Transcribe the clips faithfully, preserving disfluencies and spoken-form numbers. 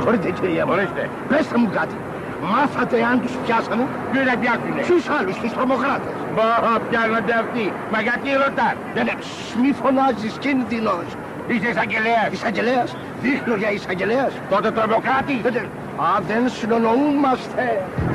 συγχωρείτε κυρία μου. Ορίστε. Πέστε μου κάτι. Μάθατε αν τους πιάσανε? Ποιοι να πιάσουνε? Ποιους άλλους, τους τρομοκράτες? Μπα, πιάνονται αυτοί. Μα γιατί ρωτάς? Δεν μη φωνάζεις, κίνδυνος. Είσαι εισαγγελέας. Εισαγγελέας, δείχνω για εισαγγελέας. Τότε τρομοκράτη. Α, δεν συνονοούμαστε.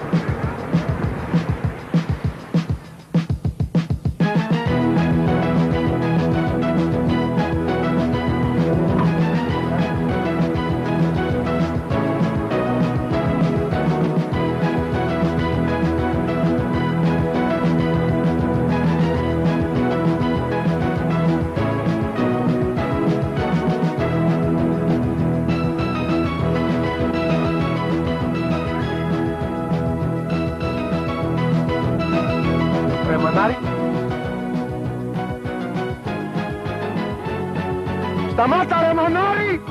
Σταμάτα ρε Μανάρη!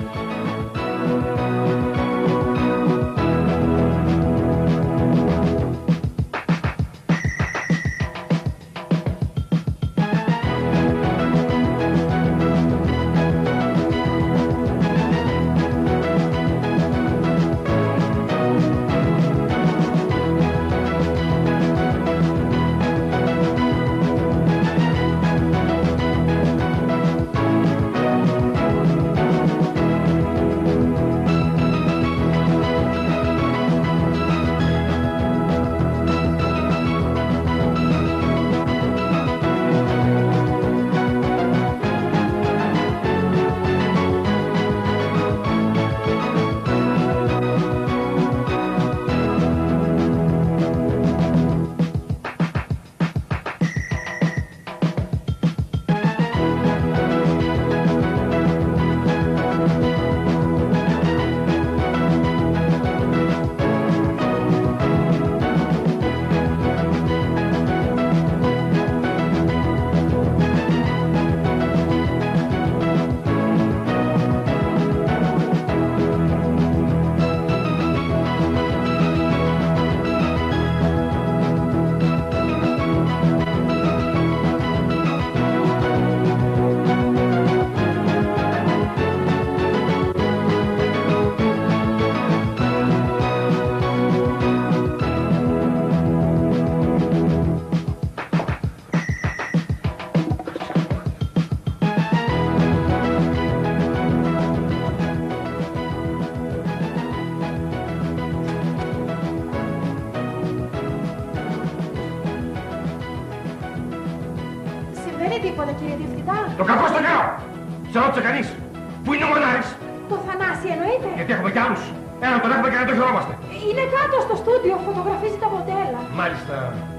τίποτα, κύριε Διευθυντά. Το κακό στο καιρό! Σε ρώτησε κανείς. Πού είναι ο Μονάρης? Το Θανάση εννοείται. Γιατί έχουμε κι άλλους. Ένα τον έχουμε και να το χαιρόμαστε. Είναι κάτω στο στούντιο, φωτογραφίζει τα μοντέλα. Μάλιστα.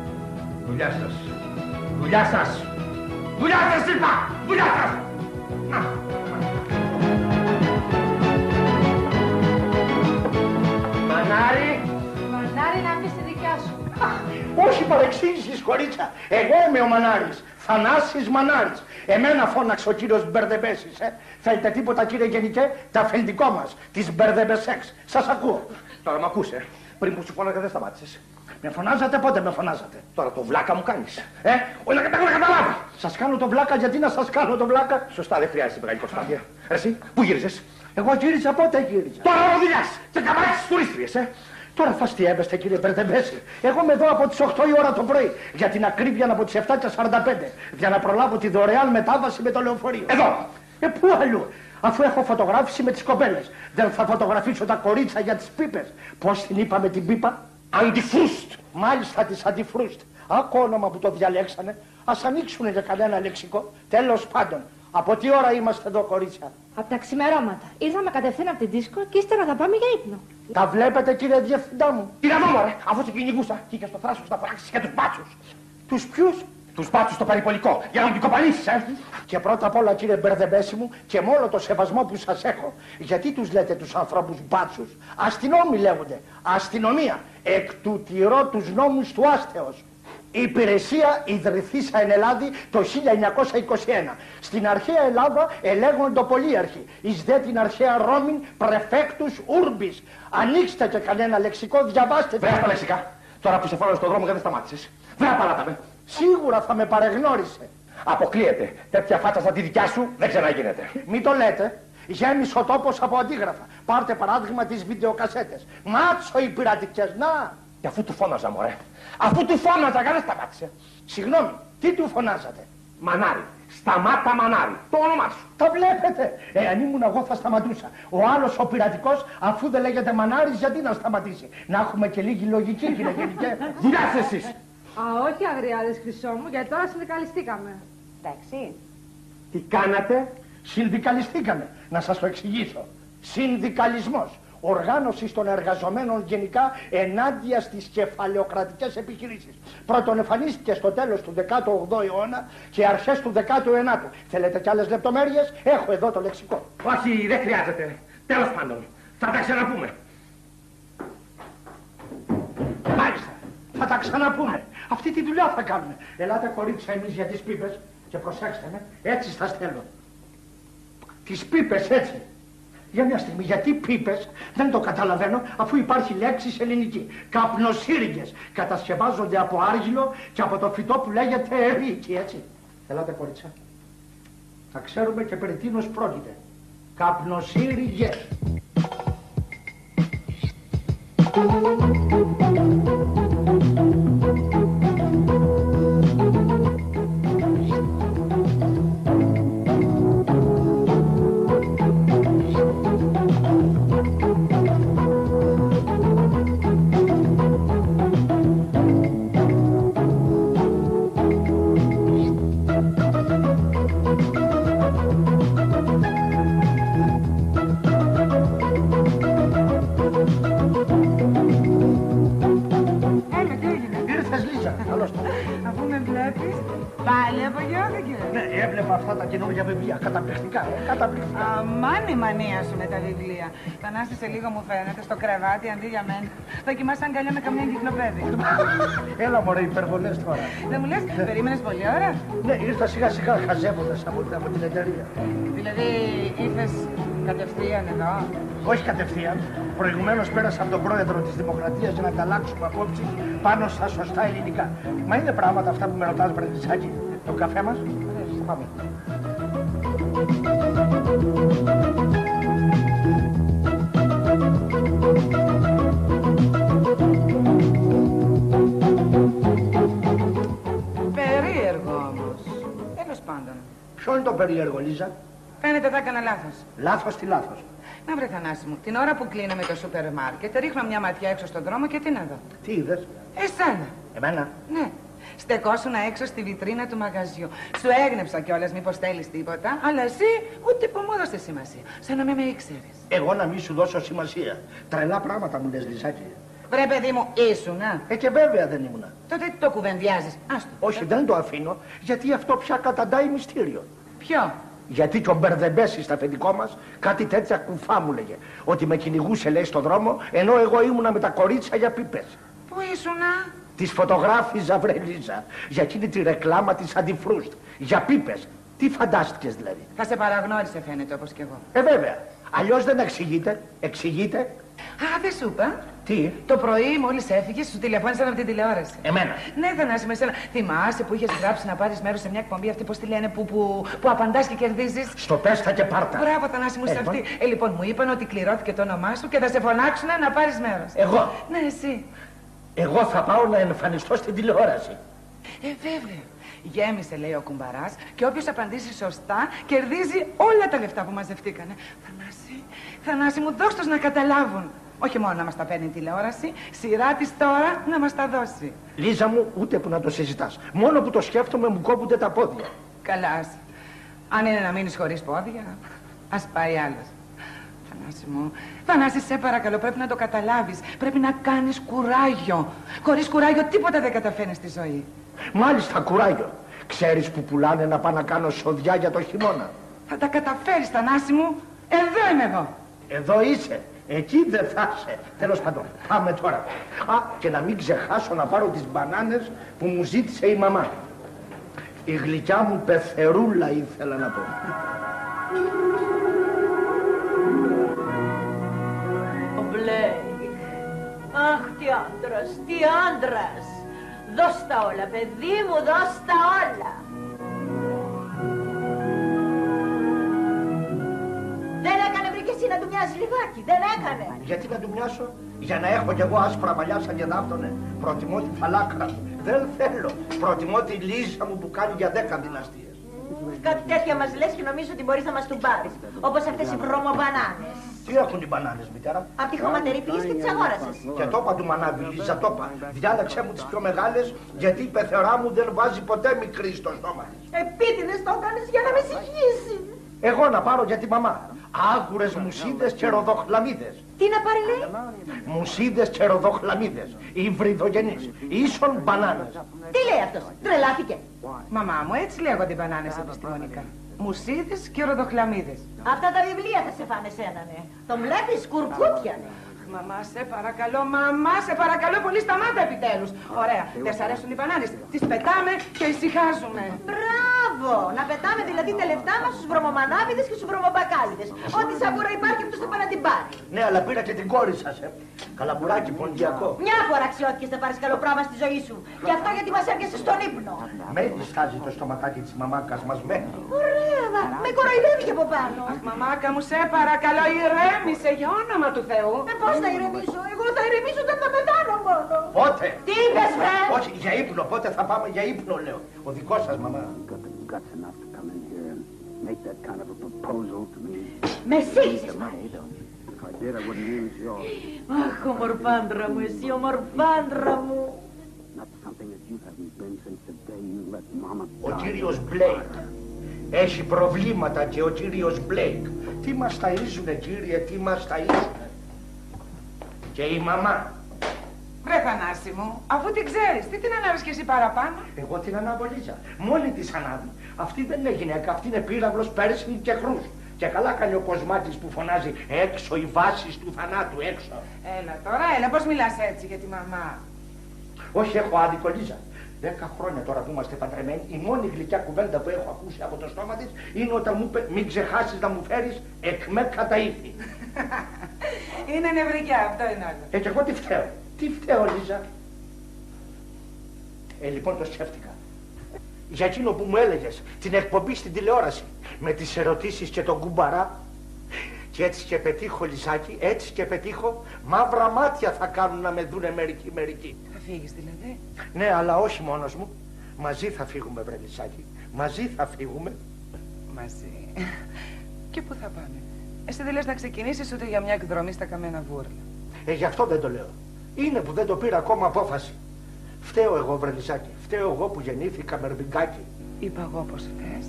Δουλειά σας. Δουλειά σας. Δουλειά σας είπα! Δουλειά σας! Να. Μανάρη. Μανάρη, να έρθει στη δικιά σου. Όχι παρεξήγησης, κορίτσα. Εγώ είμαι ο Μανάρης. Θανάσης Μανάρης. Εμένα φώναξε ο κύριος Μπερδεμπέσης, ε. Θέλετε τίποτα, κύριε Γενικέ? Τα αφεντικό μας, της Μπερδεμπεσέξ. Σας ακούω. Τώρα μ' ακούσε. Πριν που σου φώναγα δεν σταμάτησες. Με φωνάζατε, πότε με φωνάζατε? Τώρα το βλάκα μου κάνεις. Ε, όχι να καταλάβω. Σας κάνω το βλάκα, γιατί να σας κάνω το βλάκα? Σωστά, δεν χρειάζεται μεγάλη προσπάθεια. Εσύ, πού γύριζες? Εγώ γύρισα, πότε γύρισα? Τώρα ο δουλειάς και καμπάκι στις τουρίστριες, ε. Τώρα φαστιεύεστε, κύριε Μπερδεμπέση. Εγώ είμαι εδώ από τις οκτώ η ώρα το πρωί. Για την ακρίβεια από τις επτά και σαράντα πέντε. Για να προλάβω τη δωρεάν μετάβαση με το λεωφορείο. Εδώ! Ε, πού αλλού? Αφού έχω φωτογράφηση με τις κοπέλες. Δεν θα φωτογραφίσω τα κορίτσα για τις πίπες. Πώς την είπαμε την πίπα? Αντιφρούστ. Μάλιστα, της αντιφρούστ. Άκου όνομα που το διαλέξανε. Ας ανοίξουνε για κανένα λεξικό. Τέλος πάντων. Από τι ώρα είμαστε εδώ, κορίτσια? Από τα ξημερώματα. Ήρθαμε κατευθείαν από την δίσκο και ύστερα θα πάμε για ύπνο. Τα βλέπετε, κύριε Διευθυντά μου? Τι να δω, μωρέ, αφού σε κυνηγούσα και είχες στο θράσος να πράξεις και τους μπάτσους. Τους ποιους? Τους μπάτσους στο περιπολικό, για να μου την κοπανίσεις, ε. Και πρώτα απ' όλα, κύριε Μπερδεμπέση μου, και με όλο το σεβασμό που σας έχω, γιατί τους λέτε τους ανθρώπους μπάτσους? Αστυνόμοι λέγονται. Αστυνομία. Εκ του τηρώ τους νόμους του άστεως. Η υπηρεσία ιδρυθήσα εν Ελλάδη το χίλια εννιακόσια είκοσι ένα. Στην αρχαία Ελλάδα ελέγονται πολύαρχοι. Εις δε την αρχαία Ρώμην πρεφέκτους ούρμπις. Ανοίξτε και κανένα λεξικό, διαβάστε. Βρέα τα λεξικά. Τώρα που σε φώνω στον δρόμο και δεν σταμάτησες. Βρέα παράτα με. Σίγουρα θα με παρεγνώρισε. Αποκλείεται. Τέτοια φάτσα σαν τη δικιά σου δεν ξαναγίνεται. Μην το λέτε. Γέμισε ο τόπος από αντίγραφα. Πάρτε παράδειγμα τις βιντεοκασέτες. Μάτσο οι πειρατικές, να! Και αφού του φώναζα, μωρέ. Αφού του φώναζα, κανένα σταμάτησε. Συγγνώμη, τι του φωνάζατε? Μανάρι. Σταμάτα Μανάρι. Το όνομά σου. Το βλέπετε. Ε, αν ήμουν εγώ θα σταματούσα. Ο άλλος ο πειρατικός, αφού δεν λέγεται Μανάρης, γιατί να σταματήσει? Να έχουμε και λίγη λογική, κύριε Γενικέ. Δουλειάστε εσείς. Α, όχι αγριάδες, Χρυσό μου, γιατί τώρα συνδικαλιστήκαμε. Εντάξει. Τι κάνατε? Συνδικαλιστήκαμε. Να σας το εξηγήσω. Συνδικαλισμός. Οργάνωση των εργαζομένων γενικά ενάντια στις κεφαλαιοκρατικές επιχειρήσεις. Πρώτον εμφανίστηκε στο τέλος του δέκατου όγδοου αιώνα και αρχές του δέκατου ενάτου. Θέλετε κι άλλες λεπτομέρειες? Έχω εδώ το λεξικό. Όχι, δεν χρειάζεται. Τέλος πάντων, θα τα ξαναπούμε. Μάλιστα, θα τα ξαναπούμε. Αυτή τη δουλειά θα κάνουμε. Ελάτε κορίτσια εμείς για τις πίπες και προσέξτε με, έτσι θα στέλνω. Τις πίπες έτσι. Για μια στιγμή, γιατί πίπες, δεν το καταλαβαίνω, αφού υπάρχει λέξη σε ελληνική. Καπνοσύριγγες κατασκευάζονται από άργυλο και από το φυτό που λέγεται ερίκη, έτσι. Ελάτε κορίτσια. Θα ξέρουμε και περί τίνος πρόκειται. Καπνοσύριγγες. Αυτά τα καινούργια βιβλία, καταπληκτικά, ε, καταπληκτικά. Αμάν η μανία σου με τα βιβλία. Θανάση, σε λίγο μου φαίνεται στο κρεβάτι αντί για μένα. Δοκιμάσαι αγκαλιά με καμιά κυκλοπαίδη. Έλα μωρέ, υπερβολές τώρα. Δεν μου λες, περίμενες πολλή ώρα? Ναι, ήρθα σιγά σιγά χαζεύοντας από, από την εταιρεία. Δηλαδή ήρθες κατευθείαν εδώ? Όχι κατευθείαν. Προηγουμένως πέρασα από τον πρόεδρο της Δημοκρατίας για να ανταλλάξουμε απόψεις πάνω στα σωστά ελληνικά. Μα είναι πράγματα αυτά που με ρωτάς, Βρετισάκη. Το καφέ μας? Πάμε. Περίεργο όμως. Τέλος πάντων. Ποιο είναι το περίεργο, Λίζα? Φαίνεται θα έκανα λάθος. Λάθος τι λάθος? Να βρε Θανάση μου, την ώρα που κλείναμε το σούπερ μάρκετ, ρίχνω μια ματιά έξω στον δρόμο και τι να δω? Τι είδες? Εσένα. Εμένα? Ναι. Στεκόσουν έξω στη βιτρίνα του μαγαζιού. Σου έγνεψα κιόλας μήπως θέλεις τίποτα, αλλά εσύ ούτε που μου έδωσες σημασία. Σαν να μην με ήξερες. Εγώ να μην σου δώσω σημασία. Τρελά πράγματα μου λες, Λιζάκη. Βρε παιδί μου, ήσουνα. Ε, και βέβαια δεν ήμουνα. Τότε τι το κουβεντιάζεις? Άστο. Όχι, δεν το αφήνω, γιατί αυτό πια καταντάει μυστήριο. Ποιο? Γιατί και ο Μπερδεμπέσης στα αφεντικό μας κάτι τέτοια κουφά μου λέγε. Ότι με κυνηγούσε, λέει, στον δρόμο, ενώ εγώ ήμουνα με τα κορίτσια για πίπες. Πού ήσουνα? Τις φωτογράφιζα, βρε Λίζα, για εκείνη τη ρεκλάμα της Αντιφρούστ. Για πίπες. Τι φαντάστηκες δηλαδή? Θα σε παραγνώρισε φαίνεται όπως κι εγώ. Ε, βέβαια. Αλλιώς δεν εξηγείται. Εξηγείται. Α, δεν σου είπα. Τι? Το πρωί μόλις έφυγες σου τηλεφώνησαν από την τηλεόραση. Εμένα? Ναι, Θανάση, με σένα. Θυμάσαι που είχες γράψει να πάρεις μέρος σε μια εκπομπή αυτή, πώς τη λένε, που, που, που απαντάς και κερδίζεις? Στο πέστα και πάρτα. Μπράβο, Θανάση μου, σε Ε, αυτή. λοιπόν. Ε, λοιπόν, μου είπαν ότι κληρώθηκε το όνομά σου και θα σε φωνάξουν να πάρεις μέρος. Εγώ? Ναι, εσύ. Εγώ θα πάω να εμφανιστώ στην τηλεόραση. Ε, βέβαια. Γέμισε, λέει ο κουμπαράς, και όποιος απαντήσει σωστά κερδίζει όλα τα λεφτά που μαζευτήκανε. Θανάση, Θανάση μου, δώσ' τους να καταλάβουν. Όχι μόνο να μας τα παίρνει η τηλεόραση, σειρά της τώρα να μας τα δώσει. Λίζα μου, ούτε που να το συζητάς. Μόνο που το σκέφτομαι μου κόβονται τα πόδια. Καλά, ας. Αν είναι να μείνεις χωρίς πόδια, ας πάει άλλος. Θανάση μου, Θανάση, σε παρακαλώ, πρέπει να το καταλάβεις. Πρέπει να κάνεις κουράγιο. Χωρίς κουράγιο τίποτα δεν καταφέρνεις στη ζωή. Μάλιστα, κουράγιο. Ξέρεις που πουλάνε να πάω να κάνω σοδιά για το χειμώνα? Θα τα καταφέρεις, Θανάση μου. Εδώ είμαι εγώ. Εδώ είσαι. Εκεί δεν θα είσαι. Τέλος πάντων, πάμε τώρα. Α, και να μην ξεχάσω να πάρω τις μπανάνες που μου ζήτησε η μαμά. Η γλυκιά μου πεθερούλα ήθελα να πω. Ο Μπλέικ. Αχ, τι άντρας, τι άντρας. Δώσ' τα όλα, παιδί μου, δώσ' τα όλα. Δεν να του μοιάζει λιγάκι. Δεν έκανε. Γιατί να του μοιάσω? Για να έχω κι εγώ άσπρα μαλλιά σαν διαδάφτωνε. Προτιμώ τη φαλάκρα μου. Δεν θέλω. Προτιμώ τη Λίζα μου που κάνει για δέκα δυναστείες. Κάτι τέτοια μας λες και νομίζω ότι μπορείς να μας τον πάρεις. Όπως αυτές οι βρωμομπανάνες. Τι έχουν οι μπανάνες, μητέρα? Απ' τη χωματερή πήγες και τις αγόρασες. Και το είπα του μανάβη, Λίζα, το είπα. Διάλεξέ μου τις πιο μεγάλες, γιατί η πεθερά μου δεν βάζει ποτέ μικρή στο στόμα της. Επίτηδες το έκανες για να με συγχύσει. Εγώ να πάρω για τη μαμά. Άγουρες μουσίδες και ροδοχλαμίδες. Τι να πάρει, λέει? Μουσίδες και ροδοχλαμίδες. Υβριδογενείς. Ίσον μπανάνες. Τι λέει αυτός? Τρελάθηκε. Μαμά μου, έτσι λέγονται οι μπανάνες επιστημονικά. Μουσίδες και ροδοχλαμίδες. Αυτά τα βιβλία θα σε φάνε σένα, ναι. Το βλέπεις, κουρκούτια, ναι. Μαμά, σε παρακαλώ, μαμά, σε παρακαλώ πολύ, σταμάτα επιτέλους. Ωραία, δεν σ' αρέσουν οι μπανάνες. Τις πετάμε και ησυχάζουμε. Μπράβο! Να πετάμε δηλαδή τα λεφτά μας στους βρωμομανάβιδες και στους βρωμομπακάλιδες. Ό,τι σαβούρα υπάρχει, αυτός θα πάει να την πάρει. Ναι, αλλά πήρα και την κόρη σας, ε. Καλαμπουράκι ποντιακό. Μια φορά αξιώθηκες να πάρεις καλό πράγμα στη ζωή σου. Και αυτό γιατί μας έρχεσαι στον ύπνο. Με διστάζει το στοματάκι της μαμάκας μας, με. Ωραία, μα, με κοροϊδεύει και από πάνω. Αχ, μαμάκα μου, σε παρακαλώ, ηρέμησε για όνομα του Θεού. Ε, πώς θα ηρεμήσω? Εγώ θα ηρεμήσω όταν θα πεθάνω μόνο. Πότε? Τι είπες, βρε? Όχι, για ύπνο. Πότε θα πάμε για ύπνο, λέω. Ο δικός σας, μαμά. Με σύγχυσες, μάλιστα. Αχ, ομορφάντρα μου, εσύ ομορφάντρα μου. Ο κύριος Μπλέικ έχει προβλήματα και ο κύριος Μπλέικ. Τι μας ταΐζουνε, κύριε, τι μας ταΐζουνε. Και η μαμά. Βρε Θανάση μου, αφού την ξέρεις, τι την ανάβεις κι εσύ παραπάνω? Εγώ την ανάβω, Λίζα. Μόνη της ανάβει. Αυτή δεν είναι γυναίκα, αυτή είναι πύραυλος πέρσι και χρούς. Και καλά κάνει ο Κοσμάτης που φωνάζει έξω οι βάσεις του θανάτου, έξω. Έλα τώρα, έλα, πώς μιλάς έτσι για τη μαμά? Όχι, έχω άδικο, Λίζα. Δέκα χρόνια τώρα που είμαστε παντρεμένοι, η μόνη γλυκιά κουβέντα που έχω ακούσει από το στόμα της είναι όταν μου είπε μην ξεχάσεις να μου φέρεις εκμέ κατά ύφη. Είναι νευρικιά, αυτό είναι άλλο. Ε, και εγώ τι φταίω. Τι φταίω, Λίζα. Ε, λοιπόν το σκέφτηκα. Για εκείνο που μου έλεγες, την εκπομπή στην τηλεόραση, με τις ερωτήσεις και τον κουμπαρά. Και έτσι και πετύχω, Λιζάκι, έτσι και πετύχω, μαύρα μάτια θα κάνουν να με δούνε μερικοί μερικοί. Θα φύγεις δηλαδή? Ναι, αλλά όχι μόνος μου. Μαζί θα φύγουμε, βρε Λιζάκι. Μαζί θα φύγουμε. Μαζί. Και πού θα πάμε? Εσύ δεν λες να ξεκινήσεις ούτε για μια εκδρομή στα καμένα βούρλα? Ε, γι' αυτό δεν το λέω. Είναι που δεν το πήρα ακόμα απόφαση. Φταίω εγώ, βρε Λιζάκι. Φταίω εγώ που γεννήθηκα μερμπιγκάκι. Είπα εγώ πως θες.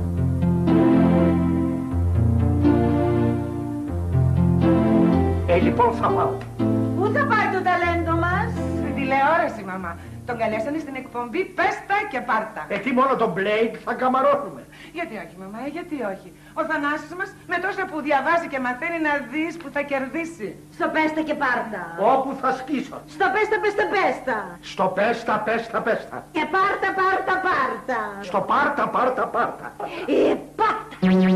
Ε, λοιπόν θα πάω. Πού θα πάει το ταλέντο μας? Στην τηλεόραση, μαμά. Τον καλέσανε στην εκπομπή Πέστα και Πάρτα. Ε, τι μόνο τον Μπλέικ θα καμαρώνουμε. Γιατί όχι, μαμά, ε, γιατί όχι. Ο Θανάσης μας με τόσα που διαβάζει και μαθαίνει να δεις που θα κερδίσει. Στο πέστα και πάρτα. Όπου θα σκίσω. Στο πέστα, πέστα, πέστα. Στο πέστα, πέστα, πέστα. Και πάρτα, πάρτα, πάρτα. Στο πάρτα, πάρτα, πάρτα. Ε, πάρτα.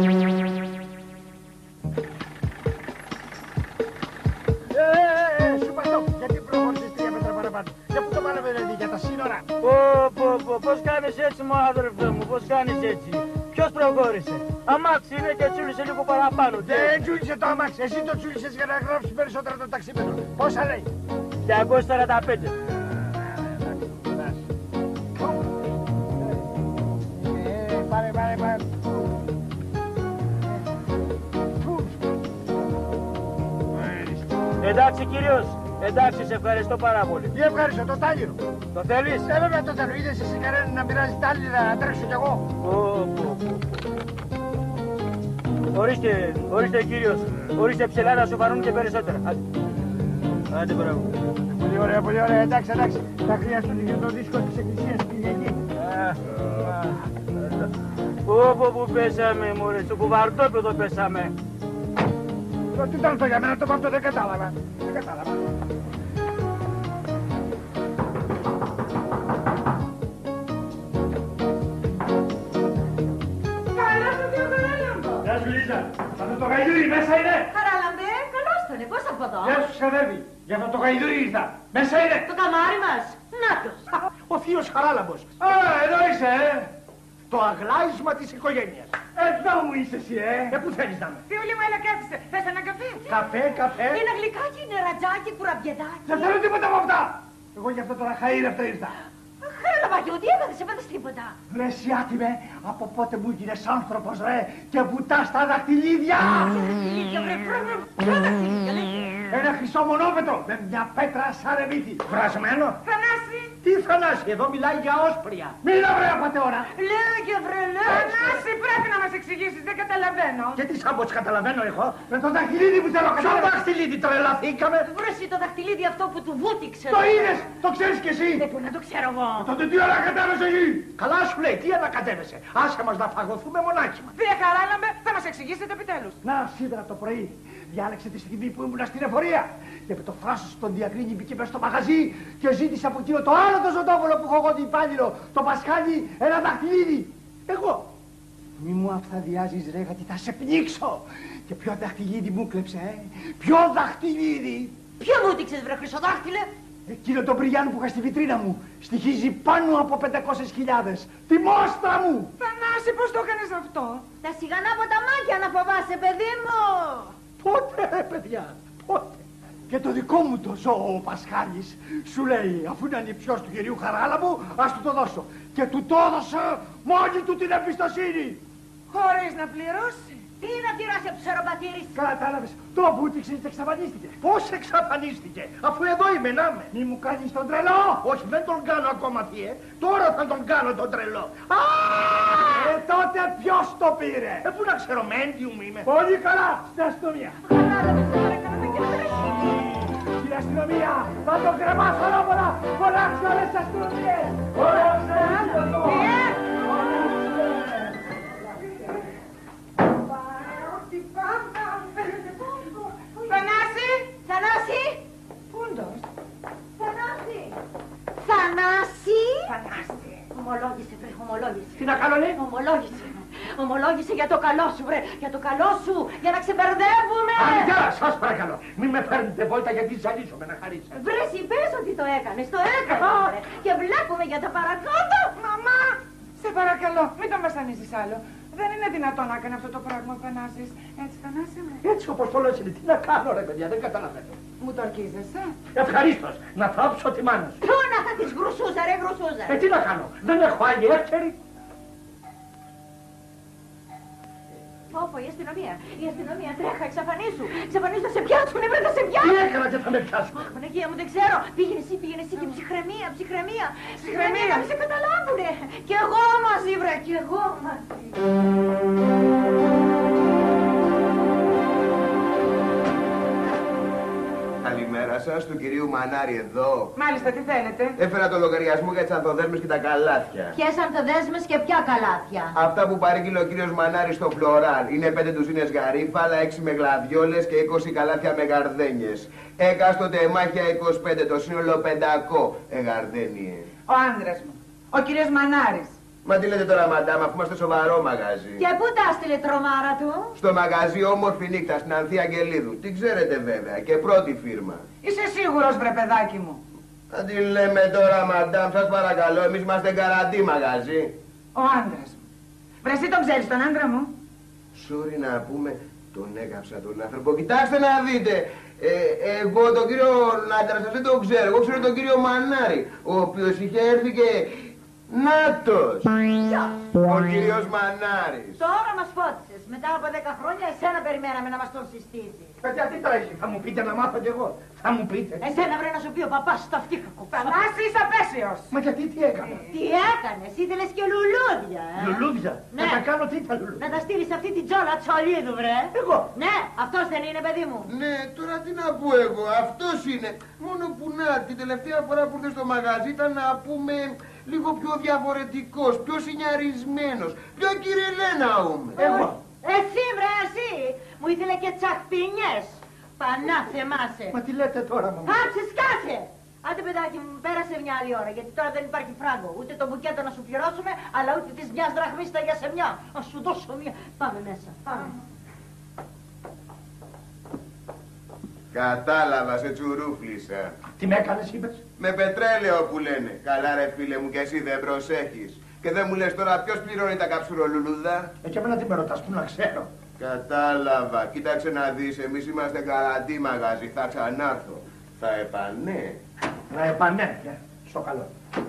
Ε, σου πατώ, γιατί προχώρησες τρία μέτρα παραπάνω? Και πού το βάλαμε δηλαδή, για τα σύνορα? Πω, πω, πω, πώς κάνεις έτσι μου αδερφέ μου, πώς κάνεις έτσι? Ποιος προχώρησε? Αμάξι είναι και τσούλησε λίγο παραπάνω. Δεν τσούλησε το αμάξι, εσύ το τσούλησες για να γράψεις περισσότερα το ταξίμετρο. Πόσα λέει? διακόσια σαράντα πέντε. Ε, πάρε, πάρε, πάρε. Εντάξει κύριος, εντάξει, σε ευχαριστώ πάρα πολύ. Τι ευχαριστώ, το τάλιρο. Το θέλεις? Ε, βέβαια το θέλω, είδες εσύ κανένα να πειράζει τάλιρα, να τρέξω κι εγώ. Πω, πω, πω. Ορίστε, ορίστε κύριος, ορίστε ψηλά να σου φανούν και περισσότερα. Άντε, άντε μπράβο. Πολύ ωραία, πολύ ωραία, εντάξει, εντάξει. Θα χρειαστούν για το δίσκο της εκκλησίας στην Κυριακή. Πω, πω, που πέσαμε μωρέ, στο κουβαρτόπεδο πέσαμε. Τι ήταν αυτό για μένα, το αυτό δεν κατάλαβα. Δεν κατάλαβα. Καλώς το δύο Χαράλαμπο. Γεια σου, Λίζα. Αυτό το γαϊδούρι μέσα είναι. Χαράλαμπε, καλώς τον, πώς από εδώ? Γεια σου, ξαδέρφη. Για αυτό το γαϊδούρι ήρθα. Μέσα είναι. Το καμάρι μας. Νάτος. Ο θείος Χαράλαμπος. Α, εδώ είσαι, ε. στο αγλάισμα της οικογένειας. Εδώ μου είσαι εσύ, ε! Ε, πού θέλεις να είμαι? Φίλοι μου, έλα κάθισε. Θες ένα καφέ? Καφέ, καφέ. Είναι γλυκάκι, είναι ρατζάκι, κουραμπιεδάκι. Δεν θέλω τίποτα από αυτά! Εγώ γι' αυτό τώρα χαΐρευτα ήρθα. Χρένα Βαγιού, τι έκανες, έπαθες τίποτα? Ρε Σιάτιμε, από πότε μου γίνες άνθρωπος ρε και βουτάς τα δαχτυλίδια! Δαχτυλίδια, βρε, βρε, ποια δαχτυλίδια, λέγε. Ένα χρυσό μονόπετρο με μια πέτρα σαν ρεβίθι. Βρασμένο. Θανάση! Τι Θανάση, εδώ μιλάει για όσπρια. Μίλα βρε απατεώνα! Λέγε, βρε, λέγε. Θανάση, πρέπει να μας εξηγήσεις, δεν καταλαβαίνω. Και τι σάμποτς καταλαβαίνω εγώ. Με το δαχτυλίδι που θέλω Ποιο κατάλαβες! δαχτυλίδι, τρελαθήκαμε. Βρε εσύ το δαχτυλίδι αυτό που του βούτυξε. Το είδες! Το ξέρεις κι εσύ! Δεν μπορεί να το ξέρω εγώ. Τότε τι όλα κατέβασε εκεί! Καλά σου λέει, τι ανακατεύεσαι. Άσε μας να φαγωθούμε μονάχοι μας. Κύριε Χαράλαμπε, θα μας εξηγήσετε επιτέλους. Να, σήμερα το πρωί διάλεξε τη στιγμή που ήμουν στην εφορία και με το φράσο στον διακρίνη μπήκε μέσα στο μαγαζί και ζήτησε από εκείνο το άλλο το ζωντόβολο που έχω εγώ την υπάλληλο, το Πασχάλη, ένα δαχτυλίδι. Εγώ. Μη μου αφθαδιάζεις ρε, γιατί θα σε πνίξω. Και ποιο δαχτυλίδι μου κλέψε, ε? Ποιο δαχτυλίδι! Ποιο βούτυξες, βρε, χρυσοδάχτυλε? Εκείνο το μπριγιάνο που είχα στη βιτρίνα μου στοιχίζει πάνω από πεντακόσιες χιλιάδες. Τη μόστρα μου! Θανάση, πώς το έκανες αυτό? Τα σιγανά από τα μάτια να φοβάσαι, παιδί μου. Πότε ρε παιδιά, πότε. Και το δικό μου το ζώο ο Πασχάλης σου λέει αφού είναι ανιψιός του κυρίου Χαράλαμπου ας του το δώσω. Και του το έδωσε μόνη του την εμπιστοσύνη. Χωρίς να πληρώσει. Τι να τυράσει από τους αεροπατήρης. Κατάλαβες, το βούτυξε και εξαφανίστηκε. Πώς εξαφανίστηκε, αφού εδώ είμαι, να με. Μη μου κάνεις τον τρελό. Όχι, δεν τον κάνω ακόμα, θύε. Τώρα θα τον κάνω τον τρελό. Α! Ε, τότε ποιος το πήρε? Ε, πού να ξέρω, μέντιουμ είμαι. Πολύ καλά, στην αστυνομία. Κατάλαβες, σε παρακαλώ, και βρέχει. Στην αστυνομία, θα τον κρεμάσω ανώμονα. Φωνάξω όλες τις αστυνομίες. Θανάση! Θανάση! Πούντος! Θανάση! Θανάση! Θανάση! Ομολόγησε, βρε, ομολόγησε. Τι να κάνω, λέει. Ομολόγησε. Ομολόγησε για το καλό σου, βρε. Για το καλό σου. Για να ξεμπερδεύουμε. Αλήθεια, σας παρακαλώ. Μην με παίρνετε βόλτα γιατί ζαλίζομαι να χαρίσετε. Βρε, εσύ πες ότι το έκανες. Το έκανες, βρε. Και βλέπουμε για τα παρακάτω. Μαμά! Σε παρακαλώ, μην τον βασανίζεις άλλο. Δεν είναι δυνατόν να κάνει αυτό το πράγμα ο Θανάσης. Έτσι, Θανάση μου. Έτσι όπως το λες είναι. Τι να κάνω, ρε παιδιά, δεν καταλαβαίνω. Μου το αρκίζεσαι. Ευχαρίστως, να θάψω τη μάνα σου. Πού να θα της γρουσούζα, ρε, γρουσούζα. Ε, τι να κάνω, δεν έχω άλλη εύκαιρη. Πω, η αστυνομία. Η αστυνομία, τρέχα, εξαφανίσου. Εξαφανίσου, θα σε πιάσουνε, βρε, θα σε Τι πιάσουνε. έκανα και θα με πιάσουν. Αχ, Παναγία μου, δεν ξέρω. Πήγαινε εσύ, πήγαινε εσύ και ψυχραιμία, ψυχραιμία. Ψυχραιμία, να μην σε καταλάβουνε. Κι εγώ μαζί, βρε, κι εγώ μαζί. Καλημέρα σας, του κυρίου Μανάρη εδώ. Μάλιστα, τι θέλετε. Έφερα το λογαριασμό για τις ανθοδέσμες και τα καλάθια. Ποιες ανθοδέσμες και ποια καλάθια. Αυτά που παρήγγειλε ο κύριος Μανάρης στο Φλωράν. Είναι πέντε ντουζίνες γαρίφαλα, έξι με γλαδιόλες και είκοσι καλάθια με γαρδένιες. Εκάστοτε εμάχια είκοσι πέντε, το σύνολο πεντακόσια εγαρδένιε. Ο άντρας μου. Ο κύριος Μανάρης. Μα τι λέτε τώρα, μαντάμ, αφού είμαστε σοβαρό μαγαζί. Και πού τα έστειλε τρομάρα του. Στο μαγαζί Όμορφη Νύχτα στην Ανθία Αγγελίδου. Την ξέρετε βέβαια, και πρώτη φίρμα. Είσαι σίγουρος, βρε παιδάκι μου. Θα τη λέμε τώρα, μαντάμ, σας παρακαλώ, εμείς είμαστε γκαραντί μαγαζί. Ο άντρας μου. Βρε, εσύ τον ξέρεις τον άντρα μου. Sorry να πούμε, τον έκαψα τον άνθρωπο. Κοιτάξτε να δείτε. Ε, εγώ τον κύριο Νάτρα σας δεν τον ξέρω. Εγώ ξέρω τον κύριο Μανάρη, ο οποίος είχε έρθει και... Νάτος! Ο κύριος Μανάρης. Τώρα μας φώτισες. Μετά από δέκα χρόνια εσένα περιμέναμε να μας τον συστήσεις. Παιδιά, τι τρέχει, θα μου πείτε να μάθω κι εγώ. Θα μου πείτε. Εσένα βρε να σου πει ο παπάς στο αυτή κακό. Θανάση, είσαι απέσιος. Μα γιατί τι έκανα. Τι έκανες, ήθελες και λουλούδια. ε? Λουλούδια. Ναι. Να τα κάνω τι τα λουλούδια. Να τα στείλεις αυτή την τζόλα τσολίδου, βρε. Εγώ. Ναι, αυτός δεν είναι, παιδί μου. Ναι, τώρα τι να πω εγώ, αυτός είναι. Μόνο που να, την τελευταία φορά που ήρθε στο μαγαζί ήταν να πούμε λίγο πιο διαφορετικός, πιο συνιαρισμένος, πιο κυριλέ να ούμε. Εγώ. Εσύ, βρε, εσύ. Μου ήθελε και τσαχπινιές. Πανά θεμάσαι. Μα τι λέτε τώρα, μαμά. Κάψε, σκάσε! Άντε παιδάκι μου, πέρασε μια άλλη ώρα, γιατί τώρα δεν υπάρχει φράγκο. Ούτε το μπουκέτο να σου πληρώσουμε, αλλά ούτε της μιας δραχμής τα για σε μια. Να σου δώσω μια. Πάμε μέσα, πάμε. Κατάλαβα, σε τσουρούφλησα. Τι με έκανες, είπες. Με πετρέλαιο που λένε. Καλά ρε φίλε μου, και εσύ δεν προσέχεις. Και δεν μου λες τώρα ποιος πληρώνει τα καψουρολουλούδα. Ε, και εμένα τι με ρωτάς, που να ξέρω. Κατάλαβα. Κοίταξε να δεις, εμείς είμαστε καραντί μαγαζί. Θα ξανάρθω. Θα επανέ. Να επανέ, πια. Στο καλό.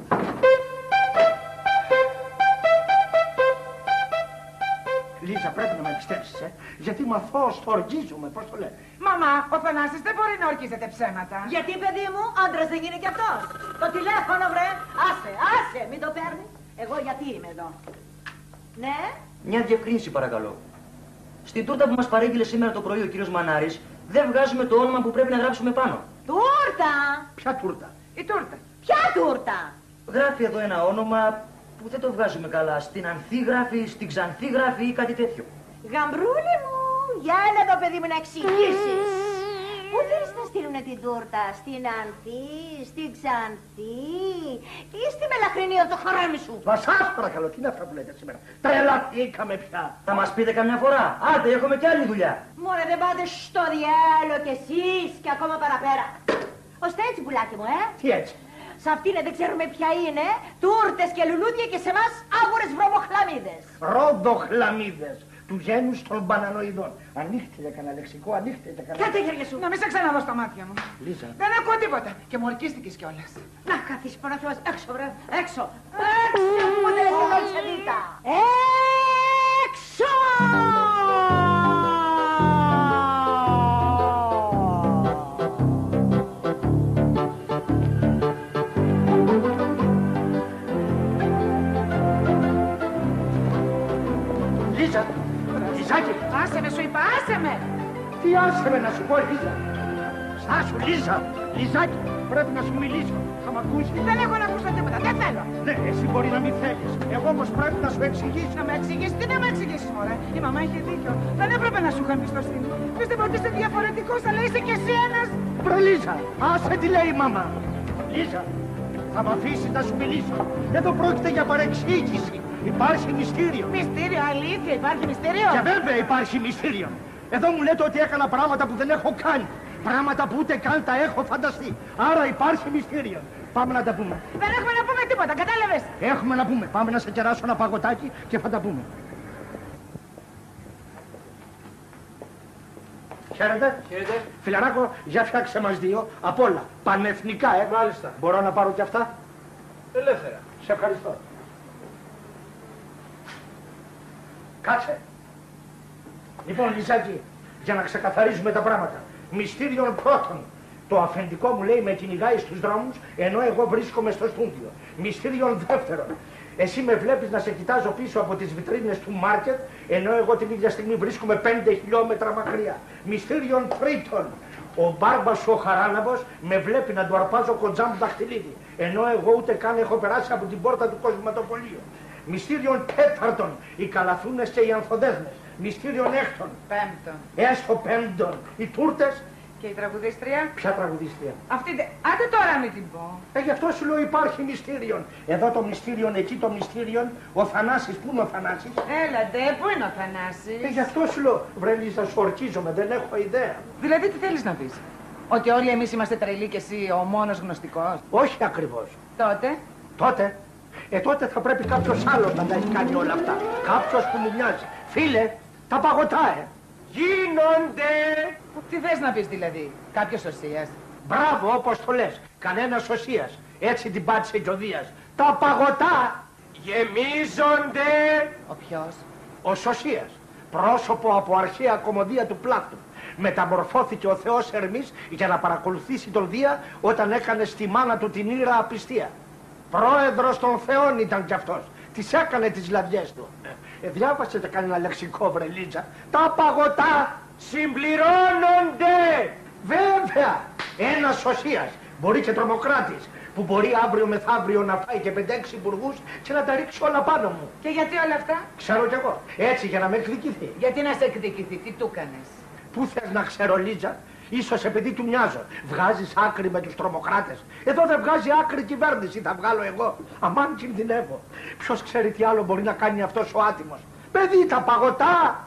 Λίζα, πρέπει να με πιστέψεις, ε. Γιατί με αυτό στοργίζομαι, πώς το λένε. Μαμά, ο Θανάσης δεν μπορεί να ορκίζεται ψέματα. Γιατί, παιδί μου, άντρας δεν είναι κι αυτός. Το τηλέφωνο, βρε. Άσε, άσε, μην το παίρνεις. Εγώ γιατί είμαι εδώ. Ναι. Μια διευκρίνηση, παρακαλώ. Στην τούρτα που μας παρήγγειλε σήμερα το πρωί ο κύριος Μανάρης, δεν βγάζουμε το όνομα που πρέπει να γράψουμε πάνω. Τούρτα! Ποια τούρτα? Η τούρτα. Ποια τούρτα? Γράφει εδώ ένα όνομα που δεν το βγάζουμε καλά. Στην Ανθή γράφει, στην Ξανθή γράφει ή κάτι τέτοιο. Γαμπρούλη μου, για έλα εδώ, παιδί μου, να εξηγήσεις. Πού θέλεις να στείλουνε την τούρτα? Στην Ανθή, στην Ξανθή ή στη Μελαχρινία, το χαράμι σου? Μα σας παρακαλώ, τι είναι αυτά που λέτε σήμερα. Τρελαθήκαμε πια. Θα μας πείτε καμιά φορά. Άντε, έχουμε κι άλλη δουλειά. Μωρέ, δεν πάτε στο διάλο κι εσείς και ακόμα παραπέρα. Ώστε έτσι, πουλάκι μου, ε. Τι έτσι? Σε αυτήν δεν ξέρουμε ποια είναι. Τούρτες και λουλούδια και σε εμάς άγουρες βρωμοχλαμίδες. Ρόδοχλαμίδες. Του γένους των μπανανοειδών. Ανοίχτε για κανένα λεξικό, ανοίχτε για κανένα. Κάτε χέρια σου. Να μην σε ξαναδώ στα μάτια μου. Λίζα. Δεν ακούω τίποτα. Και μου ορκίστηκες κιόλας. Να καθίσεις πάνω μας. Έξω, βρε. Έξω. Έξω που δεν είναι εξεδίτα. Έξω! Λίζα, Λιζάκη. Άσε με, σου είπα, άσε με. Τι άσε με να σου πω, Λίζα. Στάσου, Λίζα. Λιζάκη, πρέπει να σου μιλήσω. Θα μ' ακούσεις? Δεν έχω να ακούσω τίποτα, δεν θέλω. Ναι, εσύ μπορεί να μην θέλεις. Εγώ όμως πρέπει να σου εξηγήσω. Να με εξηγήσεις, τι να με εξηγήσεις, μωρέ. Η μαμά είχε δίκιο. Δεν έπρεπε να σου είχα εμπιστοσύνη. Πίστευα ότι είσαι διαφορετικός, αλλά είσαι κι εσύ ένας. Βρε Λίζα, άσε τι λέει η μαμά. Λίζα, θα μ' αφήσεις να σου μιλήσω. Εδώ πρόκειται για παρεξήγηση. Υπάρχει μυστήριο. Μυστήριο, αλήθεια, υπάρχει μυστήριο. Και βέβαια υπάρχει μυστήριο. Εδώ μου λέτε ότι έκανα πράγματα που δεν έχω κάνει. Πράγματα που ούτε καν τα έχω φανταστεί. Άρα υπάρχει μυστήριο. Πάμε να τα πούμε. Δεν έχουμε να πούμε τίποτα, κατάλαβες. Έχουμε να πούμε. Πάμε να σε κεράσω ένα παγωτάκι και θα τα πούμε. Χαίρετε. Χαίρετε. Φιλαράκο, για φτιάξε μας δύο. Απ' όλα. Πανεθνικά, ε. Μάλιστα. Μπορώ να πάρω κι αυτά? Ελεύθερα. Σε ευχαριστώ. Κάτσε. Λοιπόν, Λιζάκη, για να ξεκαθαρίζουμε τα πράγματα. Μυστήριον πρώτον. Το αφεντικό μου λέει με κυνηγάει στους δρόμους, ενώ εγώ βρίσκομαι στο στούντιο. Μυστήριον δεύτερον. Εσύ με βλέπεις να σε κοιτάζω πίσω από τις βιτρίνες του μάρκετ, ενώ εγώ την ίδια στιγμή βρίσκομαι πέντε χιλιόμετρα μακριά. Μυστήριον τρίτον. Ο μπάρμπας σου ο Χαράλαμπος με βλέπει να του αρπάζω κοντζάμ δαχτυλίδι, ενώ εγώ ούτε καν έχω περάσει από την πόρτα του κοσματοπολίου. Μυστήριον τέταρτον. Οι καλαθούνες και οι ανθοδέσμες. Μυστήριον έκτον. Πέμπτον. Έστω πέμπτον. Οι τούρτες. Και η τραγουδίστρια. Ποια τραγουδίστρια? Αυτή δεν. Άντε τώρα μην την πω. Ε, γι' αυτό σου λέω υπάρχει μυστήριον. Εδώ το μυστήριον, εκεί το μυστήριον. Ο Θανάσης, πού είναι ο Θανάσης? Έλατε, πού είναι ο Θανάσης? Ε, γι' αυτό σου λέω, βρε Λίζα, σου ορκίζομαι, δεν έχω ιδέα. Δηλαδή τι θέλεις να πεις? Ότι όλοι εμείς είμαστε τρελοί και εσύ ο μόνος γνωστικός? Όχι ακριβώς. Τότε. Τότε. Ε, τότε θα πρέπει κάποιος άλλος να τα έχει κάνει όλα αυτά. Κάποιος που μου μοιάζει. Φίλε, τα παγωτά, ε. Γίνονται. Τι θες να πεις δηλαδή? Κάποιος οσίας? Μπράβο, όπως το λες. Κανένας οσίας. Έτσι την πάτησε και ο Δίας. Τα παγωτά γεμίζονται. Ο ποιος? Ο Σωσίας. Πρόσωπο από αρχαία κωμωδία του Πλάτου. Μεταμορφώθηκε ο Θεός Ερμής για να παρακολουθήσει τον Δία όταν έκανε στη μάνα του την ήρα απιστία. Πρόεδρος των Θεών ήταν κι αυτός. Τις έκανε τις λαδιές του. Ε, διάβασε και κανένα λεξικό, βρε Λίτσα. Τα παγωτά συμπληρώνονται. Βέβαια, ένας σωσίας, μπορεί και τρομοκράτης, που μπορεί αύριο μεθαύριο να φάει και πεντέξι υπουργούς και να τα ρίξει όλα πάνω μου. Και γιατί όλα αυτά? Ξέρω κι εγώ. Έτσι για να με εκδικηθεί. Γιατί να σε εκδικηθεί, τι του έκανες? Πού θες να ξέρω, Λίτσα? Ίσως επειδή του μοιάζω. Βγάζεις άκρη με τους τρομοκράτες. Εδώ δεν βγάζει άκρη κυβέρνηση, θα βγάλω εγώ. Αμάν κινδυνεύω. Ποιος ξέρει τι άλλο μπορεί να κάνει αυτός ο άτιμος. Παιδί, τα παγωτά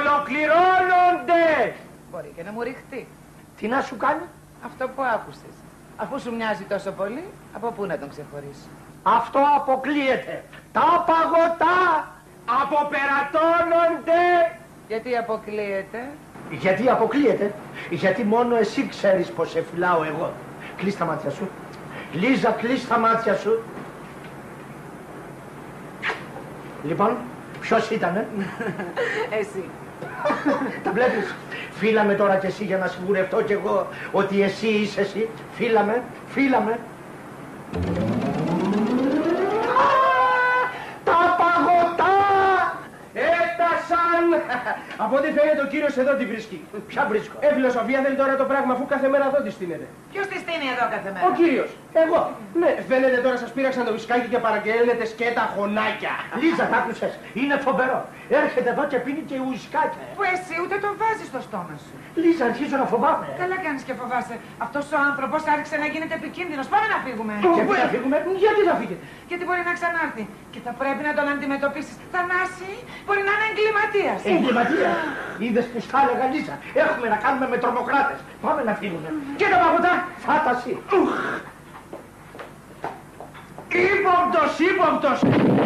ολοκληρώνονται. Μπορεί και να μου ρηχτεί. Τι να σου κάνει? Αυτό που άκουσες. Αφού σου μοιάζει τόσο πολύ, από πού να τον ξεχωρίσεις? Αυτό αποκλείεται. Τα παγωτά αποπερατώνονται. Γιατί αποκλείεται? Γιατί αποκλείεται? Γιατί μόνο εσύ ξέρεις πως σε φυλάω εγώ. Κλείς τα μάτια σου. Λίζα, κλείς τα μάτια σου. Λοιπόν, ποιος ήτανε? Εσύ. Τα βλέπεις. Φύλαμε τώρα κι εσύ για να σιγουρευτώ κι εγώ ότι εσύ είσαι εσύ. Φύλαμε, φύλαμε. Τα παγωτά έφτασαν. Από ό,τι φαίνεται ο κύριος εδώ τη βρίσκει. Ποια βρίσκω? Ε, φιλοσοφία θέλει τώρα το πράγμα αφού κάθε μέρα εδώ τη στείνεται. Ποιος τη στείνει εδώ κάθε μέρα? Ο κύριος. Εγώ. Ναι, φαίνεται τώρα σας πήραξαν το βισκάκι και παραγγέλνετε σκέτα χωνάκια. Λίζα, τα άκουσες. Είναι φοβερό. Έρχεται εδώ και πίνει και ουισκάκια. Που εσύ ούτε το βάζεις στο στόμα σου. Λίζα, αρχίζω να φοβάμαι. Καλά κάνεις και φοβάσαι. Αυτός ο άνθρωπος άρχισε να γίνεται επικίνδυνος. Πάμε να φύγουμε. Γιατί να φύγουμε? Γιατί να φύγετε? Γιατί μπορεί να ξανάρθει. Και θα πρέπει να τον αντιμετωπίσεις. Θανάση, μπορεί να είναι εγκληματίας. Εγκληματία. Είδες που στα έλεγα, Λίζα. Έχουμε να κάνουμε με τρομοκράτες. Πάμε να φύγουμε. Και τα παγωτά. Φάταση. Ήποπτος, ύποπτος.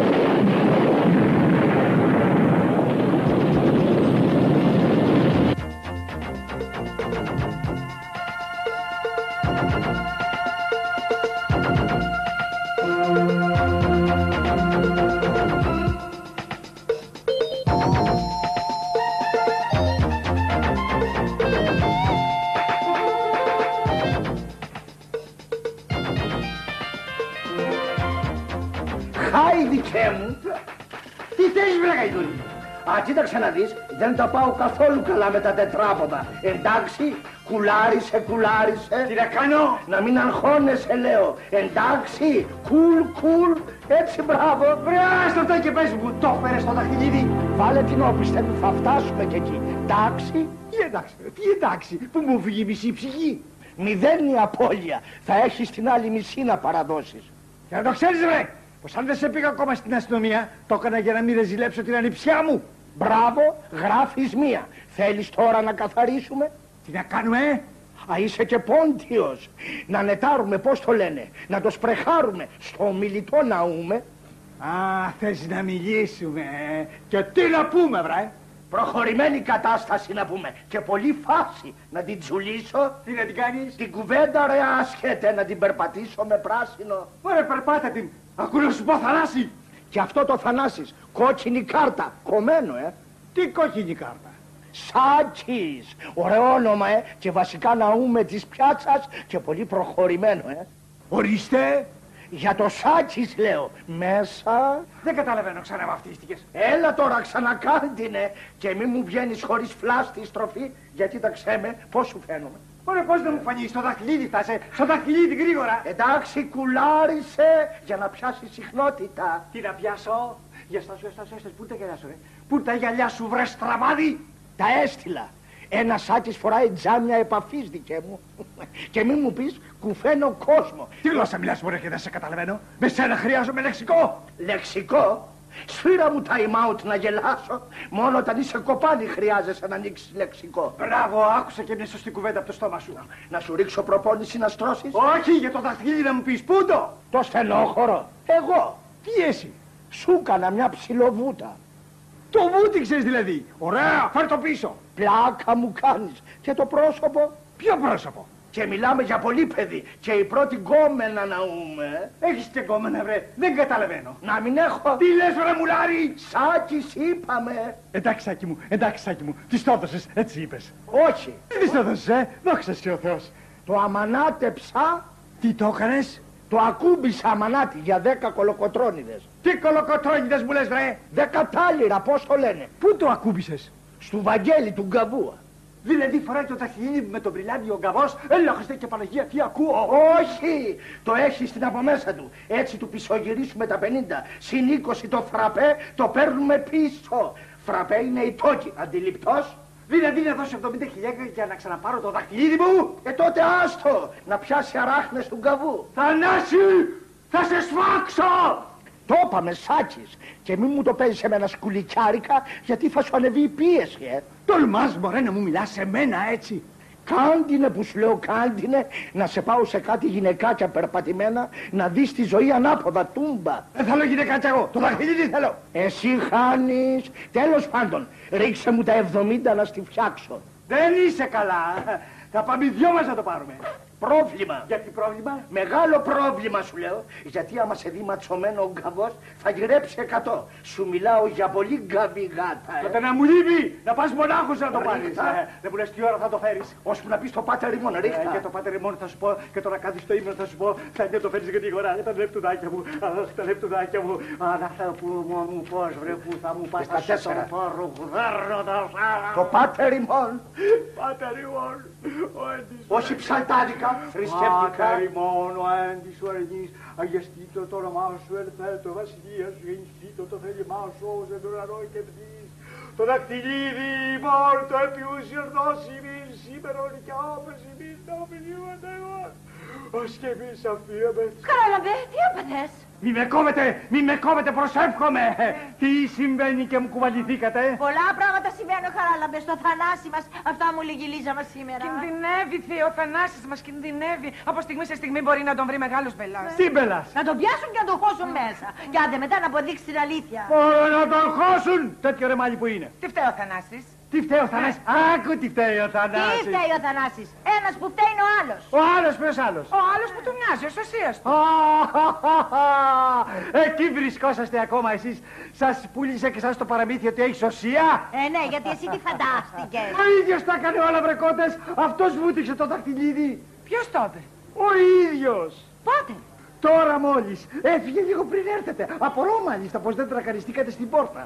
Χάι δικέ μου. Τι θέλεις βρε γαϊδούρη? Α, κοίταξε να δεις, δεν τα πάω καθόλου καλά με τα τετράποδα. Εντάξει, κουλάρισε, κουλάρισε. Τι να κάνω? Να μην αγχώνεσαι, λέω. Εντάξει, κουλ, κουλ, έτσι μπράβο. Βρε, άστο το και πες μου, το έφερες στο δαχτυλίδι. Βάλε την όπισθεν μου, θα φτάσουμε κι εκεί. Εντάξει. Τι εντάξει, τι εντάξει, που μου φύγει μισή ψυχή. Μηδένει απώλεια. Θα έχεις την άλλη μισή να παραδώσεις. Και να το ξέρεις ρε, πως αν δεν σε πήγα ακόμα στην αστυνομία, το έκανα για να μην ρεζιλέψω την ανιψιά μου. Μπράβο, γράφεις μία. Θέλεις τώρα να καθαρίσουμε? Τι να κάνουμε, ε? Α, είσαι και πόντιος. Να νετάρουμε, πώς το λένε, να το σπρεχάρουμε στο ομιλητό ναούμε. Α, θες να μιλήσουμε, ε? Και τι να πούμε, βρε? Προχωρημένη κατάσταση να πούμε. Και πολύ φάση. Να την τζουλήσω. Τι να την κάνεις? Την κουβέντα ρε άσχετε, να την περπατήσω με πράσινο. Ωραία, περπάτα την. Ακού να σου πω Θανάση. Και αυτό το Θανάσης, κόκκινη κάρτα, κομμένο ε. Τι κόκκινη κάρτα? Σάκης, ωραίο όνομα ε. Και βασικά ναούμε της πιάτσας και πολύ προχωρημένο ε. Ορίστε. Για το Σάκης λέω, μέσα... Δεν καταλαβαίνω, ξαναβαφτίστηκες. Έλα τώρα, ξανακάντινε και μη μου βγαίνεις χωρίς φλάστη στροφή, γιατί τα ξέμε, πώς σου φαίνομαι. Ωραία, πώς δεν μου φανεί, στο δαχτυλίδι φτάσε, στο δαχτυλίδι γρήγορα. Εντάξει, κουλάρισε για να πιάσει συχνότητα. Τι να πιάσω? Για στάσου, για στάσου, πού είναι τα γυαλιά σου, ρε? Πού είναι τα γυαλιά σου, βρε στραβάδι? Τα έστειλα. Ένα Σάκης φοράει τζάμια επαφής, δικέ μου. Και μην μου πεις κουφαίνω κόσμο. Τι γλώσσα μιλάς, μωρέ, και δεν σε καταλαβαίνω? Με σένα χρειάζομαι λεξικό. Λεξικό? Σφύρα μου time out να γελάσω. Μόνο όταν είσαι κοπάνι χρειάζεσαι να ανοίξεις λεξικό. Μπράβο, άκουσα και μια σωστή κουβέντα από το στόμα σου. Να σου ρίξω προπόνηση να στρώσεις? Όχι, για το δαχτυλίδι να μου πεις, πού το? Το στενόχωρο. Εγώ. Τι εσύ? Σου έκανα μια ψιλοβούτα. Το βούτυξες δηλαδή. Ωραία, φέρ το πίσω. Πλάκα μου κάνεις. Και το πρόσωπο? Ποιο πρόσωπο? Και μιλάμε για πολύ παιδί. Και η πρώτη γκόμενα ναούμε. Έχεις και γκόμενα, βρε. Δεν καταλαβαίνω. Να μην έχω. Τι λες, βρε μουλάρι? Σάκης είπαμε. Εντάξει, Σάκη μου, εντάξει, Σάκη μου. Της το έδωσες, έτσι είπες. Όχι. Τι της το έδωσες, ε? Δόξα σοι ο Θεός. Το αμανάτεψα. Τι το έκανες? Το ακούμπησα αμανάτι για δέκα κολοκοτρώνιδες. Τι κολοκοτρώνιδες μου λες, βρε? Δέκα τάλιρα, πώς το λένε. Πού το ακούμπησες? Στου Βαγγέλη του Γκαβούα. Δηλαδή φοράει το δαχτυλίδι με τον μπριλάντι ο γκαβός. Έλα, Χριστέ και Παναγία, τι ακούω? Όχι, το έχει στην απομέσα του. Έτσι του πισωγυρίσουμε τα πενήντα. Συν είκοσι το φραπέ το παίρνουμε πίσω. Φραπέ είναι η τόκη, αντιληπτός. Δηλαδή να δώσω εβδομήντα χιλιάδες για να ξαναπάρω το δαχτυλίδι μου. Ε τότε άστο, να πιάσει αράχνες του Γκαβού. Θανάση, θα σε σφάξω. Το είπαμε, Σάκης, και μην μου το παίζεις σε μένα σκουλικιάρικα, γιατί θα σου ανεβεί η πίεση, ε. Τολμάς, μωρέ, να μου μιλάς σε μένα έτσι? Κάντινε που σου λέω, κάντινε, να σε πάω σε κάτι γυναικάκια περπατημένα, να δεις τη ζωή ανάποδα, τούμπα. Δεν θέλω γυναικάκια εγώ, το δαχτυλίδι θέλω. Εσύ χάνεις. Τέλος πάντων, ρίξε μου τα εβδομήντα να στη φτιάξω. Δεν είσαι καλά. Θα πάμε οι δυο μας να το πάρουμε. Πρόβλημα. Γιατί πρόβλημα? Μεγάλο πρόβλημα σου λέω. Γιατί άμα σε δει ματσωμένο ο γκαβός θα γυρέψει εκατό. Σου μιλάω για πολύ γκαβιγάτα. Τότε να μου λείπει, να πας μονάχος να το πάρεις. Ε, δεν μου λες τι ώρα θα το φέρεις. Ώσπου να πεις το πάτερ ρημόν, ρίχτα. Ε, και το πάτερ ρημόν θα σου πω και το να κάθεις το ύμνο θα σου πω. Θα και το φέρεις και τη γορά, τα λεπτουδάκια μου. Αχ, τα λεπτουδάκια μου. Αχ, που μου πώς βρε που θα μου πας τα τέσσερα. Το πάτερ ρημόν. Πάτερ ρημόν. Όχι ψαλτάδικα, θρησκευτικά. Πάτερ ρημόν, ο έντις ο Ερνής. Αγιαστήτω το όνομά σου, ελθέτω βασιλεία σου, γεννηθήτω το θέλημά σου, ως εν ουρανό και πτής. Το δακτυλίδι ημών, το επιούσιον δώσει μη, σήμερον και άπες ημίν, τα οφειλίματα εγώ. Ως και εμείς αφίαμε. Χαράλαμπε, τι έπαθες? Μη με κόβετε, μη με κόβετε, προσεύχομαι. Τι συμβαίνει και μου κουβαληθήκατε? Πολλά πράγματα συμβαίνουν, Χαράλαμπε, στο Θανάση μας. Αυτά μου λέγει η Λίζα μας σήμερα. Κινδυνεύει, Θείο, ο Θανάσης μας κινδυνεύει. Από στιγμή σε στιγμή μπορεί να τον βρει μεγάλος μπελάς. Τι μπελάς? Να τον πιάσουν και να τον χώσουν μέσα. Και άντε μετά να αποδείξει την αλήθεια. Μόνο να τον χώσουν! Τέτοιο ρεμάλι που είναι. Τι φταίει ο Θανάσης? Τι φταίει ο Θανάσης? Άκου τι φταίει ο Τι Θανάσης. φταίει ο Θανάσης? Ένας που φταίει είναι ο άλλος. Ο άλλος ποιος άλλος? Ο άλλος που του μοιάζει, ο σωσίας του. Εκεί βρισκόσαστε ακόμα εσείς. Σας πούλησε και σας το παραμύθι ότι έχει σωσία. Ε, ναι, γιατί εσύ τι φαντάστηκες? Ο ίδιος τα έκανε όλα βρεκότες. Αυτός βούτυξε το δαχτυλίδι. Ποιος το είπε? Ο ίδιος. Πότε? Τώρα μόλις. Έφυγε λίγο πριν έρθετε. Απορώ μάλιστα πως δεν τρακαριστήκατε στην πόρτα.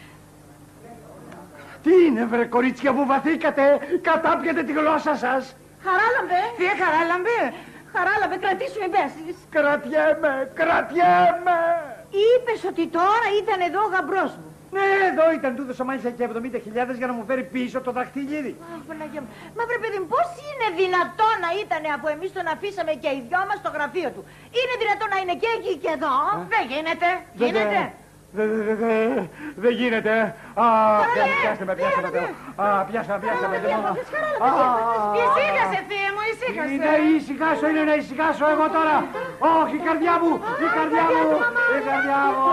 Τι είναι βρε κορίτσια μου, βαθήκατε, κατάπιατε τη γλώσσα σας. Χαράλαμπε. Τι χαράλαμπε? Χαράλαμπε, κρατήσου με πέσεις. Κρατιέμαι, κρατιέμαι. Είπες ότι τώρα ήταν εδώ ο γαμπρός μου. Ναι, εδώ ήταν, του έδωσα μάλιστα και εβδομήντα χιλιάδες για να μου φέρει πίσω το δαχτυλίδι. Αχ, Παναγία μου. Μα βρε παιδί μου, πώς είναι δυνατόν να ήταν αφού εμείς τον αφήσαμε και οι δυο μας στο γραφείο του? Είναι δυνατόν να είναι και εκεί και εδώ? Δεν γίνεται. Γίνεται. Δεν δε, δε, δε γίνεται. Α, πιάστε με, πιάστε με. Α, πιάστε με, πιάστε με. Ησύχασε, Θεία μου, ησύχασε. Είναι ησυχάσω, είναι να ησυχάσω εγώ τώρα. Όχι, η καρδιά μου, η καρδιά μου, η καρδιά μου.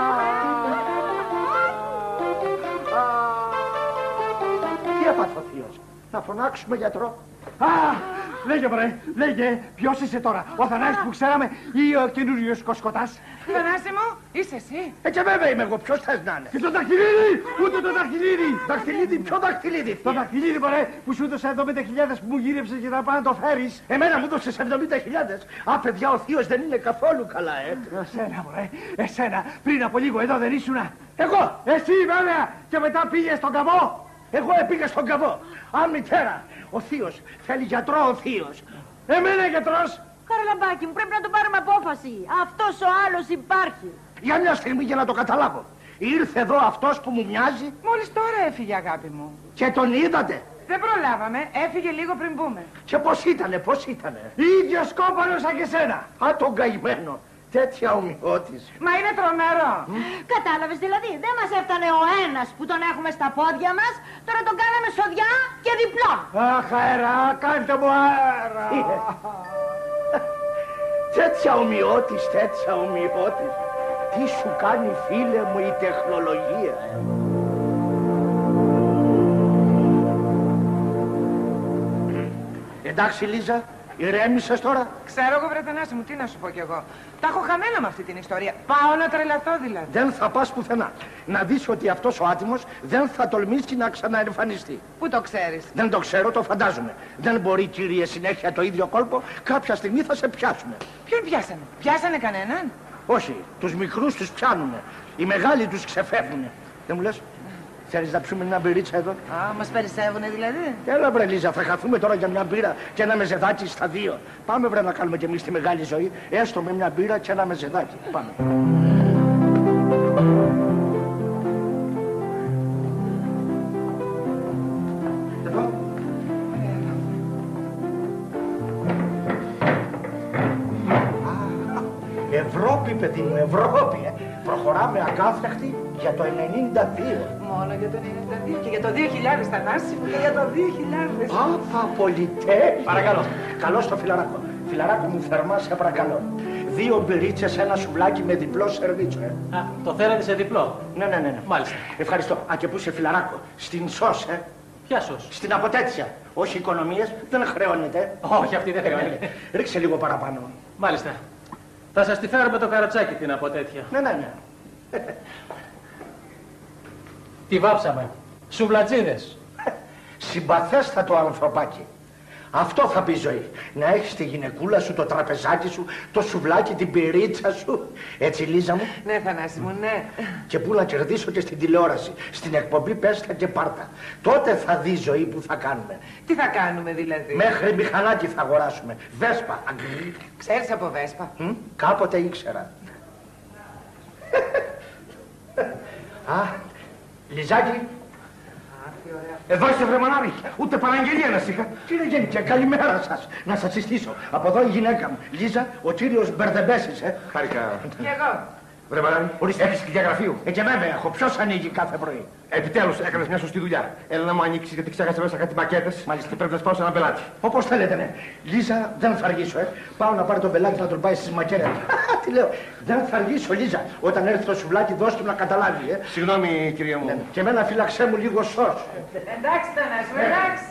Τι έπαθε ο θείος? Να φωνάξουμε γιατρό? Α, λέγε βρε, λέγε, ποιος είσαι τώρα, ο Θανάσης που ξέραμε ή ο καινούριος Κοσκοτάς? Θανάση μου, είσαι εσύ? Ε, και βέβαια είμαι εγώ, ποιος θες να είναι? Και το δαχτυλίδι, ούτε το δαχτυλίδι. Δαχτυλίδι, ποιο δαχτυλίδι? Το δαχτυλίδι μωρέ, που σου έδωσα εβδομήντα χιλιάδες που μου γύρεψες και θα πάω να το φέρεις. Εμένα μου δώσες εβδομήντα χιλιάδες. Α, παιδιά, ο θείος δεν είναι καθόλου καλά, ε. Εσένα μωρέ, εσένα, πριν από λίγο εδώ δεν ήσουνα? Εγώ, Εσύ βέβαια, και μετά πήγες στον καβό. εγώ πήγα στον καβό. Α, μητέρα, ο θείος, θέλει γιατρό ο θείος. Εμένα γιατρός. Χαραλαμπάκι μου, πρέπει να το πάρουμε απόφαση. Αυτός ο άλλος υπάρχει. Για μια στιγμή για να το καταλάβω. Ήρθε εδώ αυτός που μου μοιάζει Μόλις τώρα έφυγε, αγάπη μου. και τον είδατε. Δεν προλάβαμε, έφυγε λίγο πριν μπούμε. Και πώς ήτανε, πώς ήτανε? Ίδιος κόμπανος σαν και σένα. Α, τον καημένο. Τέτοια ομοιότης. Μα είναι τρομερό. Κατάλαβες δηλαδή, δεν μας έφτανε ο ένας που τον έχουμε στα πόδια μας, τώρα τον κάναμε σοδιά και διπλό. Αχ, αέρα, κάντε μου αέρα. Είναι. Τέτοια ομοιότης, τέτοια ομοιότης. Τι σου κάνει, φίλε μου, η τεχνολογία. Εντάξει, Λίζα, ηρέμησες τώρα? Ξέρω εγώ, βρε Θανάση μου, τι να σου πω κι εγώ. Τα έχω χαμένα με αυτή την ιστορία. Πάω να τρελαθώ δηλαδή. Δεν θα πας πουθενά. Να δεις ότι αυτός ο άτιμος δεν θα τολμήσει να ξαναεμφανιστεί. Πού το ξέρεις? Δεν το ξέρω, το φαντάζομαι. Δεν μπορεί, κύριε, συνέχεια το ίδιο κόλπο. Κάποια στιγμή θα σε πιάσουνε. Ποιον πιάσανε? Πιάσανε κανέναν? Όχι, τους μικρούς τους πιάνουνε. Οι μεγάλοι τους ξεφεύγουνε. Δεν μου λες, θέλεις να πιούμε μια μπυρίτσα εδώ? Α, μας περισσεύουνε δηλαδή. Έλα βρε Λίζα, θα χαθούμε τώρα για μια μπύρα και ένα μεζεδάκι στα δύο. Πάμε βρε να κάνουμε κι εμείς τη μεγάλη ζωή, έστω με μια μπύρα και ένα μεζεδάκι. Πάμε. Εδώ. Ευρώπη, παιδί μου, Ευρώπη. Ε. Προχωράμε ακάθρακτοι Για το ενενήντα δύο. Μόνο για το ενενήντα δύο και για το δύο χιλιάδες, Θανάση μου, και για το δύο χιλιάδες. Πάπα, πολυτέλεια. Παρακαλώ. Καλώς το φιλαράκο. Φιλαράκο μου, θερμά σε παρακαλώ. Δύο μπυρίτσες, ένα σουβλάκι με διπλό σερβίτσο, ε. Α, το θέλετε σε διπλό. Ναι, ναι, ναι, ναι. Μάλιστα. Ευχαριστώ. Α, και πού είσαι φιλαράκο. Στην σως, ε. Ποια σως? Στην αποτέτεια. Όχι οικονομίες, δεν χρεώνεται. Όχι, αυτή δεν χρεώνεται. Ρίξε λίγο παραπάνω. Μάλιστα. Θα σας τη φέρω με το καρατσάκι την από τέτοια. Ναι, ναι, ναι. Τη βάψαμε. Σουβλατζίδες. Συμπαθέστατο ανθρωπάκι. Αυτό θα πει ζωή. Να έχεις τη γυναικούλα σου, το τραπεζάκι σου, το σουβλάκι, την πυρίτσα σου. Έτσι, Λίζα μου. Ναι, Θανάση μου, ναι. Και πού να κερδίσω και στην τηλεόραση. Στην εκπομπή πέστα και πάρτα. Τότε θα δει ζωή που θα κάνουμε. Τι θα κάνουμε δηλαδή? Μέχρι μηχανάκι θα αγοράσουμε. Βέσπα. Ξέρεις από Βέσπα? Μ? Κάποτε ήξερα. Α, Λιζάκι. Εδώ είσαι, βρε Μανάρη. Ούτε παραγγελία να είχα. Κύριε Γέννικε, καλημέρα σας. Να σας συστήσω. Από εδώ η γυναίκα μου. Λίζα, ο κύριος Μπερδεμπέσης, ε. Χάρηκα. Και εγώ. Βρε Μανάρη, έχεις και διαγραφείο. Ε, και βέβαια έχω. Ποιος ανοίγει κάθε πρωί. Επιτέλους έκανες μια σωστή δουλειά. Έλα να μου ανοίξεις γιατί ξέχασα μέσα κάτι μακέτες. Μάλιστα. Και πρέπει να σπάω σε έναν πελάτη. Όπως θέλετε, ναι. Λίζα, δεν θα αργήσω, ε. Πάω να πάρει τον πελάτη να τον πάει στις μακέρες. Τι λέω. Δεν θα αργήσω, Λίζα. Όταν έρθει το σουβλάκι, δώσ' του να καταλάβει, ε. Συγγνώμη, κυρία μου. Ναι. Και εμένα φύλαξέ μου λίγο σως. Εντάξει, Θανάση μου, εντάξει.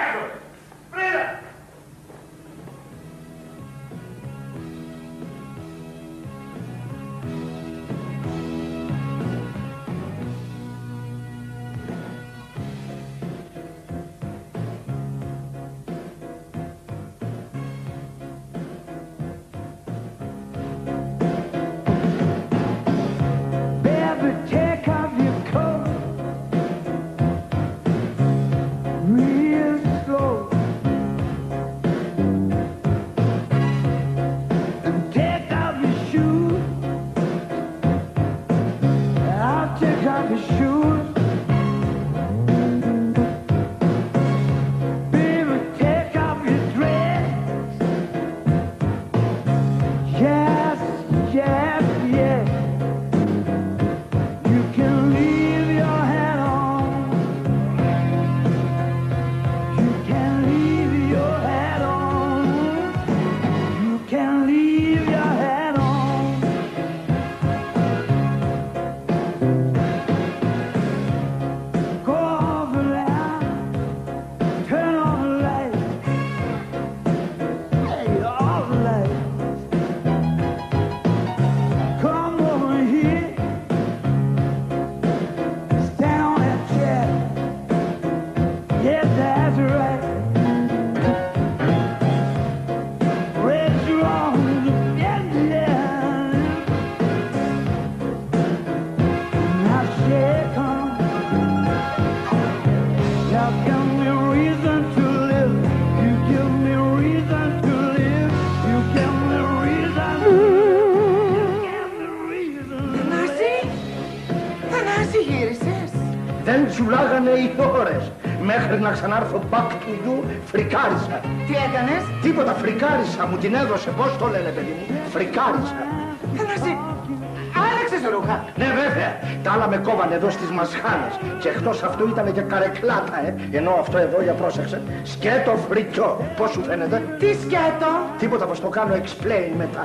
Δεν τσουλάγανε οι ώρες. Μέχρι να ξανάρθω back to you, φρικάρισα. Τι έκανες? Τίποτα, φρικάρισα. Μου την έδωσε, πώς το λένε, παιδί μου. Φρικάρισα. Θανάση, άλλαξες ρούχα. Ναι, βέβαια. Τα άλλα με κόβανε εδώ στις μασχάλες. Και εκτός αυτού ήταν και καρεκλάτα, ε. Ενώ αυτό εδώ, για πρόσεξε, σκέτο φρικιό. Πώς σου φαίνεται? Τι σκέτο? Τίποτα, πως το κάνω explain μετά.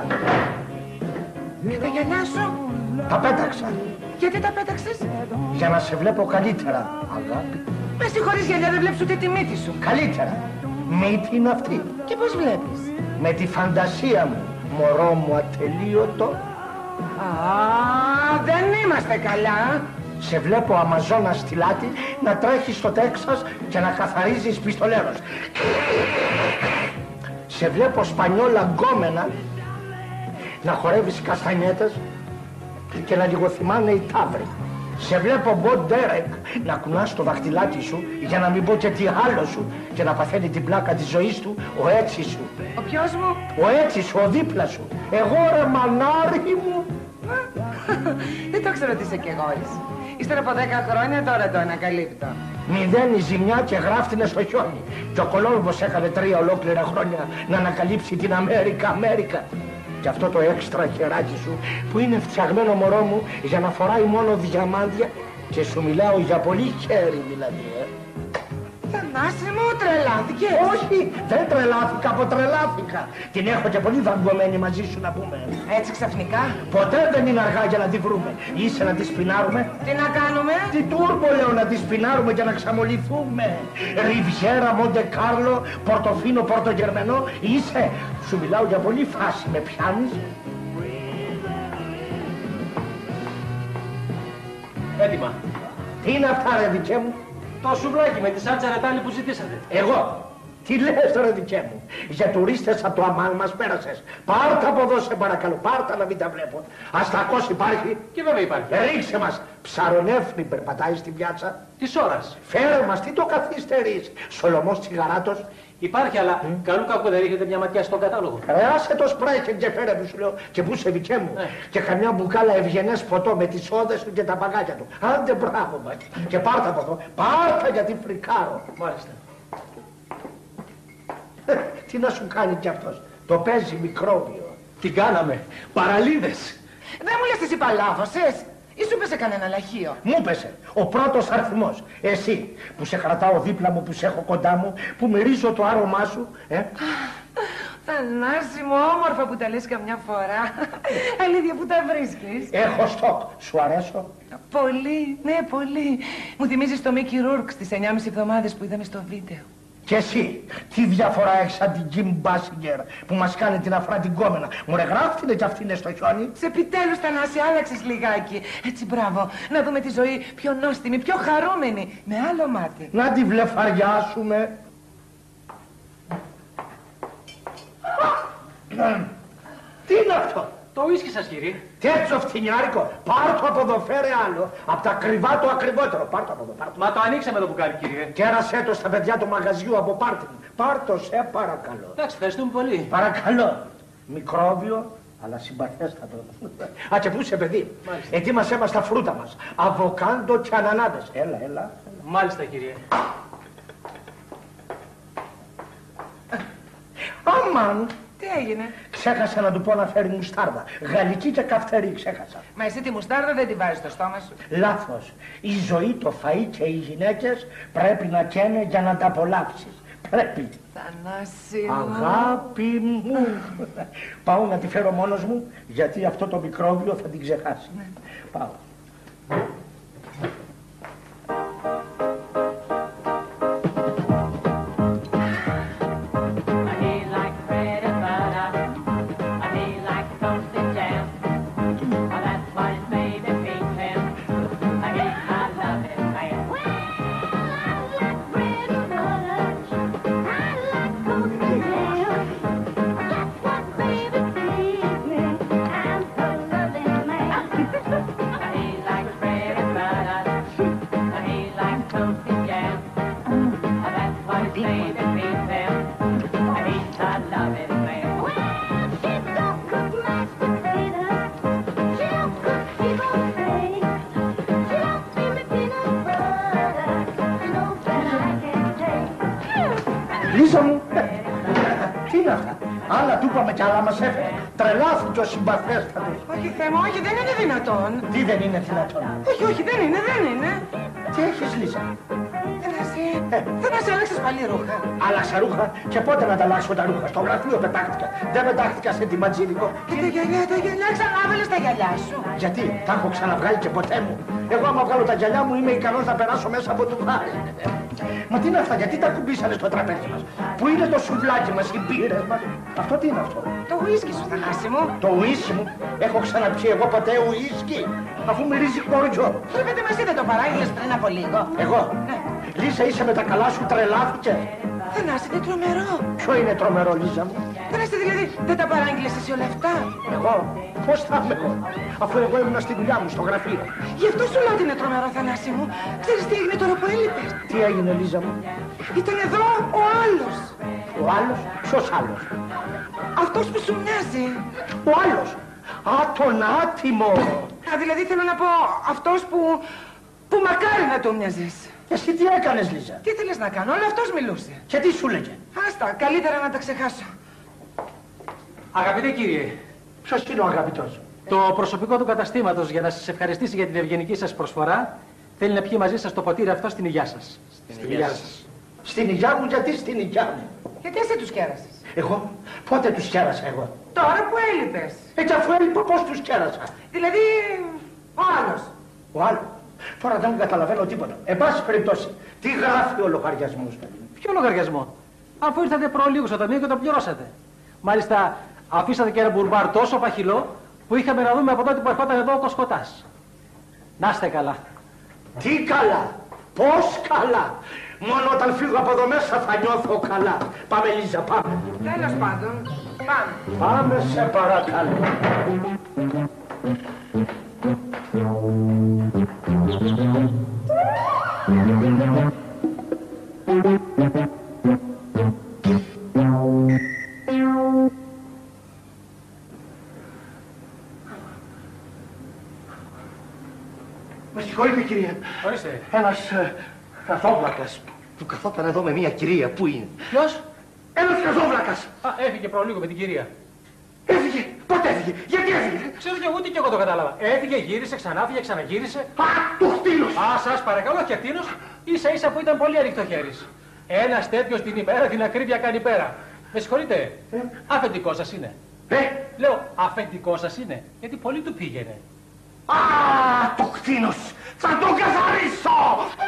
Και τα γυαλιά σου? Τα πέταξα. Γιατί τα πέταξες? Για να σε βλέπω καλύτερα, αγάπη. Με συγχωρείς, γυαλιά, δεν βλέπεις ούτε τη μύτη σου. Καλύτερα. Μύτη είναι αυτή. Και πώς βλέπεις? Με τη φαντασία μου, μωρό μου ατελείωτο. Α, δεν είμαστε καλά. Σε βλέπω Αμαζόνα στη Λάτη να τρέχεις στο Τέξας και να καθαρίζεις πιστολέρος. Σε βλέπω Σπανιόλα γκόμενα να χορεύεις καστανιέτες και να λιγοθυμάνε οι τάβροι. Σε βλέπω Μπον Ντέρεκ να κουνάς το δαχτυλάτι σου για να μην πω και τι άλλο σου και να παθαίνει την πλάκα της ζωής του ο έτσι σου. Ο ποιος μου? Ο έτσι σου, ο δίπλα σου. Εγώ ρε μανάρι μου. Δεν το ξέρω ότι είσαι κι εγώης. Ύστερα από δέκα χρόνια τώρα το ανακαλύπτω. Μηδέν η ζημιά και γράφτηνε στο χιόνι. Και ο Κολόμβος έκανε τρία ολόκληρα χρόνια να ανακαλύψει την Αμέρικα, Αμέρικα. Και αυτό το έξτρα χεράκι σου που είναι φτιαγμένο μωρό μου για να φοράει μόνο διαμάντια και σου μιλάω για πολύ χέρι δηλαδή, ε. Θανάση μου, τρελάθηκε. Όχι, δεν τρελάθηκα, αποτρελάθηκα. Την έχω και πολύ δαγκωμένη μαζί σου να πούμε. Έτσι ξαφνικά. Ποτέ δεν είναι αργά για να τη βρούμε. Είσαι να τη σπινάρουμε. Τι να κάνουμε. Τι τούρμπο λέω να τη σπινάρουμε και να ξαμολυθούμε. Ριβιέρα, Μοντε Κάρλο, Πορτοφίνο, Πορτογερμενό. Είσαι. Σου μιλάω για πολύ φάση. Με πιάνεις. Έτοιμα. Τι είναι αυτά ρε δικέ μου. Το σουβλάκι με τη σάλτσα ρετάλη που ζητήσατε. Εγώ. Τι λες τώρα δικέ μου. Για τουρίστες από το αμάν μας πέρασες. Πάρτα από εδώ σε παρακαλώ. Πάρτα να μην τα βλέπω. Αστακός υπάρχει. Και βέβαια υπάρχει. Ρίξε μας. Ψαρονέφνη περπατάει στην πιάτσα. Της ώρας. Φέρε μας. Τι το καθυστερείς. Σολομός τσιγαράτος. Υπάρχει, αλλά mm. καλού κακού δεν ρίχνετε μια ματιά στον κατάλογο. Ρε άσε το σπρέκε και φέρε που σου λέω και που σε δικέ μου. Ε. Και καμιά μπουκάλα ευγενές ποτό με τις σόδες του και τα παγάκια του. Άντε μπράβο μας. Και πάρτα από εδώ. Πάρτα γιατί φρικάρω. Μάλιστα. Τι να σου κάνει κι αυτός. Το παίζει μικρόβιο. Τι κάναμε. Παραλίδες. Δεν μου λες εσύ παλάβωσες. Ή σου πέσε κανένα λαχείο. Μου πέσε. Ο πρώτος αριθμός. Εσύ που σε κρατάω δίπλα μου, που σε έχω κοντά μου, που μυρίζω το άρωμά σου. Ε? Θανάση μου, όμορφα που τα λες καμιά φορά. Αλήθεια, που τα βρίσκεις. Έχω στόκ. Σου αρέσω. Πολύ, ναι, πολύ. Μου θυμίζεις το Μίκι Ρούρκ στις εννιάμιση εβδομάδες που είδαμε στο βίντεο. Και εσύ, τι διαφορά έχεις σαν την Κιμ Μπάσιγκερ που μας κάνει την αφρά την κόμενα. Μου ρε γράφτηνε κι αυτή είναι στο χιόνι. Σε επιτέλους, Θανάση, άλλαξες λιγάκι. Έτσι, μπράβο. Να δούμε τη ζωή πιο νόστιμη, πιο χαρούμενη. Με άλλο μάτι. Να τη βλεφαριάσουμε. Τι είναι αυτό. Το ουίσκι σας, κύριε. Τέτοιο φτηνιάρικο. Πάρ' το από εδώ, φέρε άλλο. Απ' τα ακριβά το ακριβότερο. Πάρ' το από εδώ. Πάρ' το. Μα το ανοίξαμε το μπουκάλι, κύριε. Κέρασέ το στα παιδιά του μαγαζιού από πάρτι μου. Πάρ' το, σε παρακαλώ. Εντάξει, ευχαριστούμε πολύ. Παρακαλώ. Μικρόβιο, αλλά συμπαθέστατο. Α, και πού είσαι, παιδί. Μάλιστα. Ετοίμασέ μας τα φρούτα μας. Αβοκάντο και ανανάδες. Έλα, έλα. Μάλιστα, κύριε. Αμάν. Τι έγινε. Ξέχασα να του πω να φέρει μουστάρδα. Γαλλική και καυτερή, ξέχασα. Μα εσύ τη μουστάρδα δεν τη βάζεις στο στόμα σου. Λάθος. Η ζωή, το φαΐ και οι γυναίκες πρέπει να καίνε για να τα απολαύσεις. Πρέπει. Θανάση μου. Αγάπη μου. Πάω να τη φέρω μόνος μου, γιατί αυτό το μικρόβιο θα την ξεχάσει. Ναι. Πάω. Λίζα μου, τι είναι αυτά. Άλλα του είπαμε κι άλλα μας έφερε. Τρελάθηκε ο συμπαθέστατος. Όχι, Θεέ μου, όχι, δεν είναι δυνατόν. Τι δεν είναι δυνατόν. Όχι, όχι, δεν είναι, δεν είναι. Τι έχεις, Λίζα. Θανάση, Θανάση, άλλαξες πάλι ρούχα. Άλλαξα ρούχα και πότε να τα αλλάξω τα ρούχα. Στο γραφείο πετάχτηκα. Δεν πετάχτηκα σε τη ματζίδικο. Και τα γυαλιά, τα γυαλιά, ξανάβαλες τα γυαλιά σου. Γιατί, τα έχω ξαναβγάλει και ποτέ μου. Εγώ άμα βγάλω τα γυαλιά μου είμαι ικανός να περάσω μέσα από το βάρη. Μα τι είναι αυτά, γιατί τα κουμπίσανε στο τραπέζι μας. Πού είναι το σουβλάκι μας, οι μπύρες μας. Αυτό τι είναι αυτό. Το ουίσκι σου, Θανάση μου. Το ουίσκι μου. Έχω ξαναπιεί εγώ ποτέ ουίσκι. Αφού μυρίζει κοριό. Βλέπετε μαζί δεν το παράγγειλες πριν από λίγο. Εγώ. Ναι. Λίζα, είσαι με τα καλά σου, τρελάθηκες. Θανάση, είναι τρομερό. Ποιο είναι τρομερό, Λίζα μου. Θανάση, δηλαδή, δεν τα παράγγειλες εσύ όλα αυτά. Εγώ. Πώς θα είμαι εγώ, αφού εγώ ήμουν στη δουλειά μου, στο γραφείο. Γι' αυτό σου λέω ότι είναι τρομερό, Θανάση μου. Ξέρεις τι έγινε τώρα που έλειπες. Τι έγινε, Λίζα μου. Ήταν εδώ ο άλλος. Ο άλλος, ποιος άλλος. Αυτός που σου μοιάζει. Ο άλλος. Α, τον άτιμο. Α, δηλαδή θέλω να πω αυτός που... που μακάρι να το μοιάζεις. Εσύ τι έκανες, Λίζα. Τι θέλεις να κάνω, όλο αυτός μιλούσε. Και τι σου λέγε. Άστα, καλύτερα να τα ξεχάσω. Αγαπητέ κύριε, Ποιος είναι ο αγαπητός? Το προσωπικό του καταστήματος, για να σας ευχαριστήσει για την ευγενική σας προσφορά, θέλει να πιει μαζί σας το ποτήρι αυτό στην υγειά σας. Στην υγειά σας. Στην υγειά μου, γιατί στην υγειά μου? Γιατί εσύ τους κέρασες? Εγώ, πότε τους κέρασα εγώ? Τώρα που έλειπες. Έτσι αφού έλειπα, πώς τους κέρασα? Δηλαδή, ο άλλος. Ο άλλος. Τώρα δεν καταλαβαίνω τίποτα. Εν πάση περιπτώσει, τι γράφει ο λογαριασμός, παιδί μου? Ποιο λογαριασμό? Αφού ήρθατε προλίγου στο ταμείο και το πληρώσατε. Μάλιστα, αφήσατε και ένα μπουρμπάρ τόσο παχυλό που είχαμε να δούμε από τότε που ερχόταν εδώ ο Κοσκοτάς. Να είστε καλά. Τι καλά, πώς καλά. Μόνο όταν φύγω από εδώ μέσα θα νιώθω καλά. Πάμε, Λίζα, πάμε. Τέλος πάντων, πάμε. Πάμε, σε παρακαλώ. Με συγχωρείτε, κυρία. Ορίστε. Ένας ε, καθόβλακας που καθόταν εδώ με μια κυρία. Πού είναι? Ποιος? Ένας καθόβλακας. Α, έφυγε προλίγο με την κυρία. Έφυγε. Πότε έφυγε? Γιατί έφυγε? Ξέρω και ούτε και εγώ το κατάλαβα. Έφυγε, γύρισε, ξανάφυγε, ξαναγύρισε. Α, το χτίνος. Α, σας παρακαλώ, και κτίνος. Ίσα ίσα που ήταν πολύ ανοιχτό χέρις. Ένας τέτοιος την ημέρα την ακρίβεια κάνει πέρα. Με συγχωρείτε, Ε? αφεντικό σας είναι. Ε, Λέω, αφεντικό σας είναι, γιατί πολύ του πήγαινε. α, το χτίνος. Θα τον καθαρίσω.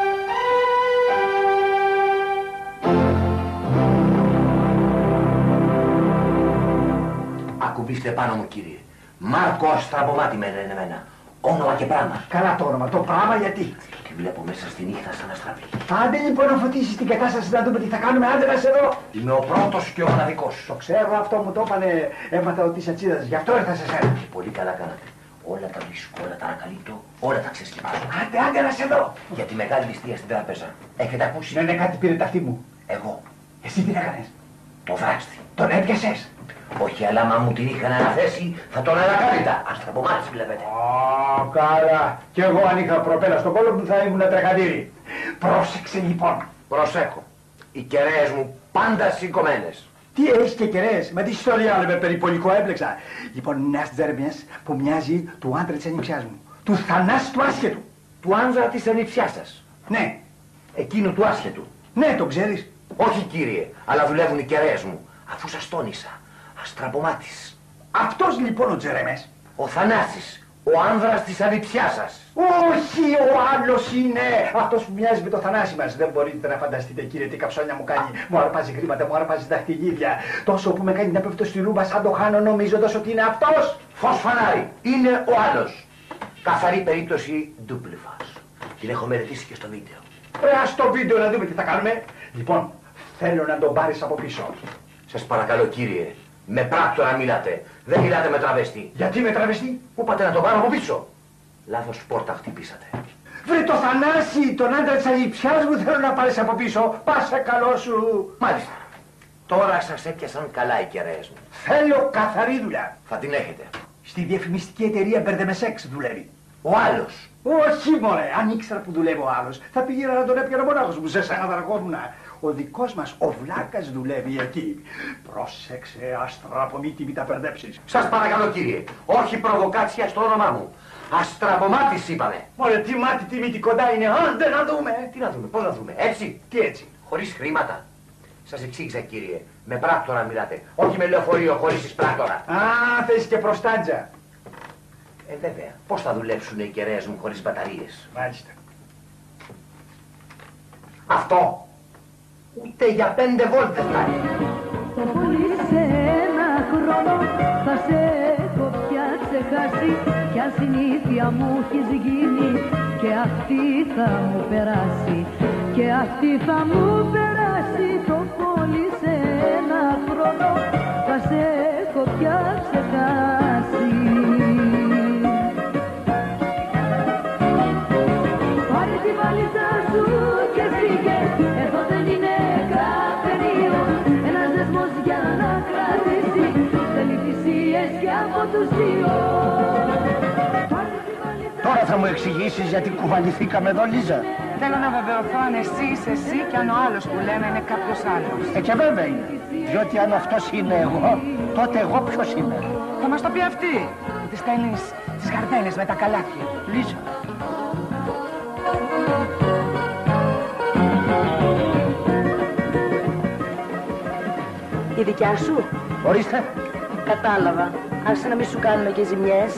Ακουμπήστε πάνω μου, κύριε. Μάρκο Αστραμπομάτη με λένε εμένα. Όνομα και πράγμα. Καλά το όνομα. Το πράγμα γιατί? Τη βλέπω μέσα στη νύχτα σαν αστραπή. Άντε λοιπόν να φωτίσεις την κατάσταση να δούμε τι θα κάνουμε. Άντε να σε δω. Είμαι ο πρώτος και ο μοναδικός. Το ξέρω, αυτό μου το είπανε. Έμαθα ότι είσαι ατσίδας. Γι' αυτό ήρθα σε σένα. Πολύ καλά κάνατε. Όλα τα βρίσκω, όλα τα ανακαλύπτω, όλα τα ξεσκεπάζω. Άντε, άντε να σε δω. Για τη μεγάλη ληστεία στην τράπεζα. Έχετε ακούσει? Ναι, ναι, κάτι πήρε τα αυτή μου. Εγώ. Εσύ τι έκανες? Το δράστη. Τον έπιασες? Όχι, αλλά άμα μου την είχαν αναθέσει, θα τον ανακάλυπτα. Αστραπομάτης βλέπετε. Ω, καλά. Κι εγώ αν είχα προπέλα στον κόλλο μου θα ήμουν τρεχαντήρι. Πρόσεξε λοιπόν. Προσέχω. Οι κεραίες μου πάντα σηκωμένες. Τι έχεις και κεραίες, με τι ιστορία λέμε περιπολικό έπλεξα. Λοιπόν, μιας τζέρμιας που μοιάζει του άντρα της ανιψιάς μου. Του Θανάση του άσχετου. Του άντρα της ανιψιάς σας. Ναι. Εκείνου του άσχετου. Ναι, τον ξέρεις. Όχι, κύριε, αλλά δουλεύουν οι κεραίες μου. Αφού σας τόνισα. Αστραπομάτης. Αυτός λοιπόν ο Τζερέμες. Ο Θανάσης. Ο άνδρας της ανιψιάς σας. Όχι, ο άλλος είναι. Αυτός που μοιάζει με το Θανάση μας. Δεν μπορείτε να φανταστείτε, κύριε, τι καψόνια μου κάνει. Μου αρπάζει χρήματα, μου αρπάζει δαχτυλίδια. Τόσο που με κάνει να πέφτω στη ρούμπα σαν το χάνω νομίζοντας ότι είναι αυτός. Φως φανάρι. Είναι ο άλλος. Καθαρή περίπτωση ντούπλιφας. Την έχω μελετήσει και στο βίντεο. Ρε, ας το βίντεο να δούμε τι θα κάνουμε. Λοιπόν, θέλω να τον πάρεις από πίσω. Σας παρακαλώ, κύριε. Με πράκτορα μιλάτε. Δεν μιλάτε με τραβεστή. Γιατί με τραβεστή? Μου είπατε να τον πάρω από πίσω. Λάθος πόρτα χτυπήσατε. Βρε το Θανάση, τον άντρα της ανιψιάς μου θέλω να πάρεις από πίσω. Πάσε καλό σου. Μάλιστα. Τώρα σας έπιασαν καλά οι κεραίες μου. Θέλω καθαρή δουλειά. Θα την έχετε. Στη διαφημιστική εταιρεία Μπερδεμεσέξ δουλεύει. Ο άλλος. Όχι μωρέ, αν ήξερα που δουλεύει ο άλλος, θα πήγαινα να τον έπιανα μονάχος μου, σε σαν δραγόμουνα. Ο δικός μας, ο Βλάκας δουλεύει εκεί. Πρόσεξε, αστραπομίτη, μην τα μπερδέψεις. Σας παρακαλώ, κύριε. Όχι προβοκάτσια στο όνομά μου. Αστραπομάτης είπαμε. Μωρέ, τι μάτι, τι μύτη κοντά είναι, άντε να δούμε. Τι να δούμε, πώς να δούμε, έτσι. Τι έτσι? Χωρίς χρήματα. Σας εξήγησα, κύριε. Με πράκτορα μιλάτε. Όχι με λεωφορείο χωρίς εισπράκτορα. Α, θες και προστάτζα. Ε, βέβαια. Πώς θα δουλέψουν οι κεραίες μου χωρίς μπαταρίες? Μάλιστα. Αυτό. Ούτε για πέντε βόλτες κάνει. Το πολύ σε ένα χρόνο θα σε έχω πια ξεχάσει. Κι αν συνήθεια μου έχεις γίνει και αυτή θα μου περάσει. Και αυτή θα μου περάσει. Το πολύ σε ένα χρόνο θα σε έχω πια ξεχάσει. Πάρε τη βαλίτσα σου και φύγε. Εδώ δεν είναι καφενείο. Ένας δεσμός για να κρατήσει. Θέλει θυσίες και από τους δύο. Τώρα θα μου εξηγήσεις γιατί κουβαληθήκαμε εδώ, Λίζα. Θέλω να βεβαιωθώ αν εσύ είσαι εσύ και αν ο άλλος που λέμε είναι κάποιος άλλος. Ε, και βέβαια είναι. Διότι αν αυτός είναι εγώ, τότε εγώ ποιος είμαι? Θα μας το πει αυτή. Τη στέλνεις τις καρτέλες με τα καλάθια. Λύσα. Η δικιά σου. Ορίστε. Κατάλαβα. Άρχισε να μην σου κάνουμε και ζημιές.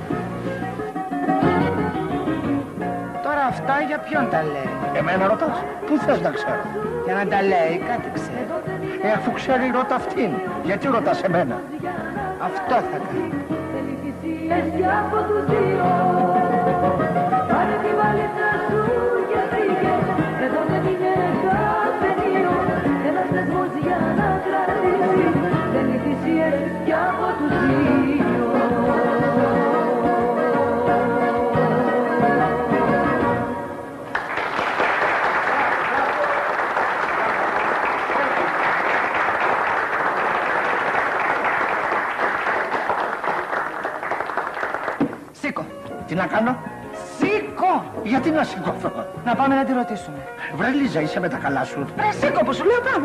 Τώρα αυτά για ποιον τα λέει? Εμένα ρωτάς. Πού θες να ξέρω? Για να τα λέει, κάτι ξέρει. Ε, αφού ξέρει ρώτα αυτήν. Γιατί ρωτάς εμένα? Αυτό θα κάνει. Και από τους δύο πάρε τη βαλίτσα σου και φύγε. Εδώ δεν είναι καφενείο, ένας δεσμός για να κρατήσει. Δεν είναι θυσίες κι από τους δύο. Σήκω. Τι να κάνω? Σήκω. Γιατί να σηκωθώ? Να πάμε να τη ρωτήσουμε. Βρε Λίζα, είσαι με τα καλά σου? Ρε σήκω που σου λέω, πάμε.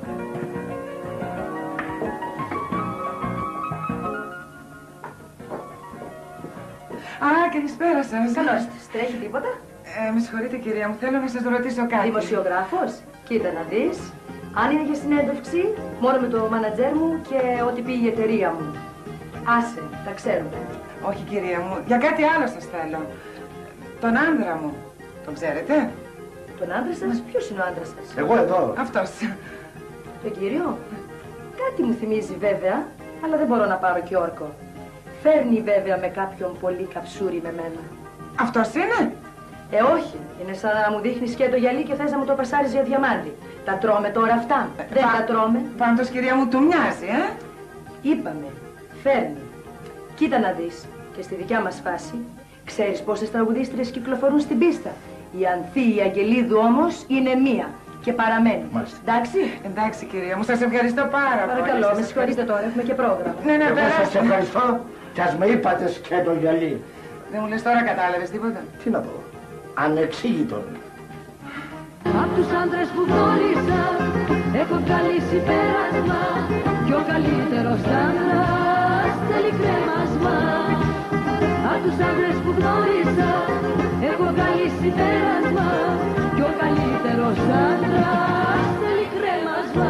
Α, καλησπέρα σας. Καλώς της. Τρέχει τίποτα? Ε, με συγχωρείτε κυρία μου, θέλω να σας ρωτήσω κάτι. Δημοσιογράφος. Κοίτα να δεις. Αν είναι για συνέντευξη, μόνο με το μάνατζέρ μου και ό,τι πει η εταιρεία μου. Άσε, τα ξέρουμε. Όχι κυρία μου, για κάτι άλλο σας θέλω. Τον άντρα μου. Τον ξέρετε? Τον άντρα σας? Ποιος είναι ο άντρας σας? Εγώ εδώ. Αυτός. Τον κύριο? Κάτι μου θυμίζει βέβαια, αλλά δεν μπορώ να πάρω και όρκο. Φέρνει βέβαια με κάποιον πολύ καψούρι με μένα. Αυτός είναι? Ε, όχι. Είναι σαν να μου δείχνει σκέτο γυαλί και θες να μου το πασάρεις για διαμάντι. Τα τρώμε τώρα αυτά. Ε, δεν πα... τα τρώμε. Πάντως κυρία μου του μοιάζει, ε? Είπαμε. Φέρνει. Κοίτα να δεις. Και στη δικιά μας φάση, ξέρεις πόσες τραγουδίστριες κυκλοφορούν στην πίστα. Η Ανθή η Αγγελίδου όμως είναι μία και παραμένει. Μάλιστα. Εντάξει. Εντάξει κυρία μου, σας ευχαριστώ πάρα πολύ. Παρακαλώ, με συγχωρείτε τώρα, έχουμε και πρόγραμμα. Ναι, ναι, Εγώ περάστε. σας ευχαριστώ κι ας με είπατε σκέτο γυαλί. Δεν μου λες τώρα κατάλαβες τίποτα? Τι να πω, ανεξήγητον. Απ' τους άντρες που γνώρισα έχω βγάλει συμπέρασμα κι ο καλύτερος άντρας θέλει κρέμασμα. Απ' τους άντρες που γνώρισα έχω βγάλει συμπέρασμα κι ο καλύτερος άντρας θέλει κρέμασμα.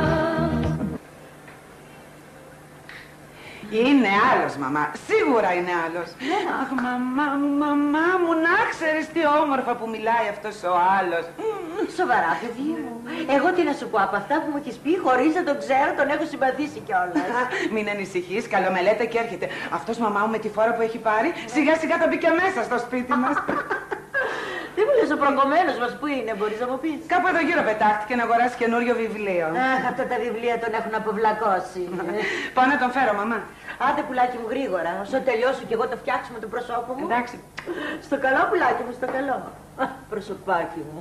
Είναι άλλος, μαμά. Σίγουρα είναι άλλος. Αχ, μαμά μου, μαμά μου, να ξέρεις τι όμορφα που μιλάει αυτός ο άλλος. Σοβαρά, παιδί μου. Εγώ τι να σου πω από αυτά που μου έχεις πει, χωρίς να τον ξέρω, τον έχω συμπαθήσει κιόλας. Μην ανησυχείς, καλομελέτα και έρχεται. Αυτός, μαμά μου, με τη φόρα που έχει πάρει, σιγά σιγά θα μπει και μέσα στο σπίτι μας. Τι μου λες, ο προγκωμένος μας που είναι, μπορείς να μου πεις? Κάπου εδώ γύρω πετάχτηκε να αγοράσει καινούριο βιβλίο. Αχ, αυτά τα βιβλία τον έχουν αποβλακώσει. Πάω να τον φέρω, μαμά. Άντε πουλάκι μου γρήγορα, όσο τελειώσω κι εγώ το φτιάξιμο του προσώπου μου. Εντάξει. Στο καλό πουλάκι μου, στο καλό. Προσωπάκι μου.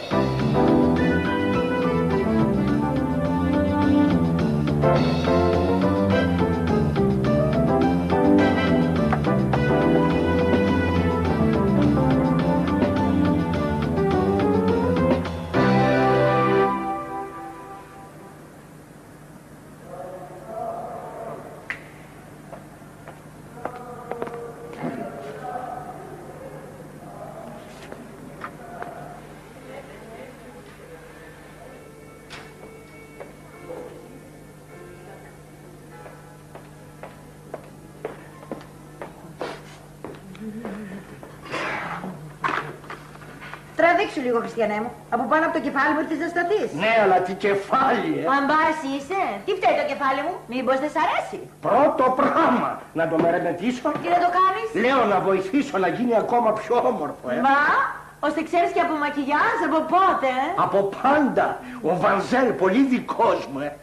Τραβήξου λίγο, Χριστιανέ μου. Από πάνω από το κεφάλι μου ήρθες να σταθείς. Ναι, αλλά τι κεφάλι, ε. Αμπάς είσαι. Τι φταίει το κεφάλι μου, μήπως δεν σ' αρέσει? Πρώτο πράγμα, να το μερεμετήσω. Τι να το κάνεις? Λέω να βοηθήσω να γίνει ακόμα πιο όμορφο, ε. Μα, ώστε ξέρεις και από μακιγιάζ, από πότε, ε? Από πάντα. Ο Βανζέλ, πολύ δικός μου, ε.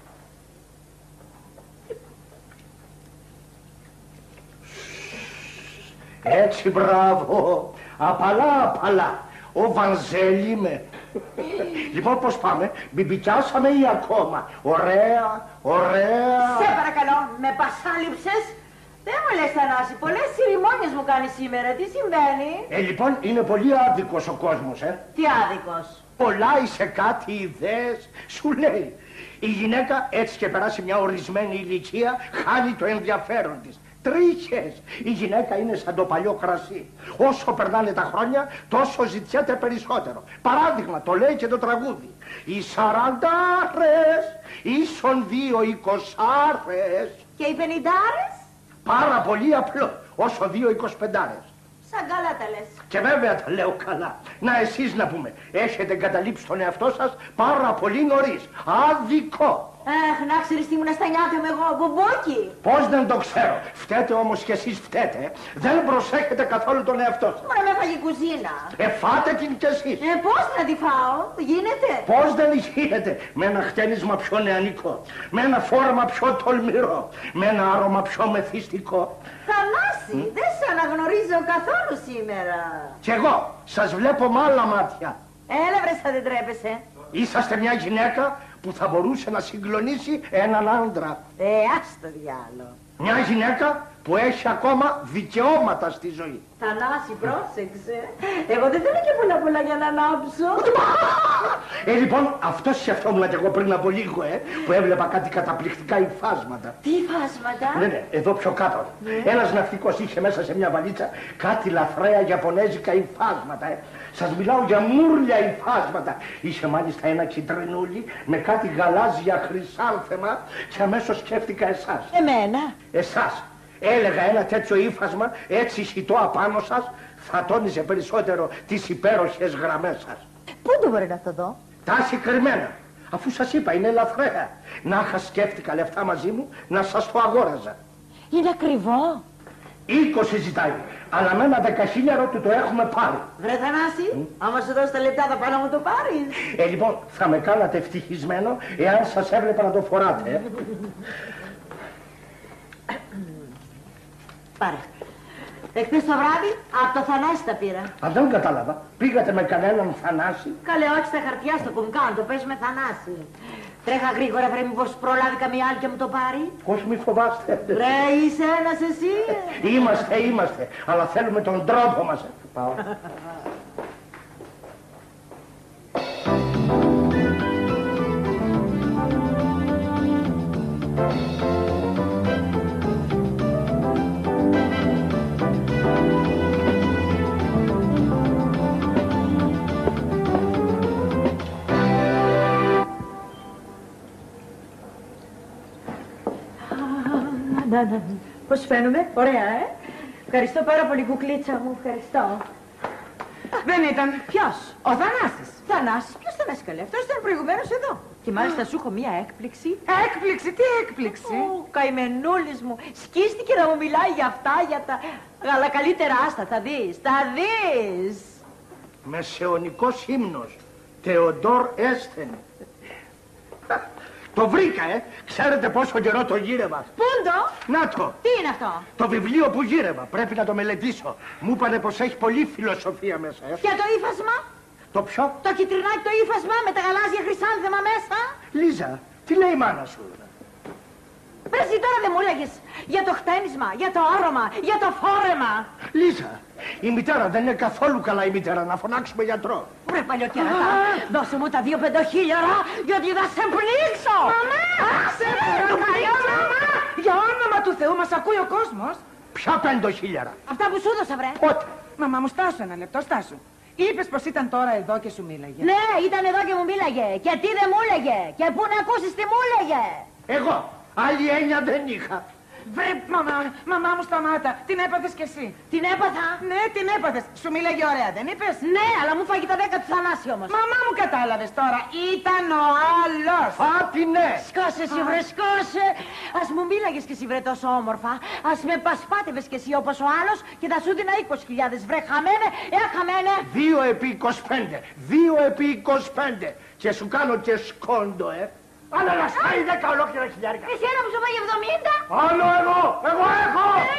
Έτσι, μπράβο. Απαλά, απαλά. Ο Βανζέλ είμαι. Λοιπόν, πώς πάμε, μπιμπικιάσαμε ή ακόμα? Ωραία, ωραία. Σε παρακαλώ, με πασάλιψες. Δεν μου λες, Θανάση, πολλές τσιριμόνιες μου κάνεις σήμερα. Τι συμβαίνει? Ε, λοιπόν, είναι πολύ άδικος ο κόσμος, ε. Τι άδικος? Κολλάει σε κάτι ιδέες, σου λέει. Η γυναίκα έτσι και περάσει μια ορισμένη ηλικία χάνει το ενδιαφέρον της. Τρίχες. Η γυναίκα είναι σαν το παλιό κρασί. Όσο περνάνε τα χρόνια τόσο ζητιέται περισσότερο. Παράδειγμα, το λέει και το τραγούδι. Οι σαραντάρες ίσον δύο εικοσάρες. Και οι πενηντάρες? Πάρα πολύ απλό. Όσο δύο εικοσπεντάρες. Σαν καλά τα λες. Και βέβαια τα λέω καλά. Να εσείς να πούμε, έχετε εγκαταλείψει τον εαυτό σας πάρα πολύ νωρίς. Αδικό. Αχ, να ξέρεις τι ήμουν στα νιάτα μου εγώ, μπομπόκι. Πώς δεν το ξέρω. Φταίτε όμως κι εσείς φταίτε. Δεν προσέχετε καθόλου τον εαυτό σας. Μα με έφαγε η κουζίνα. Ε, φάτε την κι εσείς. Ε, πώς να τη φάω, γίνεται. Πώς δεν γίνεται. Με ένα χτένισμα πιο νεανικό. Με ένα φόρμα πιο τολμηρό. Με ένα άρωμα πιο μεθυστικό. Θανάση, mm. δεν σε αναγνωρίζω καθόλου σήμερα. Κι εγώ σας βλέπω με άλλα μάτια. Έλα βρες, θα δεν τρέπεσαι. Είσαστε μια γυναίκα που θα μπορούσε να συγκλονίσει έναν άντρα. Ε, ας το διάλο. Μια γυναίκα που έχει ακόμα δικαιώματα στη ζωή. Θανάση, πρόσεξε. Εγώ δεν θέλω και πολλά πολλά για να ανάψω. Ε, λοιπόν, αυτό σκεφτόμουν και εγώ πριν από λίγο, ε, που έβλεπα κάτι καταπληκτικά υφάσματα. Τι υφάσματα? Ναι, ναι, εδώ πιο κάτω. Ναι. Ένας ναυτικός είχε μέσα σε μια βαλίτσα κάτι λαθρέα ιαπωνέζικα υφάσματα, ε. Σας μιλάω για μούρλια υφάσματα. Είχε μάλιστα ένα κιτρινούλι με κάτι γαλάζια χρυσάνθεμα και αμέσως σκέφτηκα εσάς. Εμένα? Εσάς. Έλεγα ένα τέτοιο ύφασμα έτσι χιτό απάνω σας θα τόνιζε περισσότερο τις υπέροχες γραμμές σας. Πού το μπορεί να το δω? Τάση κρυμμένα. Αφού σας είπα είναι λαθρέα. Να είχα σκέφτηκα λεφτά μαζί μου να σας το αγόραζα. Είναι ακριβό? Είκοσι ζητάει. Αλλά με ένα δεκαχίλιαρο του το έχουμε πάρει. Βρε Θανάση, mm. άμα σου δώσω τα λεπτά θα πάω να μου το πάρεις. Ε, λοιπόν, θα με κάνατε ευτυχισμένο εάν σας έβλεπα να το φοράτε. Ε. Πάρε. Εχθές το βράδυ από το Θανάση τα πήρα. Αν δεν κατάλαβα, πήγατε με κανέναν Θανάση? Καλέ, όχι στα χαρτιά στο κουμκάν, το πες με Θανάση. Τρέχα γρήγορα, βρε, μήπως προλάβει καμία άλλη και μου το πάρει. Πώς μη φοβάστε. Ρε, είσαι ένας εσύ. Είμαστε, είμαστε, αλλά θέλουμε τον τρόπο μας. Πάω. Να, να, πώς φαίνομαι, ωραία, ε. Ευχαριστώ πάρα πολύ, κουκλίτσα μου, ευχαριστώ. Δεν ήταν. Ποιος? Ο Θανάσης. Θανάσης, ποιος Θανάσης καλέ, αυτός ήταν προηγουμένως εδώ. Και μάλιστα σου έχω μία έκπληξη. Έκπληξη, τι έκπληξη? Ω, καημενούλης μου, σκίστηκε να μου μιλάει για αυτά, για τα... Αλλά καλύτερα άστα, θα δεις, θα δεις. Μεσαιωνικός ύμνος, Θεοντόρ Έσθεν. Το βρήκα, ε! Ξέρετε πόσο καιρό το γύρευα. Πούντο! Να το! Τι είναι αυτό? Το βιβλίο που γύρευα. Πρέπει να το μελετήσω. Μου είπανε πως έχει πολλή φιλοσοφία μέσα, ε. Για το ύφασμα? Το ποιο? Το κυτρινάκι το ύφασμα με τα γαλάζια χρυσάνθεμα μέσα. Λίζα, τι λέει η μάνα σου? Πρέσι, τώρα δεν μου έλεγες για το χτένισμα, για το άρωμα, για το φόρεμα. Λίζα, η μητέρα δεν είναι καθόλου καλά η μητέρα, να φωνάξουμε γιατρό. Βρε παλιοκέρατα, δώσε μου τα δύο πεντοχίλιαρα, γιατί θα σε πνίξω. Μαμά, σε παρακαλώ, μαμά. Για όνομα του Θεού μας ακούει ο κόσμος. Ποια πεντοχίλιαρα? Αυτά που σου έδωσα, βρε. Πότε? Μαμά μου, στάσου ένα λεπτό, στάσου. Είπες πως ήταν τώρα εδώ και σου μίλαγε. Ναι, ήταν εδώ και μου μίλαγε. Και τι δεν μου έλεγε. Και πού να ακούσεις τι μου έλεγε. Εγώ. Άλλη έννοια δεν είχα. Βρε, μαμά, μαμά μου σταμάτα. Την έπαθες κι εσύ. Την έπαθα? Ναι, την έπαθες. Σου μίλαγε ωραία, δεν είπες? Ναι, αλλά μου φάγει τα δέκα του Θανάση όμως. Μαμά μου, κατάλαβες τώρα. Ήταν ο άλλος. Φάτη, ναι. Σκάσε εσύ, βρε, σκάσε. Ας μου μίλαγες κι εσύ, βρε, τόσο όμορφα. Ας με πασπάτευες κι εσύ όπως ο άλλος και θα σου δίνα είκοσι χιλιάδες. Βρε, χαμένε, ε, χαμένε. Δύο επί είκοσι πέντε. Δύο επί είκοσι πέντε. Και σου κάνω και σκόντο, ε. Αλλά να σπάει δέκα ολόκληρα χιλιάρικα. Εσύ ένα που σου πάει εβδομήντα. Άλλο εγώ, εγώ έχω. Έλα, θεία.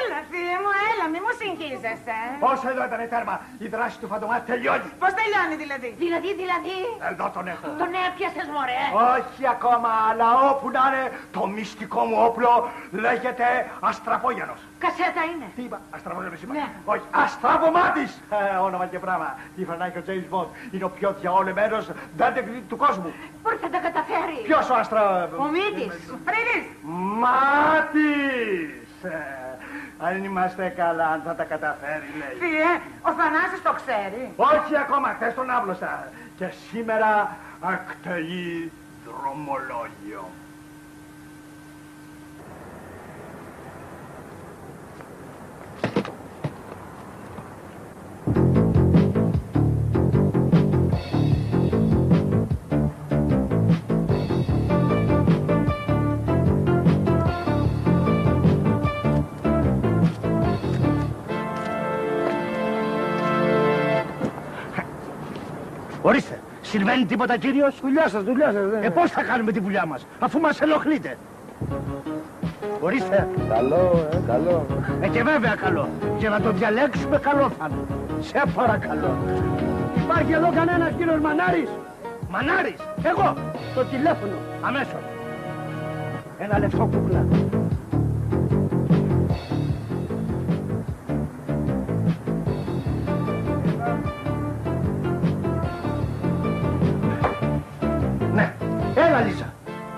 Θεία μου, έλα, μη μου συγχύζεσαι. Πώς εδώ ήταν τέρμα, η δράση του φαντομάτι τελειώνει. Πώς τελειώνει δηλαδή? Δηλαδή, δηλαδή. Εδώ τον έχω. Τον έπιασες, μωρέ. Όχι ακόμα, αλλά όπου να είναι, το μυστικό μου όπλο λέγεται Αστραπόγιανος. Κασέτα είναι. Τι είπα, Αστραπόγιανος είπα. Ναι. Όχι, Αστραπομάτης. Ε, όνομα και πράγμα. Τι φανάει ο James Bond. Είναι ο πιο διαολεμένος detective του κόσμου. Πώς θα τα καταφέρει? Ποιος ο Αστρα... Ο Μύτης. Φρύδης. Μάτης. Ε, αν είμαστε καλά, αν θα τα καταφέρει, λέει. Θεία, ο Θανάσης το ξέρει. Όχι ακόμα, χθες τον άπλωσα. Και σήμερα ακτελεί δρομολόγιο. Ορίστε, συμβαίνει τίποτα, κύριος? Δουλειά σας, δουλειά σας. Ε, πώς θα κάνουμε τη δουλειά μας, αφού μας ενοχλείτε? Ορίστε. Καλό, ε, καλό. Ε, και βέβαια καλό. Και να το διαλέξουμε καλό θα είναι. Σε παρακαλώ. Υπάρχει εδώ κανένας κύριος Μανάρης? Μανάρης, εγώ. Το τηλέφωνο. Αμέσως. Ένα λεπτό, κούκλα. Ναι, έλα Λίζα.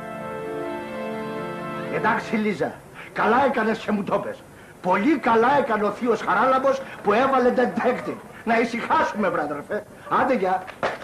Εντάξει Λίζα, καλά έκανες και μου το πες. Πολύ καλά έκανε ο θείος Χαράλαμπος που έβαλε detective. Να ησυχάσουμε, βράδερφε. Άντε, γεια.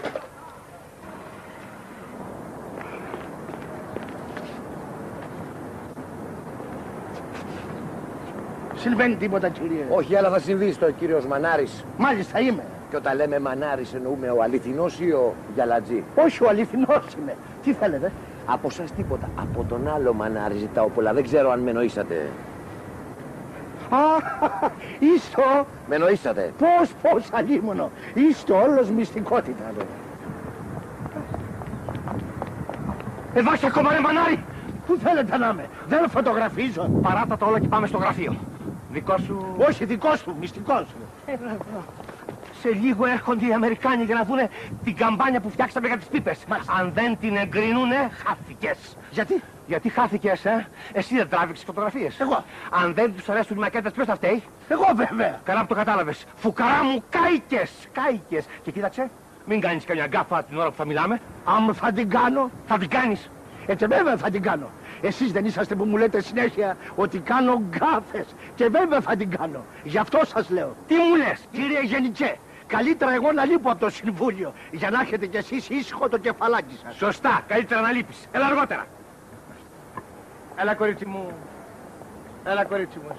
Συμβαίνει τίποτα, κύριε? Όχι, αλλά θα συμβεί στο κύριος Μανάρης. Μάλιστα είμαι. Και όταν λέμε Μανάρης εννοούμε ο αληθινός ή ο Γιαλατζή? Όχι, ο αληθινός είμαι. Τι θέλετε? Από σας τίποτα. Από τον άλλο Μανάρη ζητάω πολλά. Δεν ξέρω αν με νοήσατε. Α, είστε. Με νοήσατε. Πώς, πώς, αλίμονο. Είστε όλος μυστικότητα. Εδώ έχει ακόμα ρε Μανάρη. Πού θέλετε να είμαι? Δεν φωτογραφίζω. Παράτα το όλα και πάμε στο γραφείο. Δικό σου... Όχι, δικό σου, μυστικός. Σε λίγο έρχονται οι Αμερικάνοι για να δούνε την καμπάνια που φτιάξαμε για τις πίπες. Μάλιστα. Αν δεν την εγκρίνουνε, χάθηκες. Γιατί? Γιατί χάθηκες, ε? Εσύ δεν τράβηξες φωτογραφίες. Εγώ. Αν δεν τους αρέσουν οι μακέτες, ποιος θα φταίει? Εγώ βέβαια. Καλά που το κατάλαβες. Φουκαρά μου, κάηκες. Κάηκες. Και κοίταξε, μην κάνεις καμιά γκάφα την ώρα που θα μιλάμε. Αν θα την κάνω, θα την κάνεις. Έτσι βέβαια θα την κάνω. Εσείς δεν είσαστε που μου λέτε συνέχεια ότι κάνω γκάφες. Και βέβαια θα την κάνω. Γι' αυτό σας λέω. Τι μου λες, κύριε Γενικέ? Καλύτερα εγώ να λείπω από το συμβούλιο, για να έχετε κι εσείς ήσυχο το κεφαλάκι σας. Σωστά, καλύτερα να λείπεις. Έλα αργότερα. Έλα κορίτσι μου. Έλα κορίτσι μου.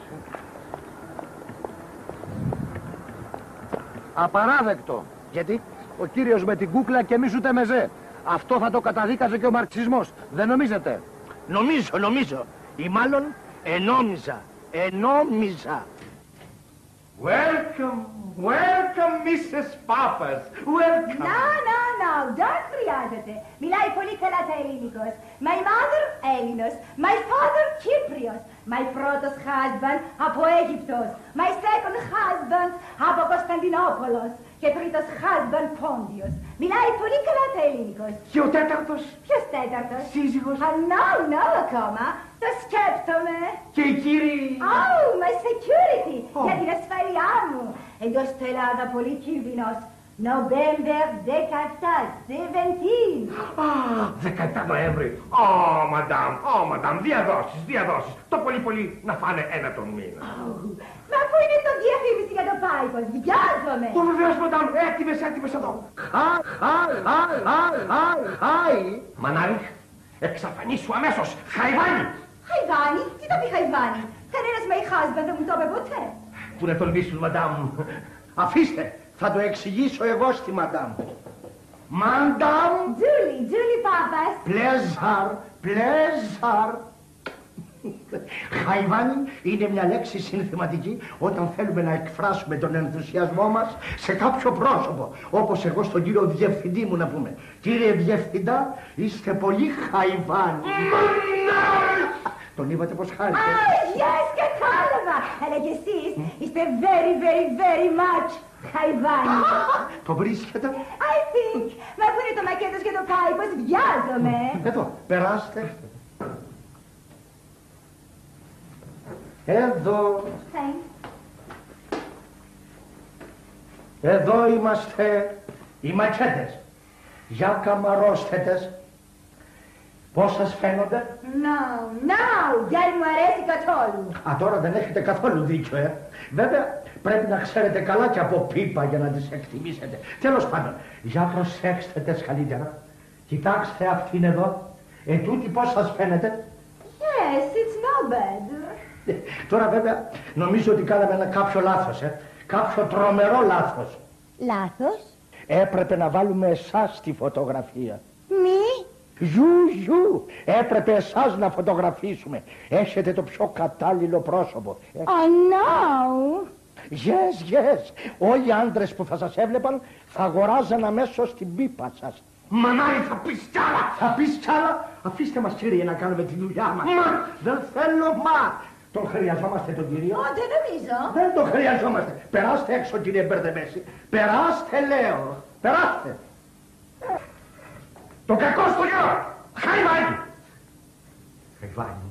Απαράδεκτο. Γιατί? Ο κύριος με την κούκλα και εμείς ούτε μεζέ. Αυτό θα το καταδίκαζε και ο μαρξισμός. Δεν νομίζετε? Νομίζω, νομίζω. Ή μάλλον ενόμιζα. Ενόμιζα. Welcome, welcome, missus Papas. Welcome. No, no, no, δεν χρειάζεται. Μιλάει πολύ καλά τα ελληνικός. My mother, Έλληνος. My father, Κύπριος. My πρώτος husband, από Αίγυπτος. My second husband, από Κωνσταντινούπολος. Και τρίτος husband, Πόντιος. Μιλάει πολύ καλά τα ελληνικός. Και ο τέταρτος? Ποιος τέταρτος? Σύζυγος? Α, no, no, ακόμα. Το σκέπτομαι. Και οι κύριοι? Oh, my security. Oh. Για την ασφαλειά μου. Εδώ στο Ελλάδα πολύ κίνδυνος. November δεκαεπτά, εβδομήντα. Α, δεκαεπτά Νοέμβρη. Ω, μαντάμ, ω, μαντάμ, διαδόσεις, διαδόσεις. Το πολύ πολύ να φάνε ένα τον μήνα. Μα πού είναι το διαφήμιση για το πάικος? Βιάζομαι. Ω, βεβαίως, μαντάμ, έτοιμες, έτοιμες εδώ. Χα, χα, χα, χα, χα, χάι. Μανάρη, εξαφανίσου αμέσως. Χαϊβάνι. Χαϊβάνι, τι το πει Χαϊβάνι? Κανένας my husband δεν μου το είπε ποτέ. Πού να τολμήσουν, μαντάμ. Αφήστε, θα το εξηγήσω εγώ στη μαντάμ. Μαντάμ. Τζούλι, Τζούλι Πάπας. Πλέζαρ, πλέζαρ. Χαϊβάνι είναι μια λέξη συνθηματική όταν θέλουμε να εκφράσουμε τον ενθουσιασμό μας σε κάποιο πρόσωπο. Όπως εγώ στον κύριο διευθυντή μου να πούμε. Κύριε Διευθυντά, είστε πολύ Χαϊβάνι. Τον είπατε πως χάρηκε? Α, yes, κατάλαβα. αλλά και εσείς είστε very, very, very much χαϊβάνι. Το βρίσκεται. I think. Μα πού είναι το μακέτος και το κάιπος, βιάζομαι. Εδώ, περάστε. Εδώ. Εδώ είμαστε οι ματσέτες. Για καμαρόσθετες. Πώς σας φαίνονται? No, no, δεν μου αρέσει καθόλου. Α, τώρα δεν έχετε καθόλου δίκιο, ε. Βέβαια, πρέπει να ξέρετε καλά και από πίπα για να τις εκτιμήσετε. Τέλος πάντων, για προσέξτε τες καλύτερα. Κοιτάξτε αυτήν εδώ. Ε, τούτη πώς σας φαίνεται? Yes, it's no bad. Ε, τώρα βέβαια, νομίζω ότι κάναμε ένα κάποιο λάθος, ε. Κάποιο τρομερό λάθος. Λάθος? Έπρεπε να βάλουμε εσάς στη φωτογραφία. Μη? Ζου, ζου. Έπρεπε εσάς να φωτογραφίσουμε. Έχετε το πιο κατάλληλο πρόσωπο. Oh, no. Yes, yes. Όλοι οι άντρες που θα σας έβλεπαν θα αγοράζαν αμέσως την πίπα σας. Μανάρη, θα πεις κι άλλα. Θα πεις κι άλλα. Αφήστε μας, κύριε, να κάνουμε τη δουλειά μας. Μα. Δεν θέλω μα. Τον χρειαζόμαστε τον κύριο. Ω, δεν νομίζω. Δεν τον χρειαζόμαστε. Περάστε έξω, κύριε Μπερδεμέση. Περάστε, λέω. Περάστε. Το κακό στο γιο. Χαϊβάνι. Χαϊβάνι.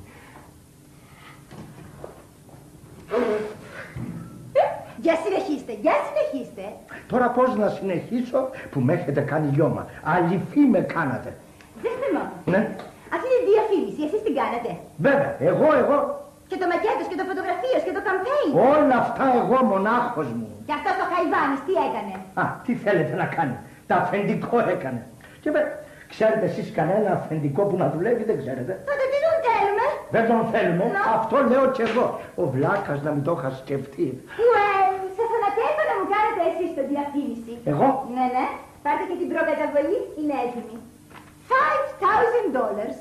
Για συνεχίστε, για συνεχίστε. Τώρα πώς να συνεχίσω που με έχετε κάνει λιώμα. Αληθή με κάνατε. Δεν θυμάμαι. Ναι. Αυτή τη διαφήμιση, εσείς την κάνατε? Βέβαια, εγώ, εγώ. Και το μακέτος και το φωτογραφίος και το campaign. Όλα αυτά εγώ μονάχος μου. Και αυτός ο Χαϊβάνης τι έκανε? Α, τι θέλετε να κάνει. Τα αφεντικό έκανε. Και βέβαια, ξέρετε εσείς κανένα αφεντικό που να δουλεύει, δεν ξέρετε. Τότε τι τον θέλουμε? Δεν τον θέλουμε. No. Αυτό λέω κι εγώ. Ο βλάκας να μην το είχα σκεφτεί. Well, σας ανατρέπω να μου κάνετε εσείς τη διαφήμιση. Εγώ? Ναι, ναι. Πάρτε και την προκαταβολή, είναι έτοιμη. Five thousand dollars.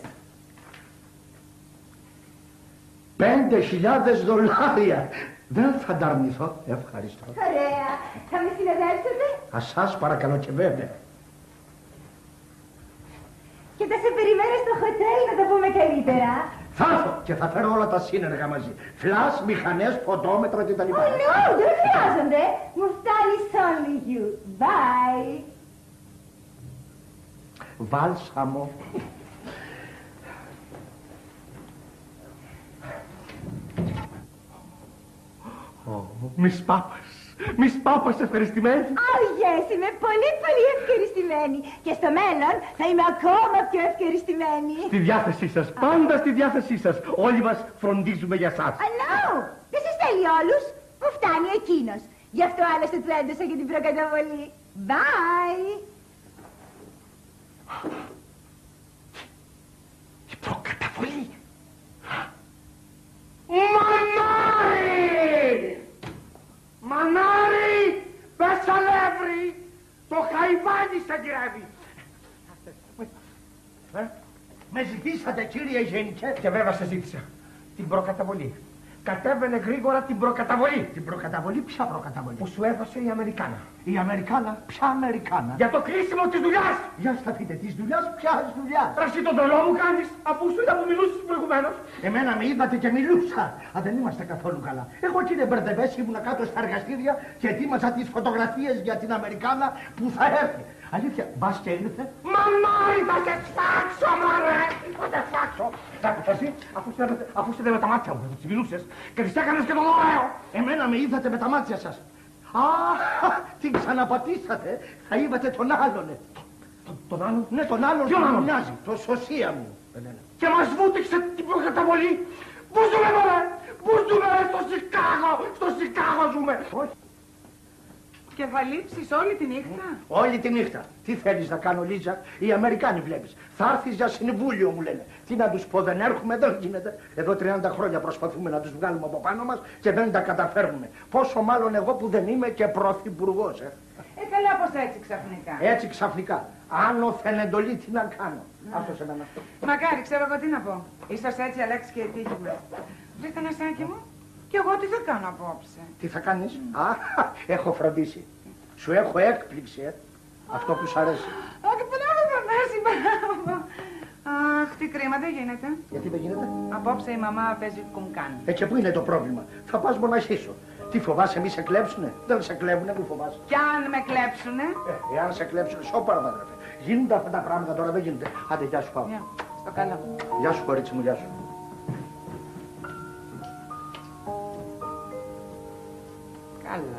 Πέντε χιλιάδες δολάρια. Δεν θα τα αρνηθώ. Ευχαριστώ. Ωραία. Θα με συνοδεύσετε? Α, σας παρακαλώ και βέβαια. Και θα σε περιμένω στο χοτέλ να τα πούμε καλύτερα. Θα έρθω και θα φέρω όλα τα σύνεργα μαζί. Φλας, μηχανές, φωτόμετρα κτλ. Oh no, δεν χρειάζονται. Μου φτάνει only you. Bye. Βάλσαμο. Μις Πάπας, Μις Πάπας ευχαριστημένη. Oh yes, είμαι πολύ πολύ ευχαριστημένη. Και στο μέλλον θα είμαι ακόμα πιο ευχαριστημένη. Στη διάθεσή σας, πάντα στη διάθεσή σας. Όλοι μας φροντίζουμε για σας. Oh no, δεν σας θέλει όλους. Μου φτάνει εκείνος. Γι' αυτό άλλωστε του έδωσα για την προκαταβολή. Bye. Η προκαταβολή. Μανάρι! Μανάρι! Πες αλεύρι! Το Χαϊβάνι σε γυρεύει! Ε, με ζητήσατε, κύριε Γενικέ. Και βέβαια σε ζήτησα. Την προκαταβολή. Κατέβαινε γρήγορα την προκαταβολή. Την προκαταβολή, ποια προκαταβολή? Που σου έδωσε η Αμερικάνα. Η Αμερικάνα, ποια Αμερικάνα? Για το κλείσιμο της δουλειάς. Για σταθείτε, της δουλειάς, ποιας δουλειάς? Ρε εσύ τον τρελό μου κάνεις, αφού σου είδα που μιλούσες προηγουμένως. Εμένα με είδατε και μιλούσα. Α, δεν είμαστε καθόλου καλά. Εγώ, κύριε Μπερδεβέση, ήμουνα κάτω στα εργαστήρια και ετοίμαζα τις φωτογραφίες για την Αμερικάνα που θα έρθει. Αλήθεια, μπας και ήρθε. Μαμάρι, θα σε σφάξω, μωρέ! Θα σε σφάξω! Εσύ, αφού σε, αφού σε με τα μάτια μου, τις μιλούσες και τις έκανες και τον ωραίο. Εμένα με είδατε με τα μάτια σας. Α, την ξαναπατήσατε. Θα είδατε τον άλλον. Τον, τον άλλον? Ναι, τον άλλον Ποιον που άλλον? μου μοιάζει. Το σωσία μου. Και μας βούτυξε την προκαταβολή. Πού ζούμε, μωρέ! Πού ζούμε, ρε, στο Σικάγο! Στο Σικάγο ζούμε! Όχι. Και θα λείψεις όλη τη νύχτα. Όλη τη νύχτα. Τι θέλεις να κάνω, Λίζα? Οι Αμερικάνοι βλέπεις. Θα έρθεις για συμβούλιο, μου λένε. Τι να τους πω, δεν έρχομαι, δεν γίνεται. Εδώ τριάντα χρόνια προσπαθούμε να τους βγάλουμε από πάνω μας και δεν τα καταφέρνουμε. Πόσο μάλλον εγώ που δεν είμαι και πρωθυπουργός, ε. Ε, καλά, πως έτσι ξαφνικά. Έτσι ξαφνικά. Άνωθεν εντολή, τι να κάνω. Αυτό σε μένα. Μακάρι, ξέρω εγώ τι να πω. Ίσως έτσι αλλάξει και η τύχη μου. Βρε Θανασάκη μου, κι εγώ τι θα κάνω απόψε. Τι θα κάνεις? Mm. Α, έχω φροντίσει. Σου έχω έκπληξη, ε. Αυτό που σ' αρέσει. Όχι, μπράβο, Θανάση, μπράβο. Α, Αχ, τι κρίμα, δεν γίνεται. Γιατί δεν γίνεται? Απόψε η μαμά παίζει κουμκάν. Ε, και πού είναι το πρόβλημα? Θα πας μοναχίσου. Τι φοβάσαι, μη σε κλέψουνε? Δεν σε κλέβουνε, μη φοβάσαι. Κι αν με κλέψουνε. Ε, εάν σε κλέψουνε, σώπαρα μαδρέφε. Γίνονται αυτά τα πράγματα τώρα, δεν γίνεται. Άντε, γεια σου, πάω. Yeah, στο καλό. Γεια σου, κορίτσι μου, γεια σου. Καλά.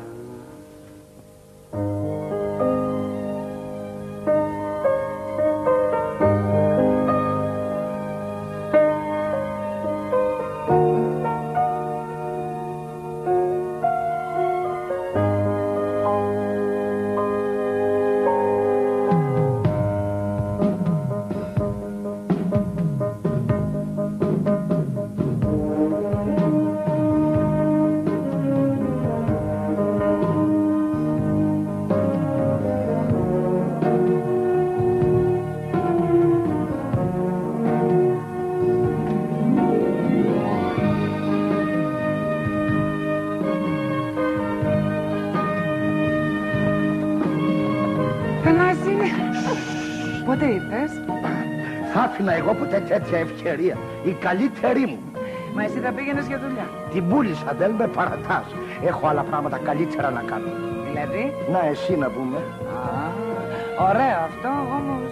Πότε ήρθες? Θα άφηνα εγώ ποτέ τέτοια ευκαιρία. Η καλύτερη μου. Μα εσύ θα πήγαινες για δουλειά. Την πούλησα, δεν με παρατάς. Έχω άλλα πράγματα καλύτερα να κάνω. Δηλαδή? Να, εσύ να πούμε. Α, ωραίο αυτό, όμως.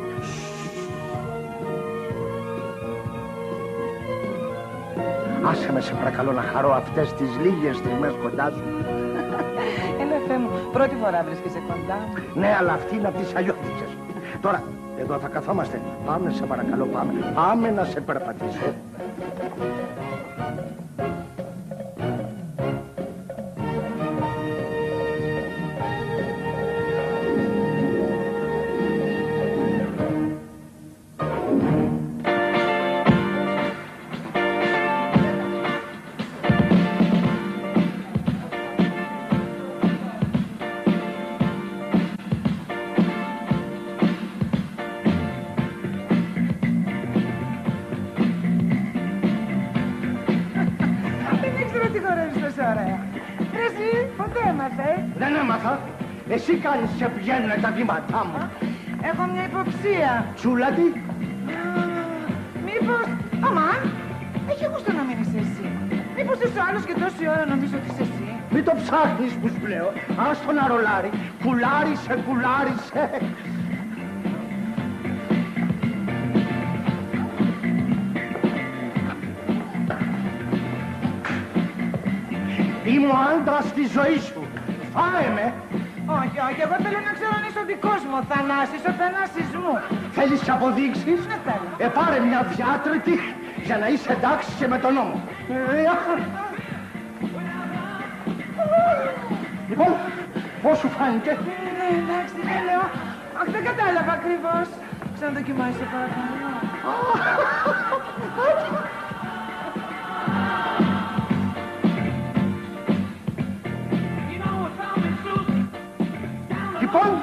Άσε με σε παρακαλώ να χαρώ αυτές τις λίγες στιγμές κοντά σου. Έλα, Θεέ μου, πρώτη φορά βρίσκεσαι κοντά. Ναι, αλλά αυτή είναι από τις αλλιώτικες. Τώρα, εδώ θα καθόμαστε. Πάμε, σε παρακαλώ, πάμε. Πάμε να σε περπατήσω. Δεν έμαθα. Εσύ κάνεις σε πηγαίνουνε τα βήματά μου. Έχω μια υποψία. Τσούλατη. Μήπως... Αμάν, έχει γούστο να μην είσαι εσύ. Μήπως είσαι άλλος και τόση ώρα νομίζω ότι είσαι εσύ. Μην το ψάχνεις που σου λέω. Άστο να ρολάρει. Κουλάρισε, κουλάρισε. Είμαι ο άντρας της ζωής σου. Φάε με. Όχι, όχι, εγώ θέλω να ξέρω αν είσαι ο δικός μου ο Θανάσης, ο Θανάσης μου. Θέλεις αποδείξεις? Ναι, θέλω. Ε, πάρε μια διάτρητη για να είσαι εντάξει και με τον νόμο. Ε, λοιπόν, πώς σου φάνηκε? Ναι, εντάξει, τι λέω. Αχ, δεν κατάλαβα ακριβώς. Ξαναδοκιμάσαι, παρακαλώ. Λοιπόν,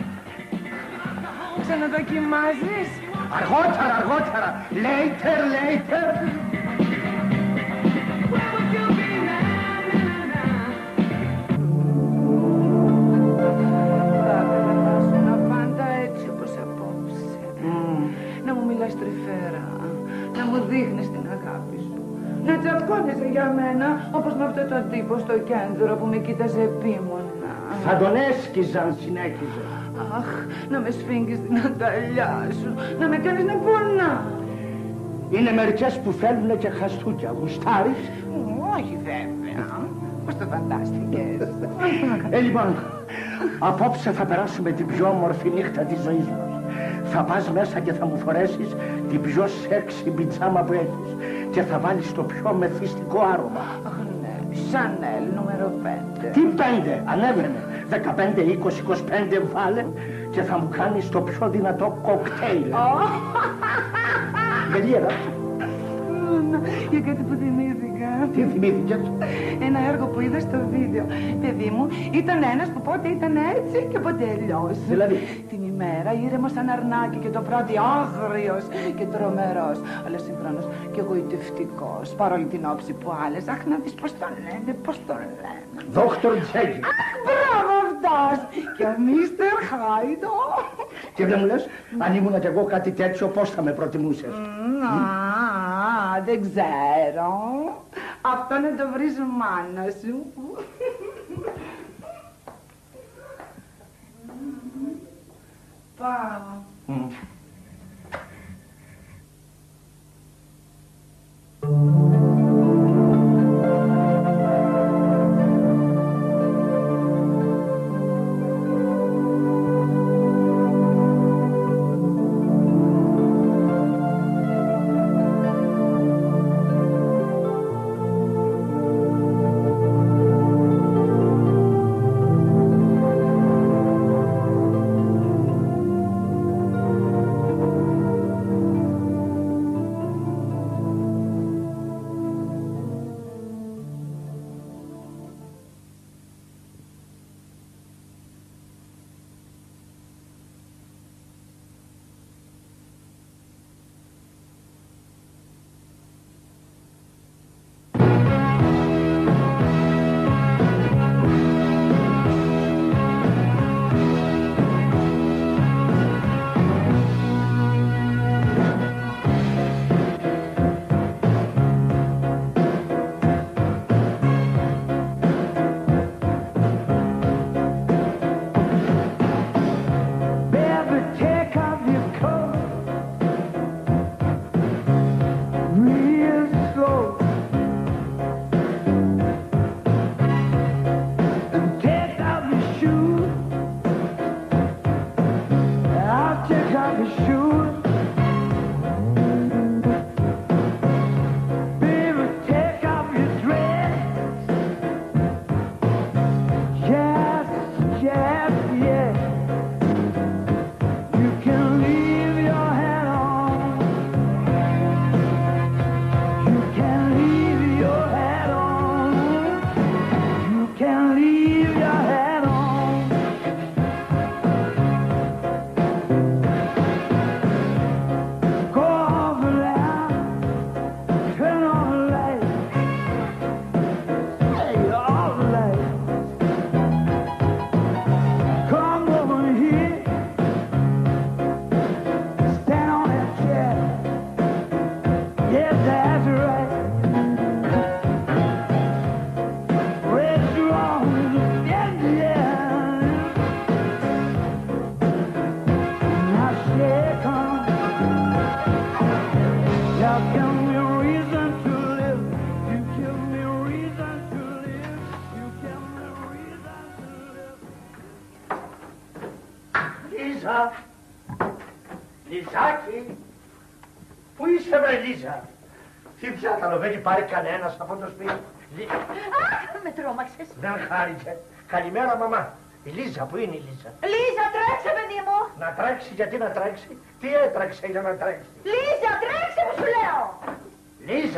ξαναδοκιμάζεις? Αργότερα, αργότερα. Later, later. Να μου μιλάς τρυφέρα, να μου δείχνεις την αγάπη σου, να τσακώνεσαι για μένα όπως με αυτό το τύπο στο κέντρο που με κοίταζε επίμονα. Θα τον έσκιζαν, συνέχιζε. Αχ, να με σφίγγεις την αγκαλιά σου, να με κάνεις να πονά. Είναι μερικές που θέλουνε και χαστούκια. Γουστάρεις? Όχι βέβαια. Πώς το φαντάστηκες? Ε, λοιπόν, απόψε θα περάσουμε την πιο όμορφη νύχτα της ζωής μας. Θα πας μέσα και θα μου φορέσεις την πιο σεξι πιτζάμα που έχεις και θα βάλεις το πιο μεθυστικό άρωμα. Αχ ναι, Chanel νούμερο πέντε. Τι πέντε, ανέβαινε. δεκαπέντε, είκοσι, είκοσι πέντε βάλε και θα μου κάνεις το πιο δυνατό κοκτέιλ. Γιατί έγραψε? Για κάτι που θυμήθηκα. Τι θυμήθηκες? Ένα έργο που είδα στο βίντεο. Παιδί μου, ήταν ένας που πότε ήταν έτσι και πότε αλλιώς. Δηλαδή? Την ημέρα ήρεμος σαν αρνάκι και το βράδυ άγριος και τρομερός. Αλλά συγχρόνως και εγωιτευτικός. Παρόλη την όψη που άλλες. Αχ, να δεις πώς το λένε, πώς το λένε. Δόκτωρ Τζέκι. Αχ, μπράβο αυτός. Και ο Μίστερ Χάιντο. Και δεν μου λες, αν ήμουν κι εγώ κάτι τέτοιο, πώς θα με προτιμούσες? Α, δεν ξέρω. Αυτό να το βρεις μάνα σου. Πάω. Λίζα! Λιζάκι! Πού είσαι βρε Λίζα? Τι πιάταλο, δεν υπάρχει κανένας από το σπίτι? Αχ, με τρόμαξες. Δεν χάρηκε. Καλημέρα μαμά. Η Λίζα, πού είναι η Λίζα? Λίζα, τρέξε παιδί μου. Να τρέξει, γιατί να τρέξει? Τι έτρεξε για να τρέξει? Λίζα, τρέξε που σου λέω. Λίζα!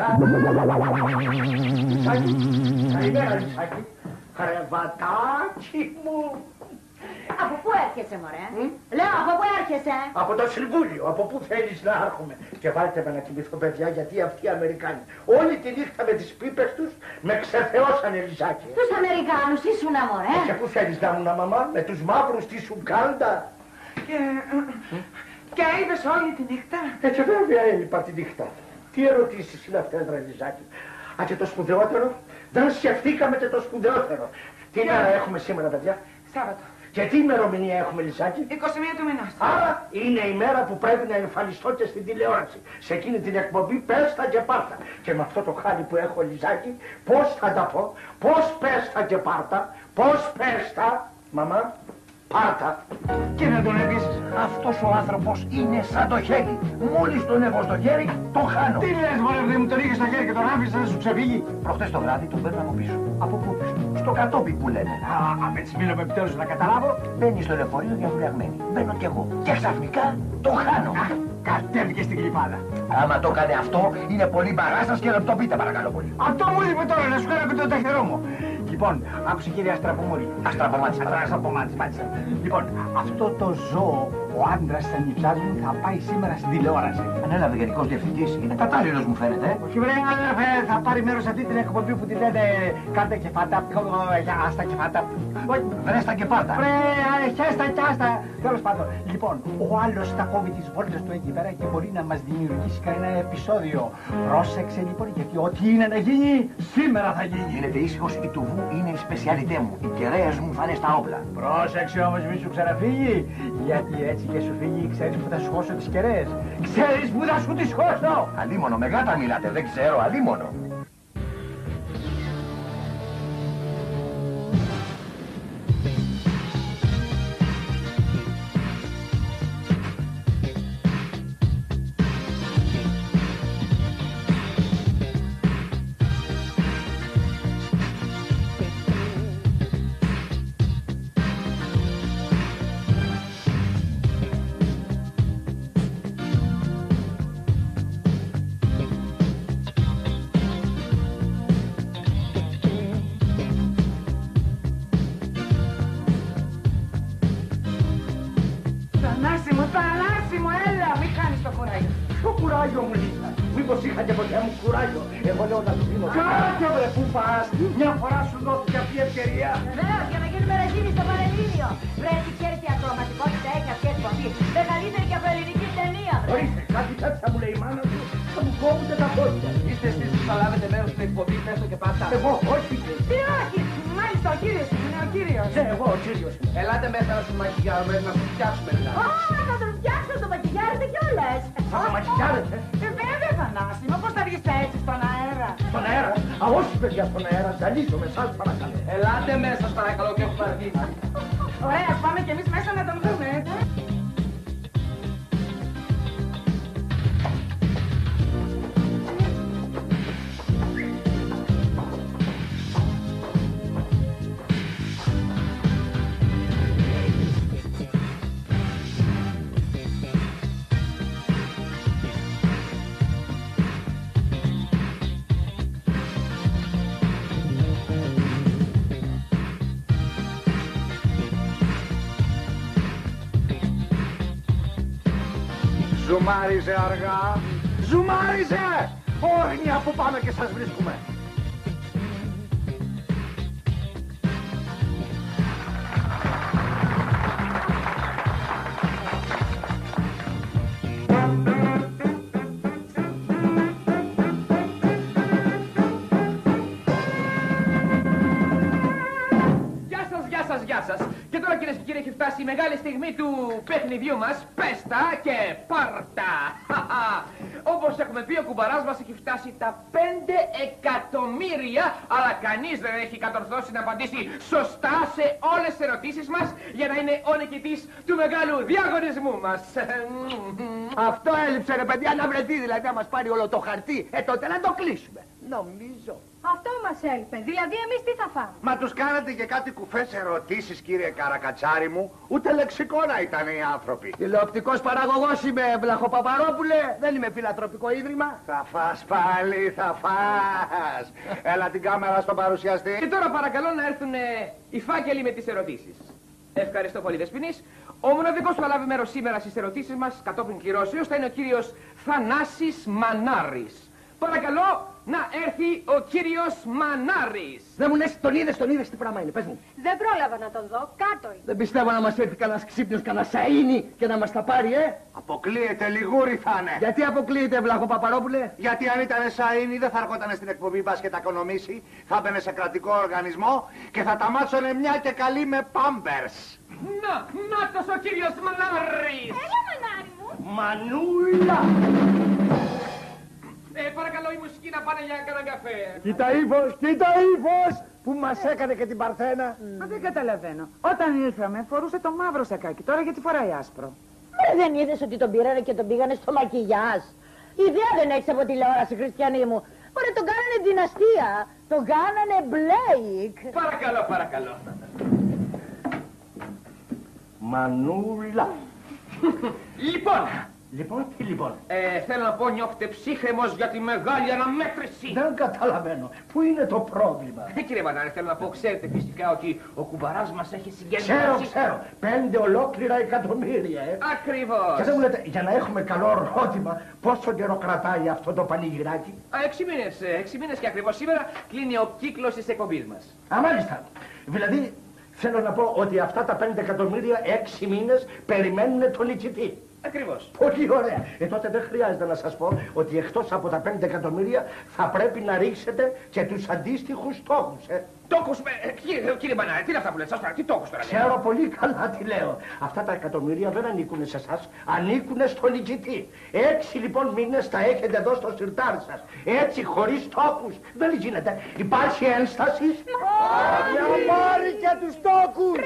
Λιζάκι, καλημέρα Λιζάκι. Χρεβατάκι μου. Από πού έρχεσαι μωρέ? Mm? Λέω, από πού έρχεσαι? Από το Συμβούλιο, από πού θέλεις να έρχομαι? Και βάλτε με να κοιμηθώ παιδιά, γιατί αυτοί οι Αμερικάνοι όλη τη νύχτα με τις πίπες τους με ξεθεώσανε Λιζάκι. Τους Αμερικάνους ήσουν μωρέ? Και πού θέλεις να ήμουν μαμά, με τους μαύρους της Ουγκάντα? Και... και είδες όλη τη νύχτα? Έτσι βέβαια έλειπα τη νύχτα. Τι ερωτήσεις είναι αυτές ρε Λιζάκι? Α, και το σπουδαιότερο, δεν σκεφτήκαμε και το σπουδαιότερο. Τι μέρα έχουμε σήμερα παιδιά? Σάββατο. Και τι ημερομηνία έχουμε Λιζάκι? είκοσι μία του μηνός. Άρα είναι η μέρα που πρέπει να εμφανιστώ και στην τηλεόραση. Σε εκείνη την εκπομπή πέστα και πάρτα. Και με αυτό το χάλι που έχω Λιζάκι, πώς θα τα πω? Πώς πέστα και πάρτα? Πώς πέστα? Μαμά, πάρτα. Και να τον δεις, αυτός ο άνθρωπος είναι σαν το χέρι. Μόλις τον έχω στο χέρι, τον χάνω. Τι λες μωρέ, δεν μου τον είχες στο χέρι και τον άφησες να σου ξεφύγει? Προχτές το βράδυ τον παίρνω από πίσω. Από πού πίσω? Στο κατόπι που λένε. Α, με τις μίλω επιτέλους να καταλάβω. Μπαίνει στο λεωφορείο διαβουλιαγμένη. Μπαίνω κι εγώ. Και ξαφνικά τον χάνω. Α, κατέβηκε στην κλειπάδα. Άμα το έκανε αυτό, είναι πολύ μπαράστας και να το πείτε παρακαλώ πολύ. Αυτό μου είπε τώρα, να σου κάνω και το ταχερό μου. Λοιπόν, άκουσε κύριε Αστραπομούρη. Αστραπομάτισσα. Αστραπομάτισσα. Λοιπόν, αυτό το ζώο, ο Ο άντρας της ανιψάς μου θα πάει σήμερα στην τηλεόραση. Ανέλαβε γενικός διευθυντής. Είναι κατάλληλος μου φαίνεται. Όχι βρε αδερφέ, θα πάρει μέρος σε αυτή την εκπομπή που τη λένε κάντε και φάτα, άστα και φάτα. Βρέστα και πάτα. Βρε, χέστα και άστα. Τέλος πάντων. Λοιπόν, ο άλλος θα κόβει τις βόλτες του εκεί πέρα και μπορεί να μας δημιουργήσει κανένα επεισόδιο. Πρόσεξε λοιπόν, γιατί ό,τι είναι να γίνει, σήμερα θα γίνει. Γίνετε ήσυχος, η τουβού είναι η σπεσιαλιτέ μου. Οι κεραίες μου θα είναι στα όπλα. Πρόσεξε όμως μη σου ξαναφύγει, γιατί έτσι και σου φύγει ξέρεις που θα σου χώσω τις κεραίες. Ξέρεις που θα σου τις χώσω. Αλίμονο, με γάτα μιλάτε, δεν ξέρω, αλίμονο. Μήπως είχα και ποτέ μου κουράγιο. Εγώ λέω να του δίνω. Κάτσε βρε που πας. Μια φορά σου δόθηκε αυτή η ευκαιρία. Βεβαίως, για να γίνουμε ρεζίμοι στο Πανελλήνιο. Βρέτσι, ξέρεις τι ακροματικότητα έχει αυτή η εκπομπή. Μεγαλύτερη και από ελληνική ταινία. Ορίστε, κάτι τέτοια μου λέει η μάνα σου. Θα μου κόβουνε τα πόδια. Είστε εσείς που θα λάβετε μέρος στην εκπομπή, πες το και πάτα. Εγώ, όχι. Τι όχι, μάλιστα ο κύριος είναι ο κύριος. Ναι, εγώ ο κύριος. Ελάτε μέσα να σου μακιγιάρουμε, να σου φτιάξουμε δηλαδή. Ω, θα τον φτιάξω, το μακιγιάρετε κιόλας. Θα το μακιγιάρετε. Ε, βέβαια Θανάσιμο, πώς θα βγεις έτσι στον αέρα. Στον αέρα. Α, όχι παιδιά στον αέρα, ζαλίζομαι, σας παρακαλώ. Ελάτε μέσα παρακαλώ και έχουμε αργήσει. Ωραία, πάμε κι εμείς μέσα να τον δούμε. Ζουμάριζε αργά. Ζουμάριζε! Όρνια που πάμε και σας βρίσκουμε. Γεια σας. Και τώρα κυρίες και κύριοι έχει φτάσει η μεγάλη στιγμή του παιχνιδιού μας. Πέστα και πάρτα. Όπως έχουμε πει ο κουμπαράς μας έχει φτάσει τα πέντε εκατομμύρια, αλλά κανείς δεν έχει κατορθώσει να απαντήσει σωστά σε όλες τις ερωτήσεις μας για να είναι ο νικητής του μεγάλου διαγωνισμού μας. Αυτό έλειψε ρε παιδιά, να βρεθεί δηλαδή να μας πάρει όλο το χαρτί. Ε τότε να το κλείσουμε. Νομίζω. Αυτό μας έλειπε. Δηλαδή εμείς τι θα φάμε. Μα τους κάνατε και κάτι κουφές ερωτήσεις κύριε Καρακατσάρη μου. Ούτε λεξικό να ήταν οι άνθρωποι. Τηλεοπτικός παραγωγός είμαι, Βλαχοπαπαρόπουλε. Δεν είμαι φιλανθρωπικό ίδρυμα. Θα φας πάλι, θα φας. Έλα την κάμερα στον παρουσιαστή. Και τώρα παρακαλώ να έρθουν οι φάκελοι με τις ερωτήσεις. Ευχαριστώ πολύ Δεσποινής. Ο μοναδικός που θα λάβει μέρος σήμερα στις ερωτήσεις μας κατόπιν κυρώσεως θα είναι ο κύριος Θανάσης Μανάρης. Παρακαλώ να έρθει ο κύριος Μανάρης. Δεν μου λες, τον είδες, τον είδες, τι πράγμα είναι, πες μου. Δεν πρόλαβα να τον δω, κάτω είναι. Δεν πιστεύω να μας έρθει κανένας ξύπνιος, κανένας σαΐνι και να μας τα πάρει, ε. Αποκλείεται, λιγούρι θα είναι. Γιατί αποκλείεται, Βλαχοπαπαρόπουλε. Γιατί αν ήταν σαΐνι δεν θα έρχονταν στην εκπομπή μπας και τα οικονομήσει. Θα μπαινε σε κρατικό οργανισμό και θα τα μάτσωνε μια και καλή με πάμπερς. Να, νάτος ο κύριος Μανάρης. Έλα Μανάρη μου. Μανούλα. Ε, παρακαλώ η μουσική να πάνε για κανένα καφέ. Κοίτα ύφος, κοίτα ύφος που μας έκανε και την Παρθένα. Μα δεν καταλαβαίνω. Όταν ήρθαμε φορούσε το μαύρο σακάκι, τώρα γιατί φοράει άσπρο. Ρε, δεν είδες ότι τον πήρανε και τον πήγανε στο μακιγιάζ. Ιδέα δεν έχεις από τηλεόραση, Χριστιανή μου. Ωραία, τον κάνανε δυναστεία. Τον κάνανε Μπλέικ. Παρακαλώ, παρακαλώ. Μανούλα. Λοιπόν, Λοιπόν, τι λοιπόν. Ε, θέλω να πω, νιώχτε ψύχρεμος για τη μεγάλη αναμέτρηση. Δεν καταλαβαίνω. Πού είναι το πρόβλημα. Ε, κύριε Μανάρη, θέλω να πω, ξέρετε φυσικά ότι ο κουμπαράς μας έχει συγκεντρώσει. Ξέρω, ξέρω. Πέντε ολόκληρα εκατομμύρια, ε. Ακριβώς. Και δεν μου λέτε, για να έχουμε καλό ρώτημα, πόσο καιρό κρατάει αυτό το πανηγυράκι. Α, έξι μήνες, έξι μήνες και ακριβώς σήμερα κλείνει ο κύκλος της εκπομπής μας. Α, μάλιστα. Δηλαδή, θέλω να πω ότι αυτά τα πέντε εκατομμύρια έξι μήνες περιμένουν τον νικητή. Ακριβώς. Πολύ ωραία. Ε, τότε δεν χρειάζεται να σας πω ότι εκτός από τα πέντε εκατομμύρια θα πρέπει να ρίξετε και τους αντίστοιχους στόχους, ε. Τόκους με... Ε, κύριε, κύριε Μπανάρη, τι είναι αυτά που λέτε, σας τι τόκους τώρα. Ξέρω πολύ καλά τι λέω. Αυτά τα εκατομμύρια δεν ανήκουν σε εσάς, ανήκουν στον νικητή. Έξι λοιπόν μήνες τα έχετε εδώ στο σιρτάρι σας. Έτσι, χωρίς στόχους. Δεν γίνεται. Υπάρχει ένσταση. Για να πάρει και τους στόχους.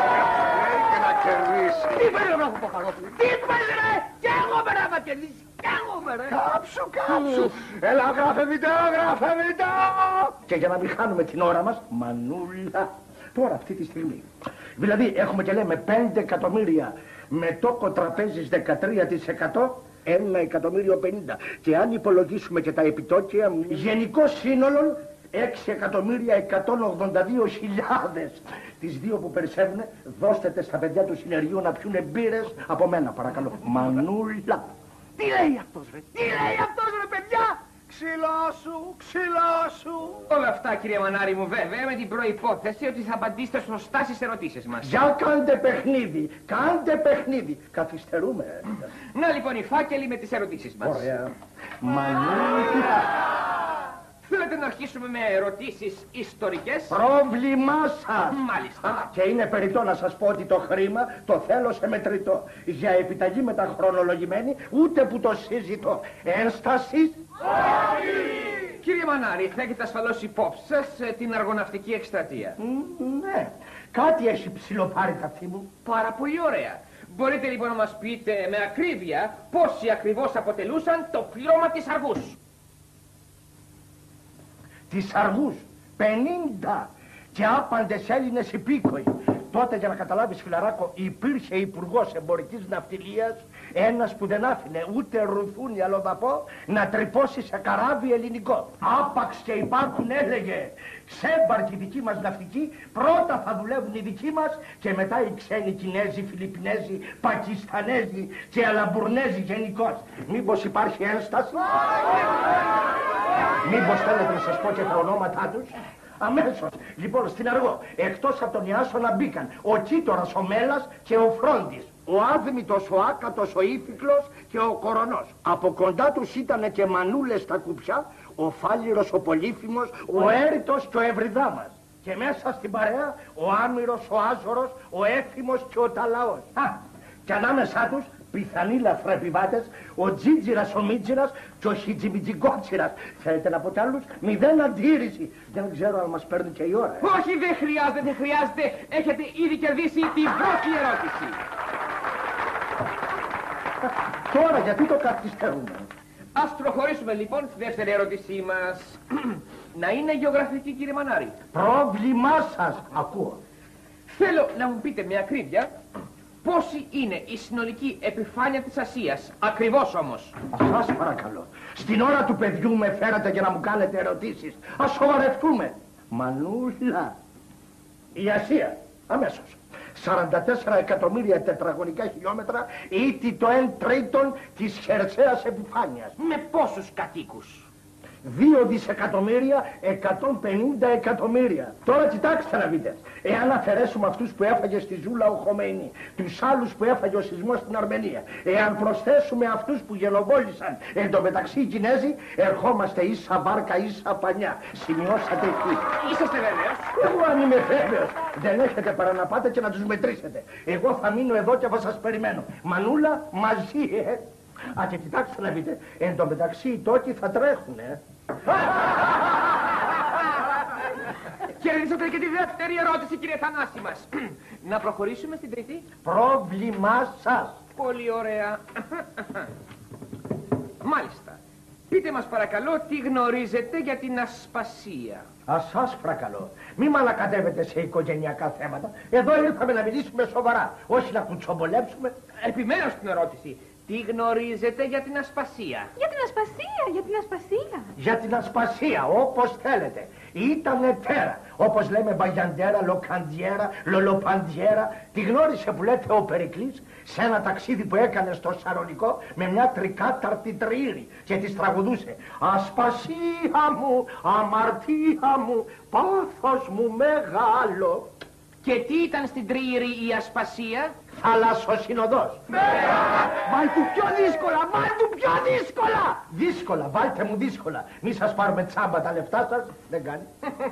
Και να κερδίσει. Τι πρέπει να πω Χαρόπουλο. Τι πρέπει ρε. Κι εγώ πρέπει να κερδίσει. Κι εγώ πρέπει. Κάψου, κάψου. Έλα, γράφε βίντεο, γράφε βίντεο. Και για να μην χάνουμε την ώρα μας, Μανούλα, τώρα αυτή τη στιγμή. Δηλαδή έχουμε και λέμε πέντε εκατομμύρια με τόκο τραπέζις δεκατρία τοις εκατό, ένα εκατομμύριο πενήντα. Και αν υπολογίσουμε και τα επιτόκια, γενικό σύνολο έξι εκατομμύρια εκατόν ογδόντα δύο χιλιάδες. Τις δύο που περισσεύουν, δώστε τε στα παιδιά του συνεργείου να πιούνε μπύρες από μένα, παρακαλώ. Μανούλα. Τι λέει αυτός ρε. Τι λέει αυτός ρε παιδιά. Ξύλο σου, ξύλο σου. Όλα αυτά, κύριε Μανάρη μου, βέβαια, με την προϋπόθεση ότι θα απαντήσετε σωστά στις ερωτήσεις μας. Για κάντε παιχνίδι, κάντε παιχνίδι. Καθυστερούμε. Να λοιπόν οι φάκελοι με τις ερωτήσεις μας. Ωραία. Μανούλα. Θέλετε να αρχίσουμε με ερωτήσεις ιστορικές. Πρόβλημά σας. Μάλιστα. Α, και είναι περιττό να σας πω ότι το χρήμα το θέλω σε μετρητό. Για επιταγή μεταχρονολογημένη, ούτε που το συζητώ. Ένσταση. Όχι! Κύριε Μανάρη, θα έχετε ασφαλώς υπόψη σας την αργοναυτική εκστρατεία. Ναι. Κάτι έχει ψιλοπάρει τα αυτή μου. Πάρα πολύ ωραία. Μπορείτε λοιπόν να μας πείτε με ακρίβεια πόσοι ακριβώς αποτελούσαν το πλήρωμα της Αργούς. Της Αργούς. πενήντα. Και άπαντες Έλληνες υπήκοοι. Τότε, για να καταλάβεις φιλαράκο, υπήρχε υπουργός εμπορικής ναυτιλίας, ένας που δεν άφηνε ούτε ρουθούνι αλλοδαπό να τρυπώσει σε καράβι ελληνικό. Άπαξ και υπάρχουν, έλεγε, ξέμπαρκοι δικοί μας ναυτικοί, πρώτα θα δουλεύουν οι δικοί μας και μετά οι ξένοι Κινέζοι, Φιλιππινέζοι, Πακιστανέζοι και Αλαμπουρνέζοι γενικώς. Μήπως υπάρχει ένσταση? Μήπως θέλετε να σας πω και τα ονόματά τους? Αμέσως. Λοιπόν, στην Αργό, εκτός από τον Ιάσονα μπήκαν ο Κίτορας, ο Μέλας και ο Φρόντις. Ο Άδμητος, ο Άκατος, ο Ήφικλος και ο Κορονός. Από κοντά τους ήταν και μανούλες στα κουπιά, ο Φάλιρος, ο Πολύφημος, ο Έρητος και ο Ευρυδάμας. Και μέσα στην παρέα ο Άμυρος, ο Άζωρος, ο Έφημος και ο Ταλαός. Α, και ανάμεσά τους πιθανοί λαθρεπιβάτες, ο Τζίτζιρας, ο Μίτζιρας και ο Χιτζιμιτζικότσιρας. Θέλετε να πω κι άλλους? Μηδέν αντίρρηση. Δεν ξέρω αν μας παίρνει και η ώρα. Ε. Όχι, δεν χρειάζεται, δεν χρειάζεται. Έχετε ήδη κερδίσει την πρώτη ερώτηση. Τώρα γιατί το καθυστερούμε? Ας προχωρήσουμε λοιπόν στη δεύτερη ερώτησή μας. Να είναι γεωγραφική, κύριε Μανάρη. Πρόβλημά σας. Ακούω. Θέλω να μου πείτε με ακρίβεια πόση είναι η συνολική επιφάνεια της Ασίας. Ακριβώς όμως. Σας παρακαλώ. Στην ώρα του παιδιού με φέρατε για να μου κάνετε ερωτήσεις. Ας σοβαρευτούμε. Μανούλα. Η Ασία. Αμέσως. σαράντα τέσσερα εκατομμύρια τετραγωνικά χιλιόμετρα ήτι το εν τρίτον της χερσαίας επιφάνειας. Με πόσους κατοίκους? Δύο δισεκατομμύρια εκατόν πενήντα εκατομμύρια. Τώρα κοιτάξτε να δείτε. Εάν αφαιρέσουμε αυτούς που έφαγε στη Ζούλα ο Χομεϊνή, τους άλλους που έφαγε ο σεισμός στην Αρμενία, εάν προσθέσουμε αυτούς που γενοβόλησαν εντωμεταξύ οι Κινέζοι, ερχόμαστε ίσα βάρκα ίσα πανιά. Σημειώσατε εκεί. Είσαστε βέβαιος? Εγώ αν είμαι βέβαιος. Δεν έχετε παρά να πάτε και να τους μετρήσετε. Εγώ θα μείνω εδώ και θα σας περιμένω. Μανούλα μαζί, ε. Α, και κοιτάξτε να δείτε, εν τω μεταξύ οι τόκοι θα τρέχουνε. Κερδίσατε και τη δεύτερη ερώτηση, κύριε Θανάση μας. Να προχωρήσουμε στην τρίτη. Πρόβλημά σας. Πολύ ωραία. Μάλιστα. Πείτε μας παρακαλώ τι γνωρίζετε για την Ασπασία. Α, σας παρακαλώ. Μη μ' ανακατεύετε σε οικογενειακά θέματα. Εδώ ήρθαμε να μιλήσουμε σοβαρά, όχι να κουτσομπολέψουμε. Επιμένω στην ερώτηση. Τι γνωρίζετε για την ασπασία? Για την ασπασία, για την ασπασία. Για την ασπασία, όπως θέλετε. Ήτανε τέρα. Όπως λέμε μπαγιαντέρα, λοκαντιέρα, λολοπαντιέρα. Τη γνώρισε που λέτε ο Περικλής σε ένα ταξίδι που έκανε στο Σαρονικό με μια τρικάταρτη τριήρη και της τραγουδούσε. Ασπασία μου, αμαρτία μου, πάθος μου μεγάλο. Και τι ήταν στην τριήρη η ασπασία? Θαλασσοσυνοδός. Βάλ' του πιο δύσκολα, βάλ' του πιο δύσκολα. Δύσκολα, βάλτε μου δύσκολα. Μη σας πάρουμε τσάμπα τα λεφτά σας, δεν κάνει.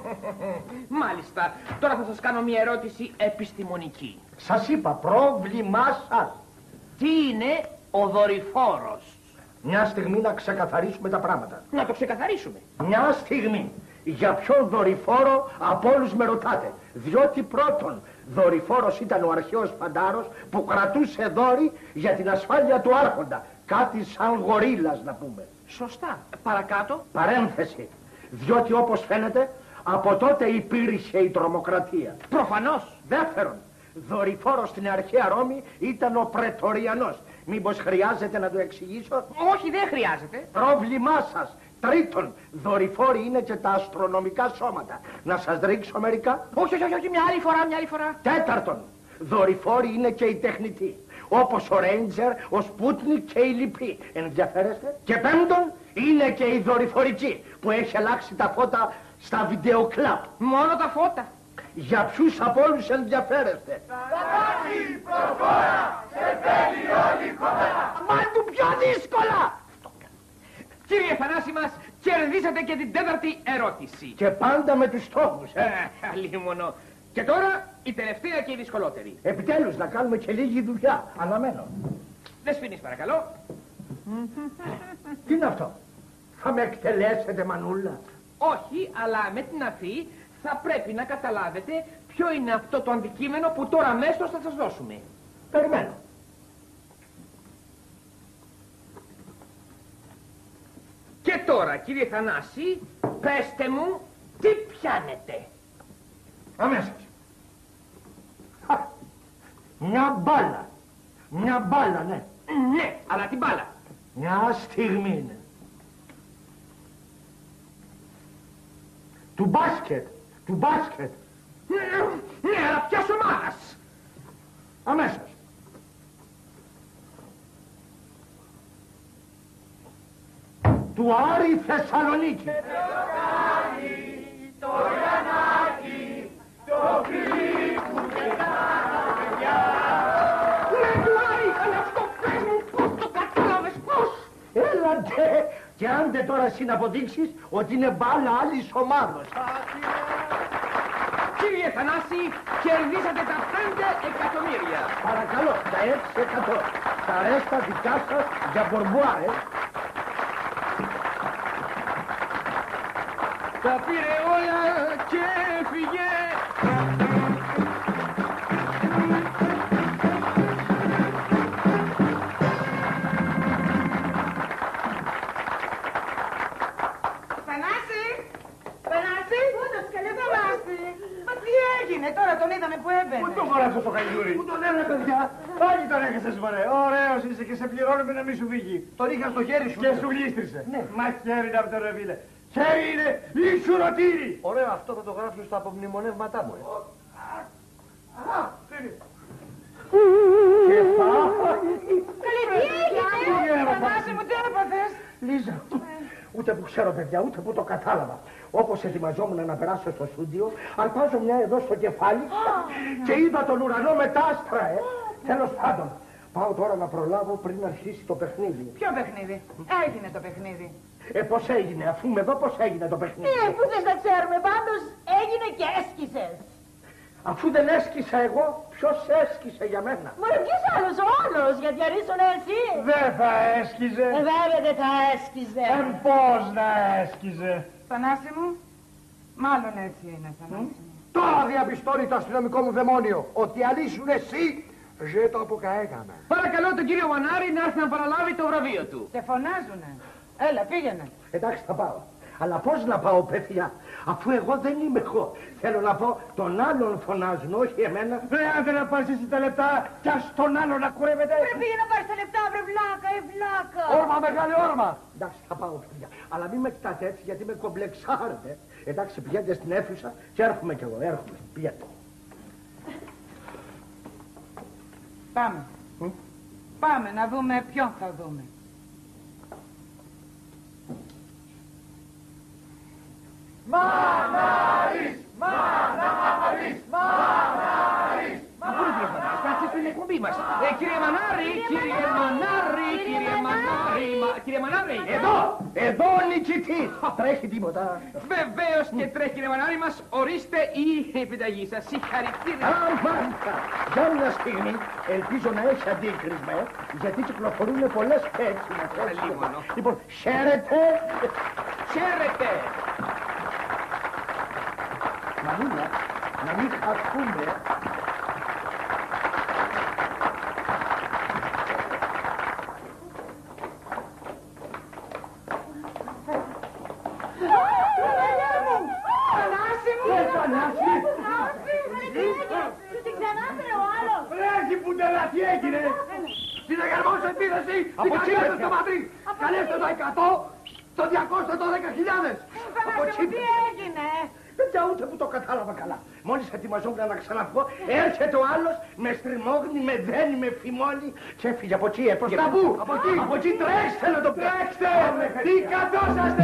Μάλιστα, τώρα θα σας κάνω μια ερώτηση επιστημονική. Σας είπα, πρόβλημά σας. Τι είναι ο δορυφόρος? Μια στιγμή να ξεκαθαρίσουμε τα πράγματα. Να το ξεκαθαρίσουμε. Μια στιγμή. Για ποιον δορυφόρο από όλους με ρωτάτε. Διότι πρώτον, δορυφόρος ήταν ο αρχαίος φαντάρος που κρατούσε δόρυ για την ασφάλεια του άρχοντα. Κάτι σαν γορίλας να πούμε. Σωστά. Παρακάτω. Παρένθεση. Διότι όπως φαίνεται από τότε υπήρχε η τρομοκρατία. Προφανώς. Δεύτερον, δορυφόρος στην αρχαία Ρώμη ήταν ο Πρετοριανός. Μήπως χρειάζεται να το εξηγήσω? Όχι, δεν χρειάζεται. Πρόβλημά σας. Τρίτον, δορυφόροι είναι και τα αστρονομικά σώματα. Να σας ρίξω μερικά? Όχι, όχι, όχι, μια άλλη φορά, μια άλλη φορά. Τέταρτον, δορυφόροι είναι και οι τεχνητοί. Όπως ο Ρέιντζερ, ο Σπούτνικ και οι λοιποί. Ενδιαφέρεστε? Και πέμπτον, είναι και οι δορυφορικοί που έχει αλλάξει τα φώτα στα βιντεοκλαπ. Μόνο τα φώτα. Για ποιους από όλους ενδιαφέρεστε? Θα πάρει προφόρα, σε θέλει όλη χώρα. Μα του πιο δύσκολα! Κύριε Θανάση μας, κερδίσατε και την τέταρτη ερώτηση. Και πάντα με τους στόχους, ε. ε Αλίμονο. Και τώρα η τελευταία και η δυσκολότερη. Επιτέλους να κάνουμε και λίγη δουλειά. Αναμένω. Δεσποινής παρακαλώ. Τι είναι αυτό? Θα με εκτελέσετε, μανούλα? Όχι, αλλά με την αφή θα πρέπει να καταλάβετε ποιο είναι αυτό το αντικείμενο που τώρα αμέσως θα σας δώσουμε. Περιμένω. Και τώρα, κύριε Θανάση, πέστε μου τι πιάνετε. Αμέσως. Α, μια μπάλα. Μια μπάλα, ναι. Ναι, αλλά την μπάλα. Μια στιγμή είναι. Του μπάσκετ. Του μπάσκετ. Ναι, αλλά ποιας ομάδας? Αμέσως. Του Άρη Θεσσαλονίκη. Το κάνει, το Γιαννάκη, το κρύβει που πετάνα παιδιά. Ναι, του Άρη, αλλά αυτό πες μου πώς το κατάλαβες, πώς? Έλατε και άντε τώρα εσύ να αποδείξεις ότι είναι μπάλα άλλης ομάδος. Κύριε Θανάση, κερδίσατε τα πέντε εκατομμύρια. Παρακαλώ, τα έξι εκατό. Τα ρέστα δικά σας για μπορμπουά, ε. Τα πήρε όλα και έφυγε. Θανάση! Θανάση! Πού καλέ Θανάση! Μα τι έγινε τώρα, τον είδαμε που έμπαινε. Πού το φορά αυτό το χαϊδούρι? Πού τον έβρε παιδιά? Πάλι τον έχασες μωρέ. Ωραίος είσαι και σε πληρώνουμε να μην σου φύγει. Τον είχα στο χέρι σου. Και σου γλίστρισε. Ναι. Μα χέρι είναι από το ρεβίλε. Χέρι είναι ή σουρωτήρι. Ωραίο, αυτό θα το γράψω στα απομνημονεύματά μου. Καλή τι έγινε! Θανάση μου τι έπαθες? Λίζα, ούτε που ξέρω παιδιά, ούτε που το κατάλαβα. Όπως ετοιμαζόμουν να περάσω στο στούντιο, αρπάζω μια εδώ στο κεφάλι και είδα τον ουρανό με τα άστρα, ε. Τέλος πάντων, πάω τώρα να προλάβω πριν αρχίσει το παιχνίδι. Ποιο παιχνίδι? Έγινε το παιχνίδι. Ε, πώς έγινε, αφού με εδώ πώς έγινε το παιχνίδι? Ε, πού θες να ξέρουμε, πάντως έγινε και έσκησες. Αφού δεν έσκησα εγώ, ποιος έσκησε για μένα? Μωρέ, ποιος άλλος, ο άλλος, γιατί αρίσονα εσύ. Δεν θα έσκιζε. Ε, βέβαια δεν θα έσκιζε. Ε, πώς να έσκιζε. Θανάση μου, μάλλον έτσι είναι, Θανάση μου. Τώρα διαπιστώνει το αστυνομικό μου δαιμόνιο ότι αλήσουν εσύ, ζήτω από καέγαμε. Παρακαλώ τον κύριο Μανάρη να έρθει να παραλάβει το βραβείο του. Σε φωνάζουνε. Έλα, πήγαινε. Εντάξει, θα πάω. Αλλά πώς να πάω, παιδιά, αφού εγώ δεν είμαι εγώ. Θέλω να πω, τον άλλον φωνάζουν, όχι εμένα. Βρε, αν δεν να πάρεις εσύ τα λεπτά, κι ας τον άλλον να κουρεύεται. Πρέπει να πάρεις τα λεπτά, βρε βλάκα, ε βλάκα. Όρμα, μεγάλη όρμα. Εντάξει, θα πάω, παιδιά. Αλλά μην με κοιτάτε έτσι, γιατί με κομπλεξάρετε. Εντάξει, πηγαίνετε στην αίθουσα και έρχομαι κι εγώ, έρχομαι. Πηγαίνετε. Πάμε. Mm? Πάμε να δούμε ποιον θα δούμε. Μανάρης! Μανάρης! Μανάρης! Πού είναι ο Μανάρης, κάτσε στην εκπομπή μας. Ε, κύριε Μανάρη, κύριε Μανάρη, κύριε Μανάρη, κύριε Μανάρη. Εδώ, εδώ ο νικητής. Τρέχει τίποτα. Βεβαίως και τρέχει, κύριε Μανάρη μας. Ορίστε η επιταγή σας. Συγχαρητήρια. Αμάντα. Για μια στιγμή, ελπίζω να έχει αντίκρισμα, ε, γιατί κυκλοφορούν πολλές πέτσινες. Λοιπόν, χαίρετε. Χαίρετε. Μανούλα, να μην χαθούμε. Θανάση μου! Θανάση! Την ξανάφερε ο άλλος! Βρέχει που τελαθή έγινε! Συναγερμός επίθεση! Από Την καλέστε στο Μαδρί! Καλέστε το εκατό, το διακόσια, το δέκα χιλιάδες! Θανάση μου, τι έγινε! Παιδιά, ούτε που το κατάλαβα καλά. Μόλις ετοιμαζόμουν να ξαναβγώ, έρχεται ο άλλος, με στριμώχνει, με δένει, με φημώνει και έφυγε από εκεί, έφυγε. Προς τα πού? Από εκεί, από εκεί τρέξτε να το Τρέξτε! Τι κατώσαστε!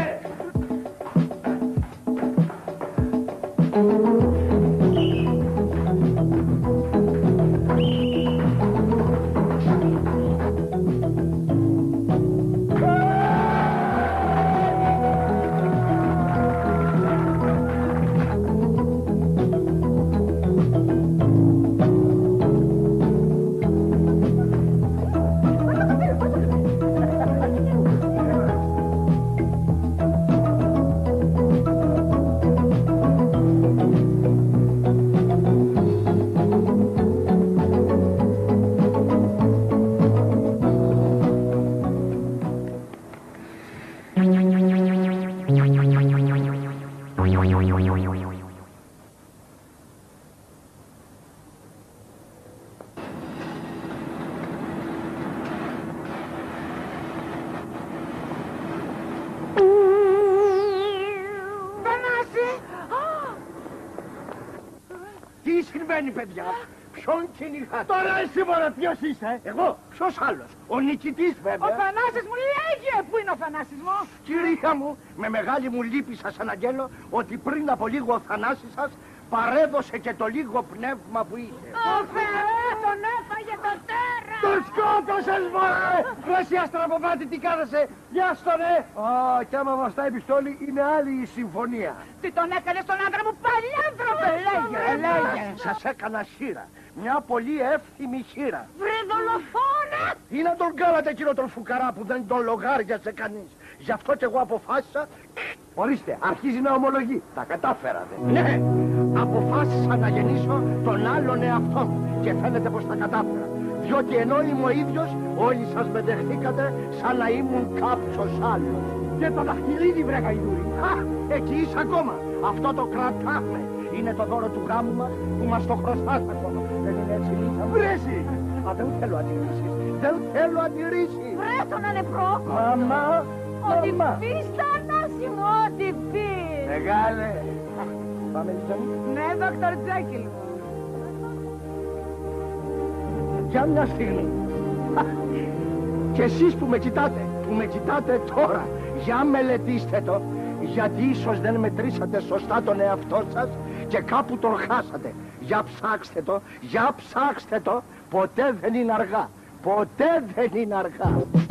Τι συμβαίνει, παιδιά, ποιον κυνηγάτε? Τώρα εσύ μωρέ, ποιος είσαι? Εγώ, ποιος άλλος, ο νικητής βέβαια. Ο Θανάσης μου λέγε! Πού είναι ο Θανάσης μου? Κυρία μου, με μεγάλη μου λύπη σας αναγγέλω ότι πριν από λίγο ο Θανάσης σας παρέδωσε και το λίγο πνεύμα που είχε. Ο Θεός τον έφαγε το τέρα! Τον σκότωσες μωρέ! Ρε εσύ αστραποβάτη, τι κάθεσαι? Γεια στο ρε! Α, κι άμα βαστάει πιστόλι είναι άλλη η συμφωνία. Τι τον έκανε στον άντρα μου, παλιάνθρωπε! Λέγε, λέγε! Σας έκανα χείρα, μια πολύ εύθυμη χείρα. Βρε δολοφόνα! Ή να τον κάνατε εκείνο τον φουκαρά που δεν τον λογάριασε κανείς. Γι' αυτό και εγώ αποφάσισα. Ορίστε, αρχίζει να ομολογεί. Τα κατάφερατε. Ναι, αποφάσισα να γεννήσω τον άλλον εαυτό μου και φαίνεται πως τα κατάφερα. Διότι ενώ είμαι ο ίδιος, όλοι σας με δεχτήκατε σαν να ήμουν κάποιος άλλος. Και το δαχτυλίδι βρε γαϊδούρι. Α, εκεί είσαι ακόμα. Αυτό το κρατάμε. Είναι το δώρο του γάμου μας που μας το χρωστάς ακόμα. Δεν είναι έτσι, Λίζα? Βρέσει! Α, δεν θέλω αντιρρήσεις. Δεν θέλω αντιρρήσεις. Βρε τον ανεπρό! Μαμά, Ό,τι μαμά. πεις, Θανάση μου, ό,τι πεις! Μεγάλε. Πάμε, Λίζα μου. Ναι, δόκτωρ Τζέκιλ μου. Για μια στιγμή. Και εσείς που με κοιτάτε, που με κοιτάτε τώρα, για μελετήστε το, γιατί ίσως δεν μετρήσατε σωστά τον εαυτό σας και κάπου τον χάσατε. Για ψάξτε το, για ψάξτε το, ποτέ δεν είναι αργά. Ποτέ δεν είναι αργά.